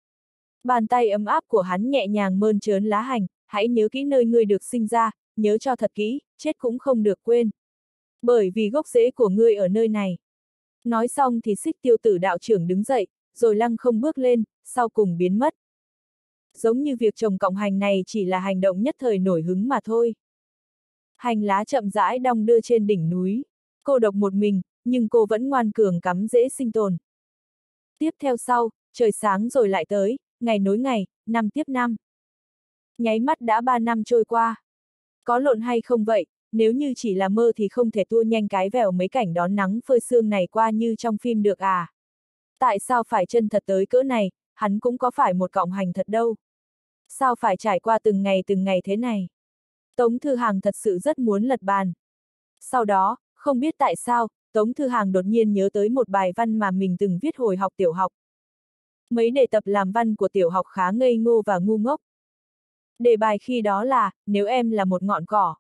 Bàn tay ấm áp của hắn nhẹ nhàng mơn trớn lá hành, hãy nhớ kỹ nơi ngươi được sinh ra, nhớ cho thật kỹ, chết cũng không được quên. Bởi vì gốc rễ của ngươi ở nơi này. Nói xong thì Xích Tiêu Tử đạo trưởng đứng dậy, rồi lăng không bước lên, sau cùng biến mất. Giống như việc trồng cọng hành này chỉ là hành động nhất thời nổi hứng mà thôi. Hành lá chậm rãi đong đưa trên đỉnh núi. Cô độc một mình, nhưng cô vẫn ngoan cường cắm rễ sinh tồn. Tiếp theo sau, trời sáng rồi lại tới, ngày nối ngày, năm tiếp năm. Nháy mắt đã ba năm trôi qua. Có lộn hay không vậy, nếu như chỉ là mơ thì không thể tua nhanh cái vèo mấy cảnh đón nắng phơi sương này qua như trong phim được à. Tại sao phải chân thật tới cỡ này, hắn cũng có phải một cọng hành thật đâu. Sao phải trải qua từng ngày từng ngày thế này? Tống Thư Hàng thật sự rất muốn lật bàn. Sau đó, không biết tại sao, Tống Thư Hàng đột nhiên nhớ tới một bài văn mà mình từng viết hồi học tiểu học. Mấy đề tập làm văn của tiểu học khá ngây ngô và ngu ngốc. Đề bài khi đó là, nếu em là một ngọn cỏ.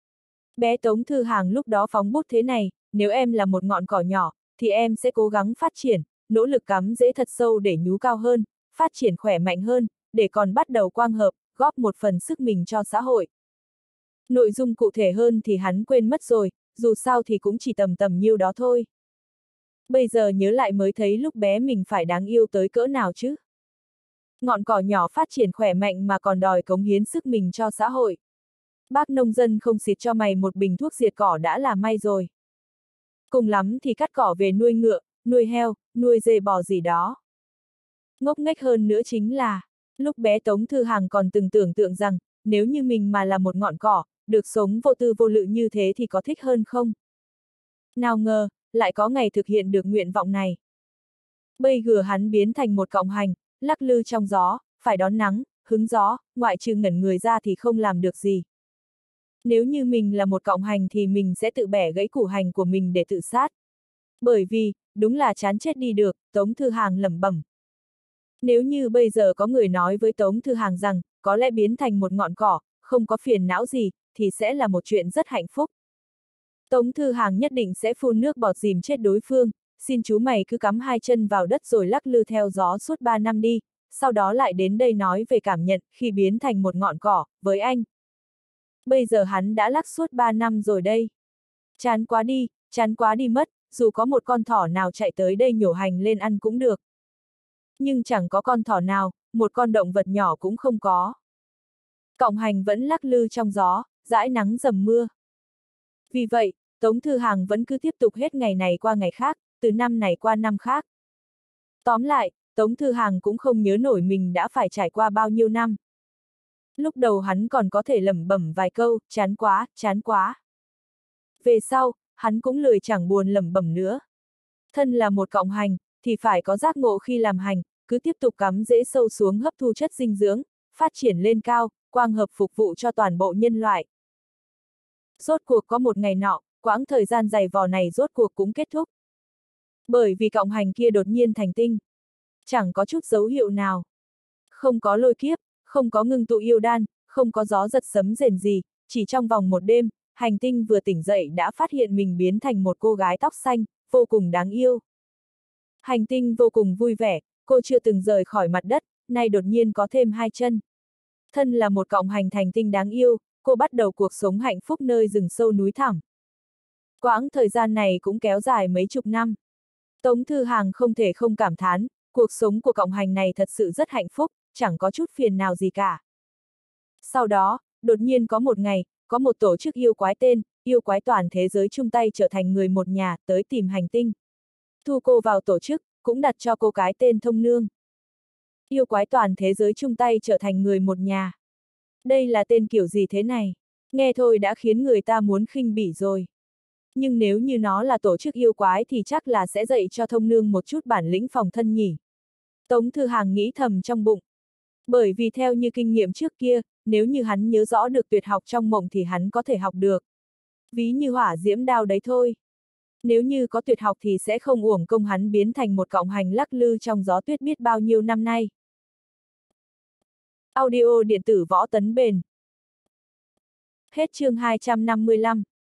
Bé Tống Thư Hàng lúc đó phóng bút thế này, nếu em là một ngọn cỏ nhỏ, thì em sẽ cố gắng phát triển, nỗ lực cắm rễ thật sâu để nhú cao hơn, phát triển khỏe mạnh hơn, để còn bắt đầu quang hợp, góp một phần sức mình cho xã hội. Nội dung cụ thể hơn thì hắn quên mất rồi, dù sao thì cũng chỉ tầm tầm nhiêu đó thôi. Bây giờ nhớ lại mới thấy lúc bé mình phải đáng yêu tới cỡ nào chứ. Ngọn cỏ nhỏ phát triển khỏe mạnh mà còn đòi cống hiến sức mình cho xã hội. Bác nông dân không xịt cho mày một bình thuốc diệt cỏ đã là may rồi. Cùng lắm thì cắt cỏ về nuôi ngựa, nuôi heo, nuôi dê bò gì đó. Ngốc nghếch hơn nữa chính là, lúc bé Tống Thư Hàng còn từng tưởng tượng rằng, nếu như mình mà là một ngọn cỏ, được sống vô tư vô lự như thế thì có thích hơn không? Nào ngờ, lại có ngày thực hiện được nguyện vọng này. Bây giờ hắn biến thành một cọng hành, lắc lư trong gió, phải đón nắng, hứng gió, ngoại trừ ngẩn người ra thì không làm được gì. Nếu như mình là một cọng hành thì mình sẽ tự bẻ gãy củ hành của mình để tự sát. Bởi vì, đúng là chán chết đi được, Tống Thư Hàng lẩm bẩm. Nếu như bây giờ có người nói với Tống Thư Hàng rằng, có lẽ biến thành một ngọn cỏ, không có phiền não gì, thì sẽ là một chuyện rất hạnh phúc. Tống Thư Hàng nhất định sẽ phun nước bọt dìm chết đối phương, xin chú mày cứ cắm hai chân vào đất rồi lắc lư theo gió suốt ba năm đi, sau đó lại đến đây nói về cảm nhận khi biến thành một ngọn cỏ, với anh. Bây giờ hắn đã lắc suốt ba năm rồi đây. Chán quá đi, chán quá đi mất, dù có một con thỏ nào chạy tới đây nhổ hành lên ăn cũng được. Nhưng chẳng có con thỏ nào, một con động vật nhỏ cũng không có. Cọng hành vẫn lắc lư trong gió, dãi nắng dầm mưa. Vì vậy, Tống Thư Hàng vẫn cứ tiếp tục hết ngày này qua ngày khác, từ năm này qua năm khác. Tóm lại, Tống Thư Hàng cũng không nhớ nổi mình đã phải trải qua bao nhiêu năm. Lúc đầu hắn còn có thể lẩm bẩm vài câu, chán quá, chán quá. Về sau, hắn cũng lười chẳng buồn lẩm bẩm nữa. Thân là một cọng hành, thì phải có giác ngộ khi làm hành, cứ tiếp tục cắm rễ sâu xuống hấp thu chất dinh dưỡng, phát triển lên cao, quang hợp phục vụ cho toàn bộ nhân loại. Rốt cuộc có một ngày nọ, quãng thời gian dày vò này rốt cuộc cũng kết thúc. Bởi vì cọng hành kia đột nhiên thành tinh. Chẳng có chút dấu hiệu nào. Không có lôi kiếp, không có ngưng tụ yêu đan, không có gió giật sấm rền gì, chỉ trong vòng một đêm, hành tinh vừa tỉnh dậy đã phát hiện mình biến thành một cô gái tóc xanh, vô cùng đáng yêu. Hành tinh vô cùng vui vẻ, cô chưa từng rời khỏi mặt đất, nay đột nhiên có thêm hai chân. Thân là một cọng hành thành tinh đáng yêu, cô bắt đầu cuộc sống hạnh phúc nơi rừng sâu núi thẳm. Quãng thời gian này cũng kéo dài mấy chục năm. Tống Thư Hàng không thể không cảm thán, cuộc sống của cọng hành này thật sự rất hạnh phúc, chẳng có chút phiền nào gì cả. Sau đó, đột nhiên có một ngày, có một tổ chức yêu quái tên, yêu quái toàn thế giới chung tay trở thành người một nhà, tới tìm hành tinh. Thu cô vào tổ chức, cũng đặt cho cô cái tên Thông Nương. Yêu quái toàn thế giới chung tay trở thành người một nhà. Đây là tên kiểu gì thế này? Nghe thôi đã khiến người ta muốn khinh bỉ rồi. Nhưng nếu như nó là tổ chức yêu quái thì chắc là sẽ dạy cho Thông Nương một chút bản lĩnh phòng thân nhỉ. Tống Thư Hàng nghĩ thầm trong bụng. Bởi vì theo như kinh nghiệm trước kia, nếu như hắn nhớ rõ được tuyệt học trong mộng thì hắn có thể học được. Ví như hỏa diễm đao đấy thôi. Nếu như có tuyệt học thì sẽ không uổng công hắn biến thành một cọng hành lắc lư trong gió tuyết biết bao nhiêu năm nay. Audio điện tử Võ Tấn Bền. Hết chương hai trăm năm mươi lăm.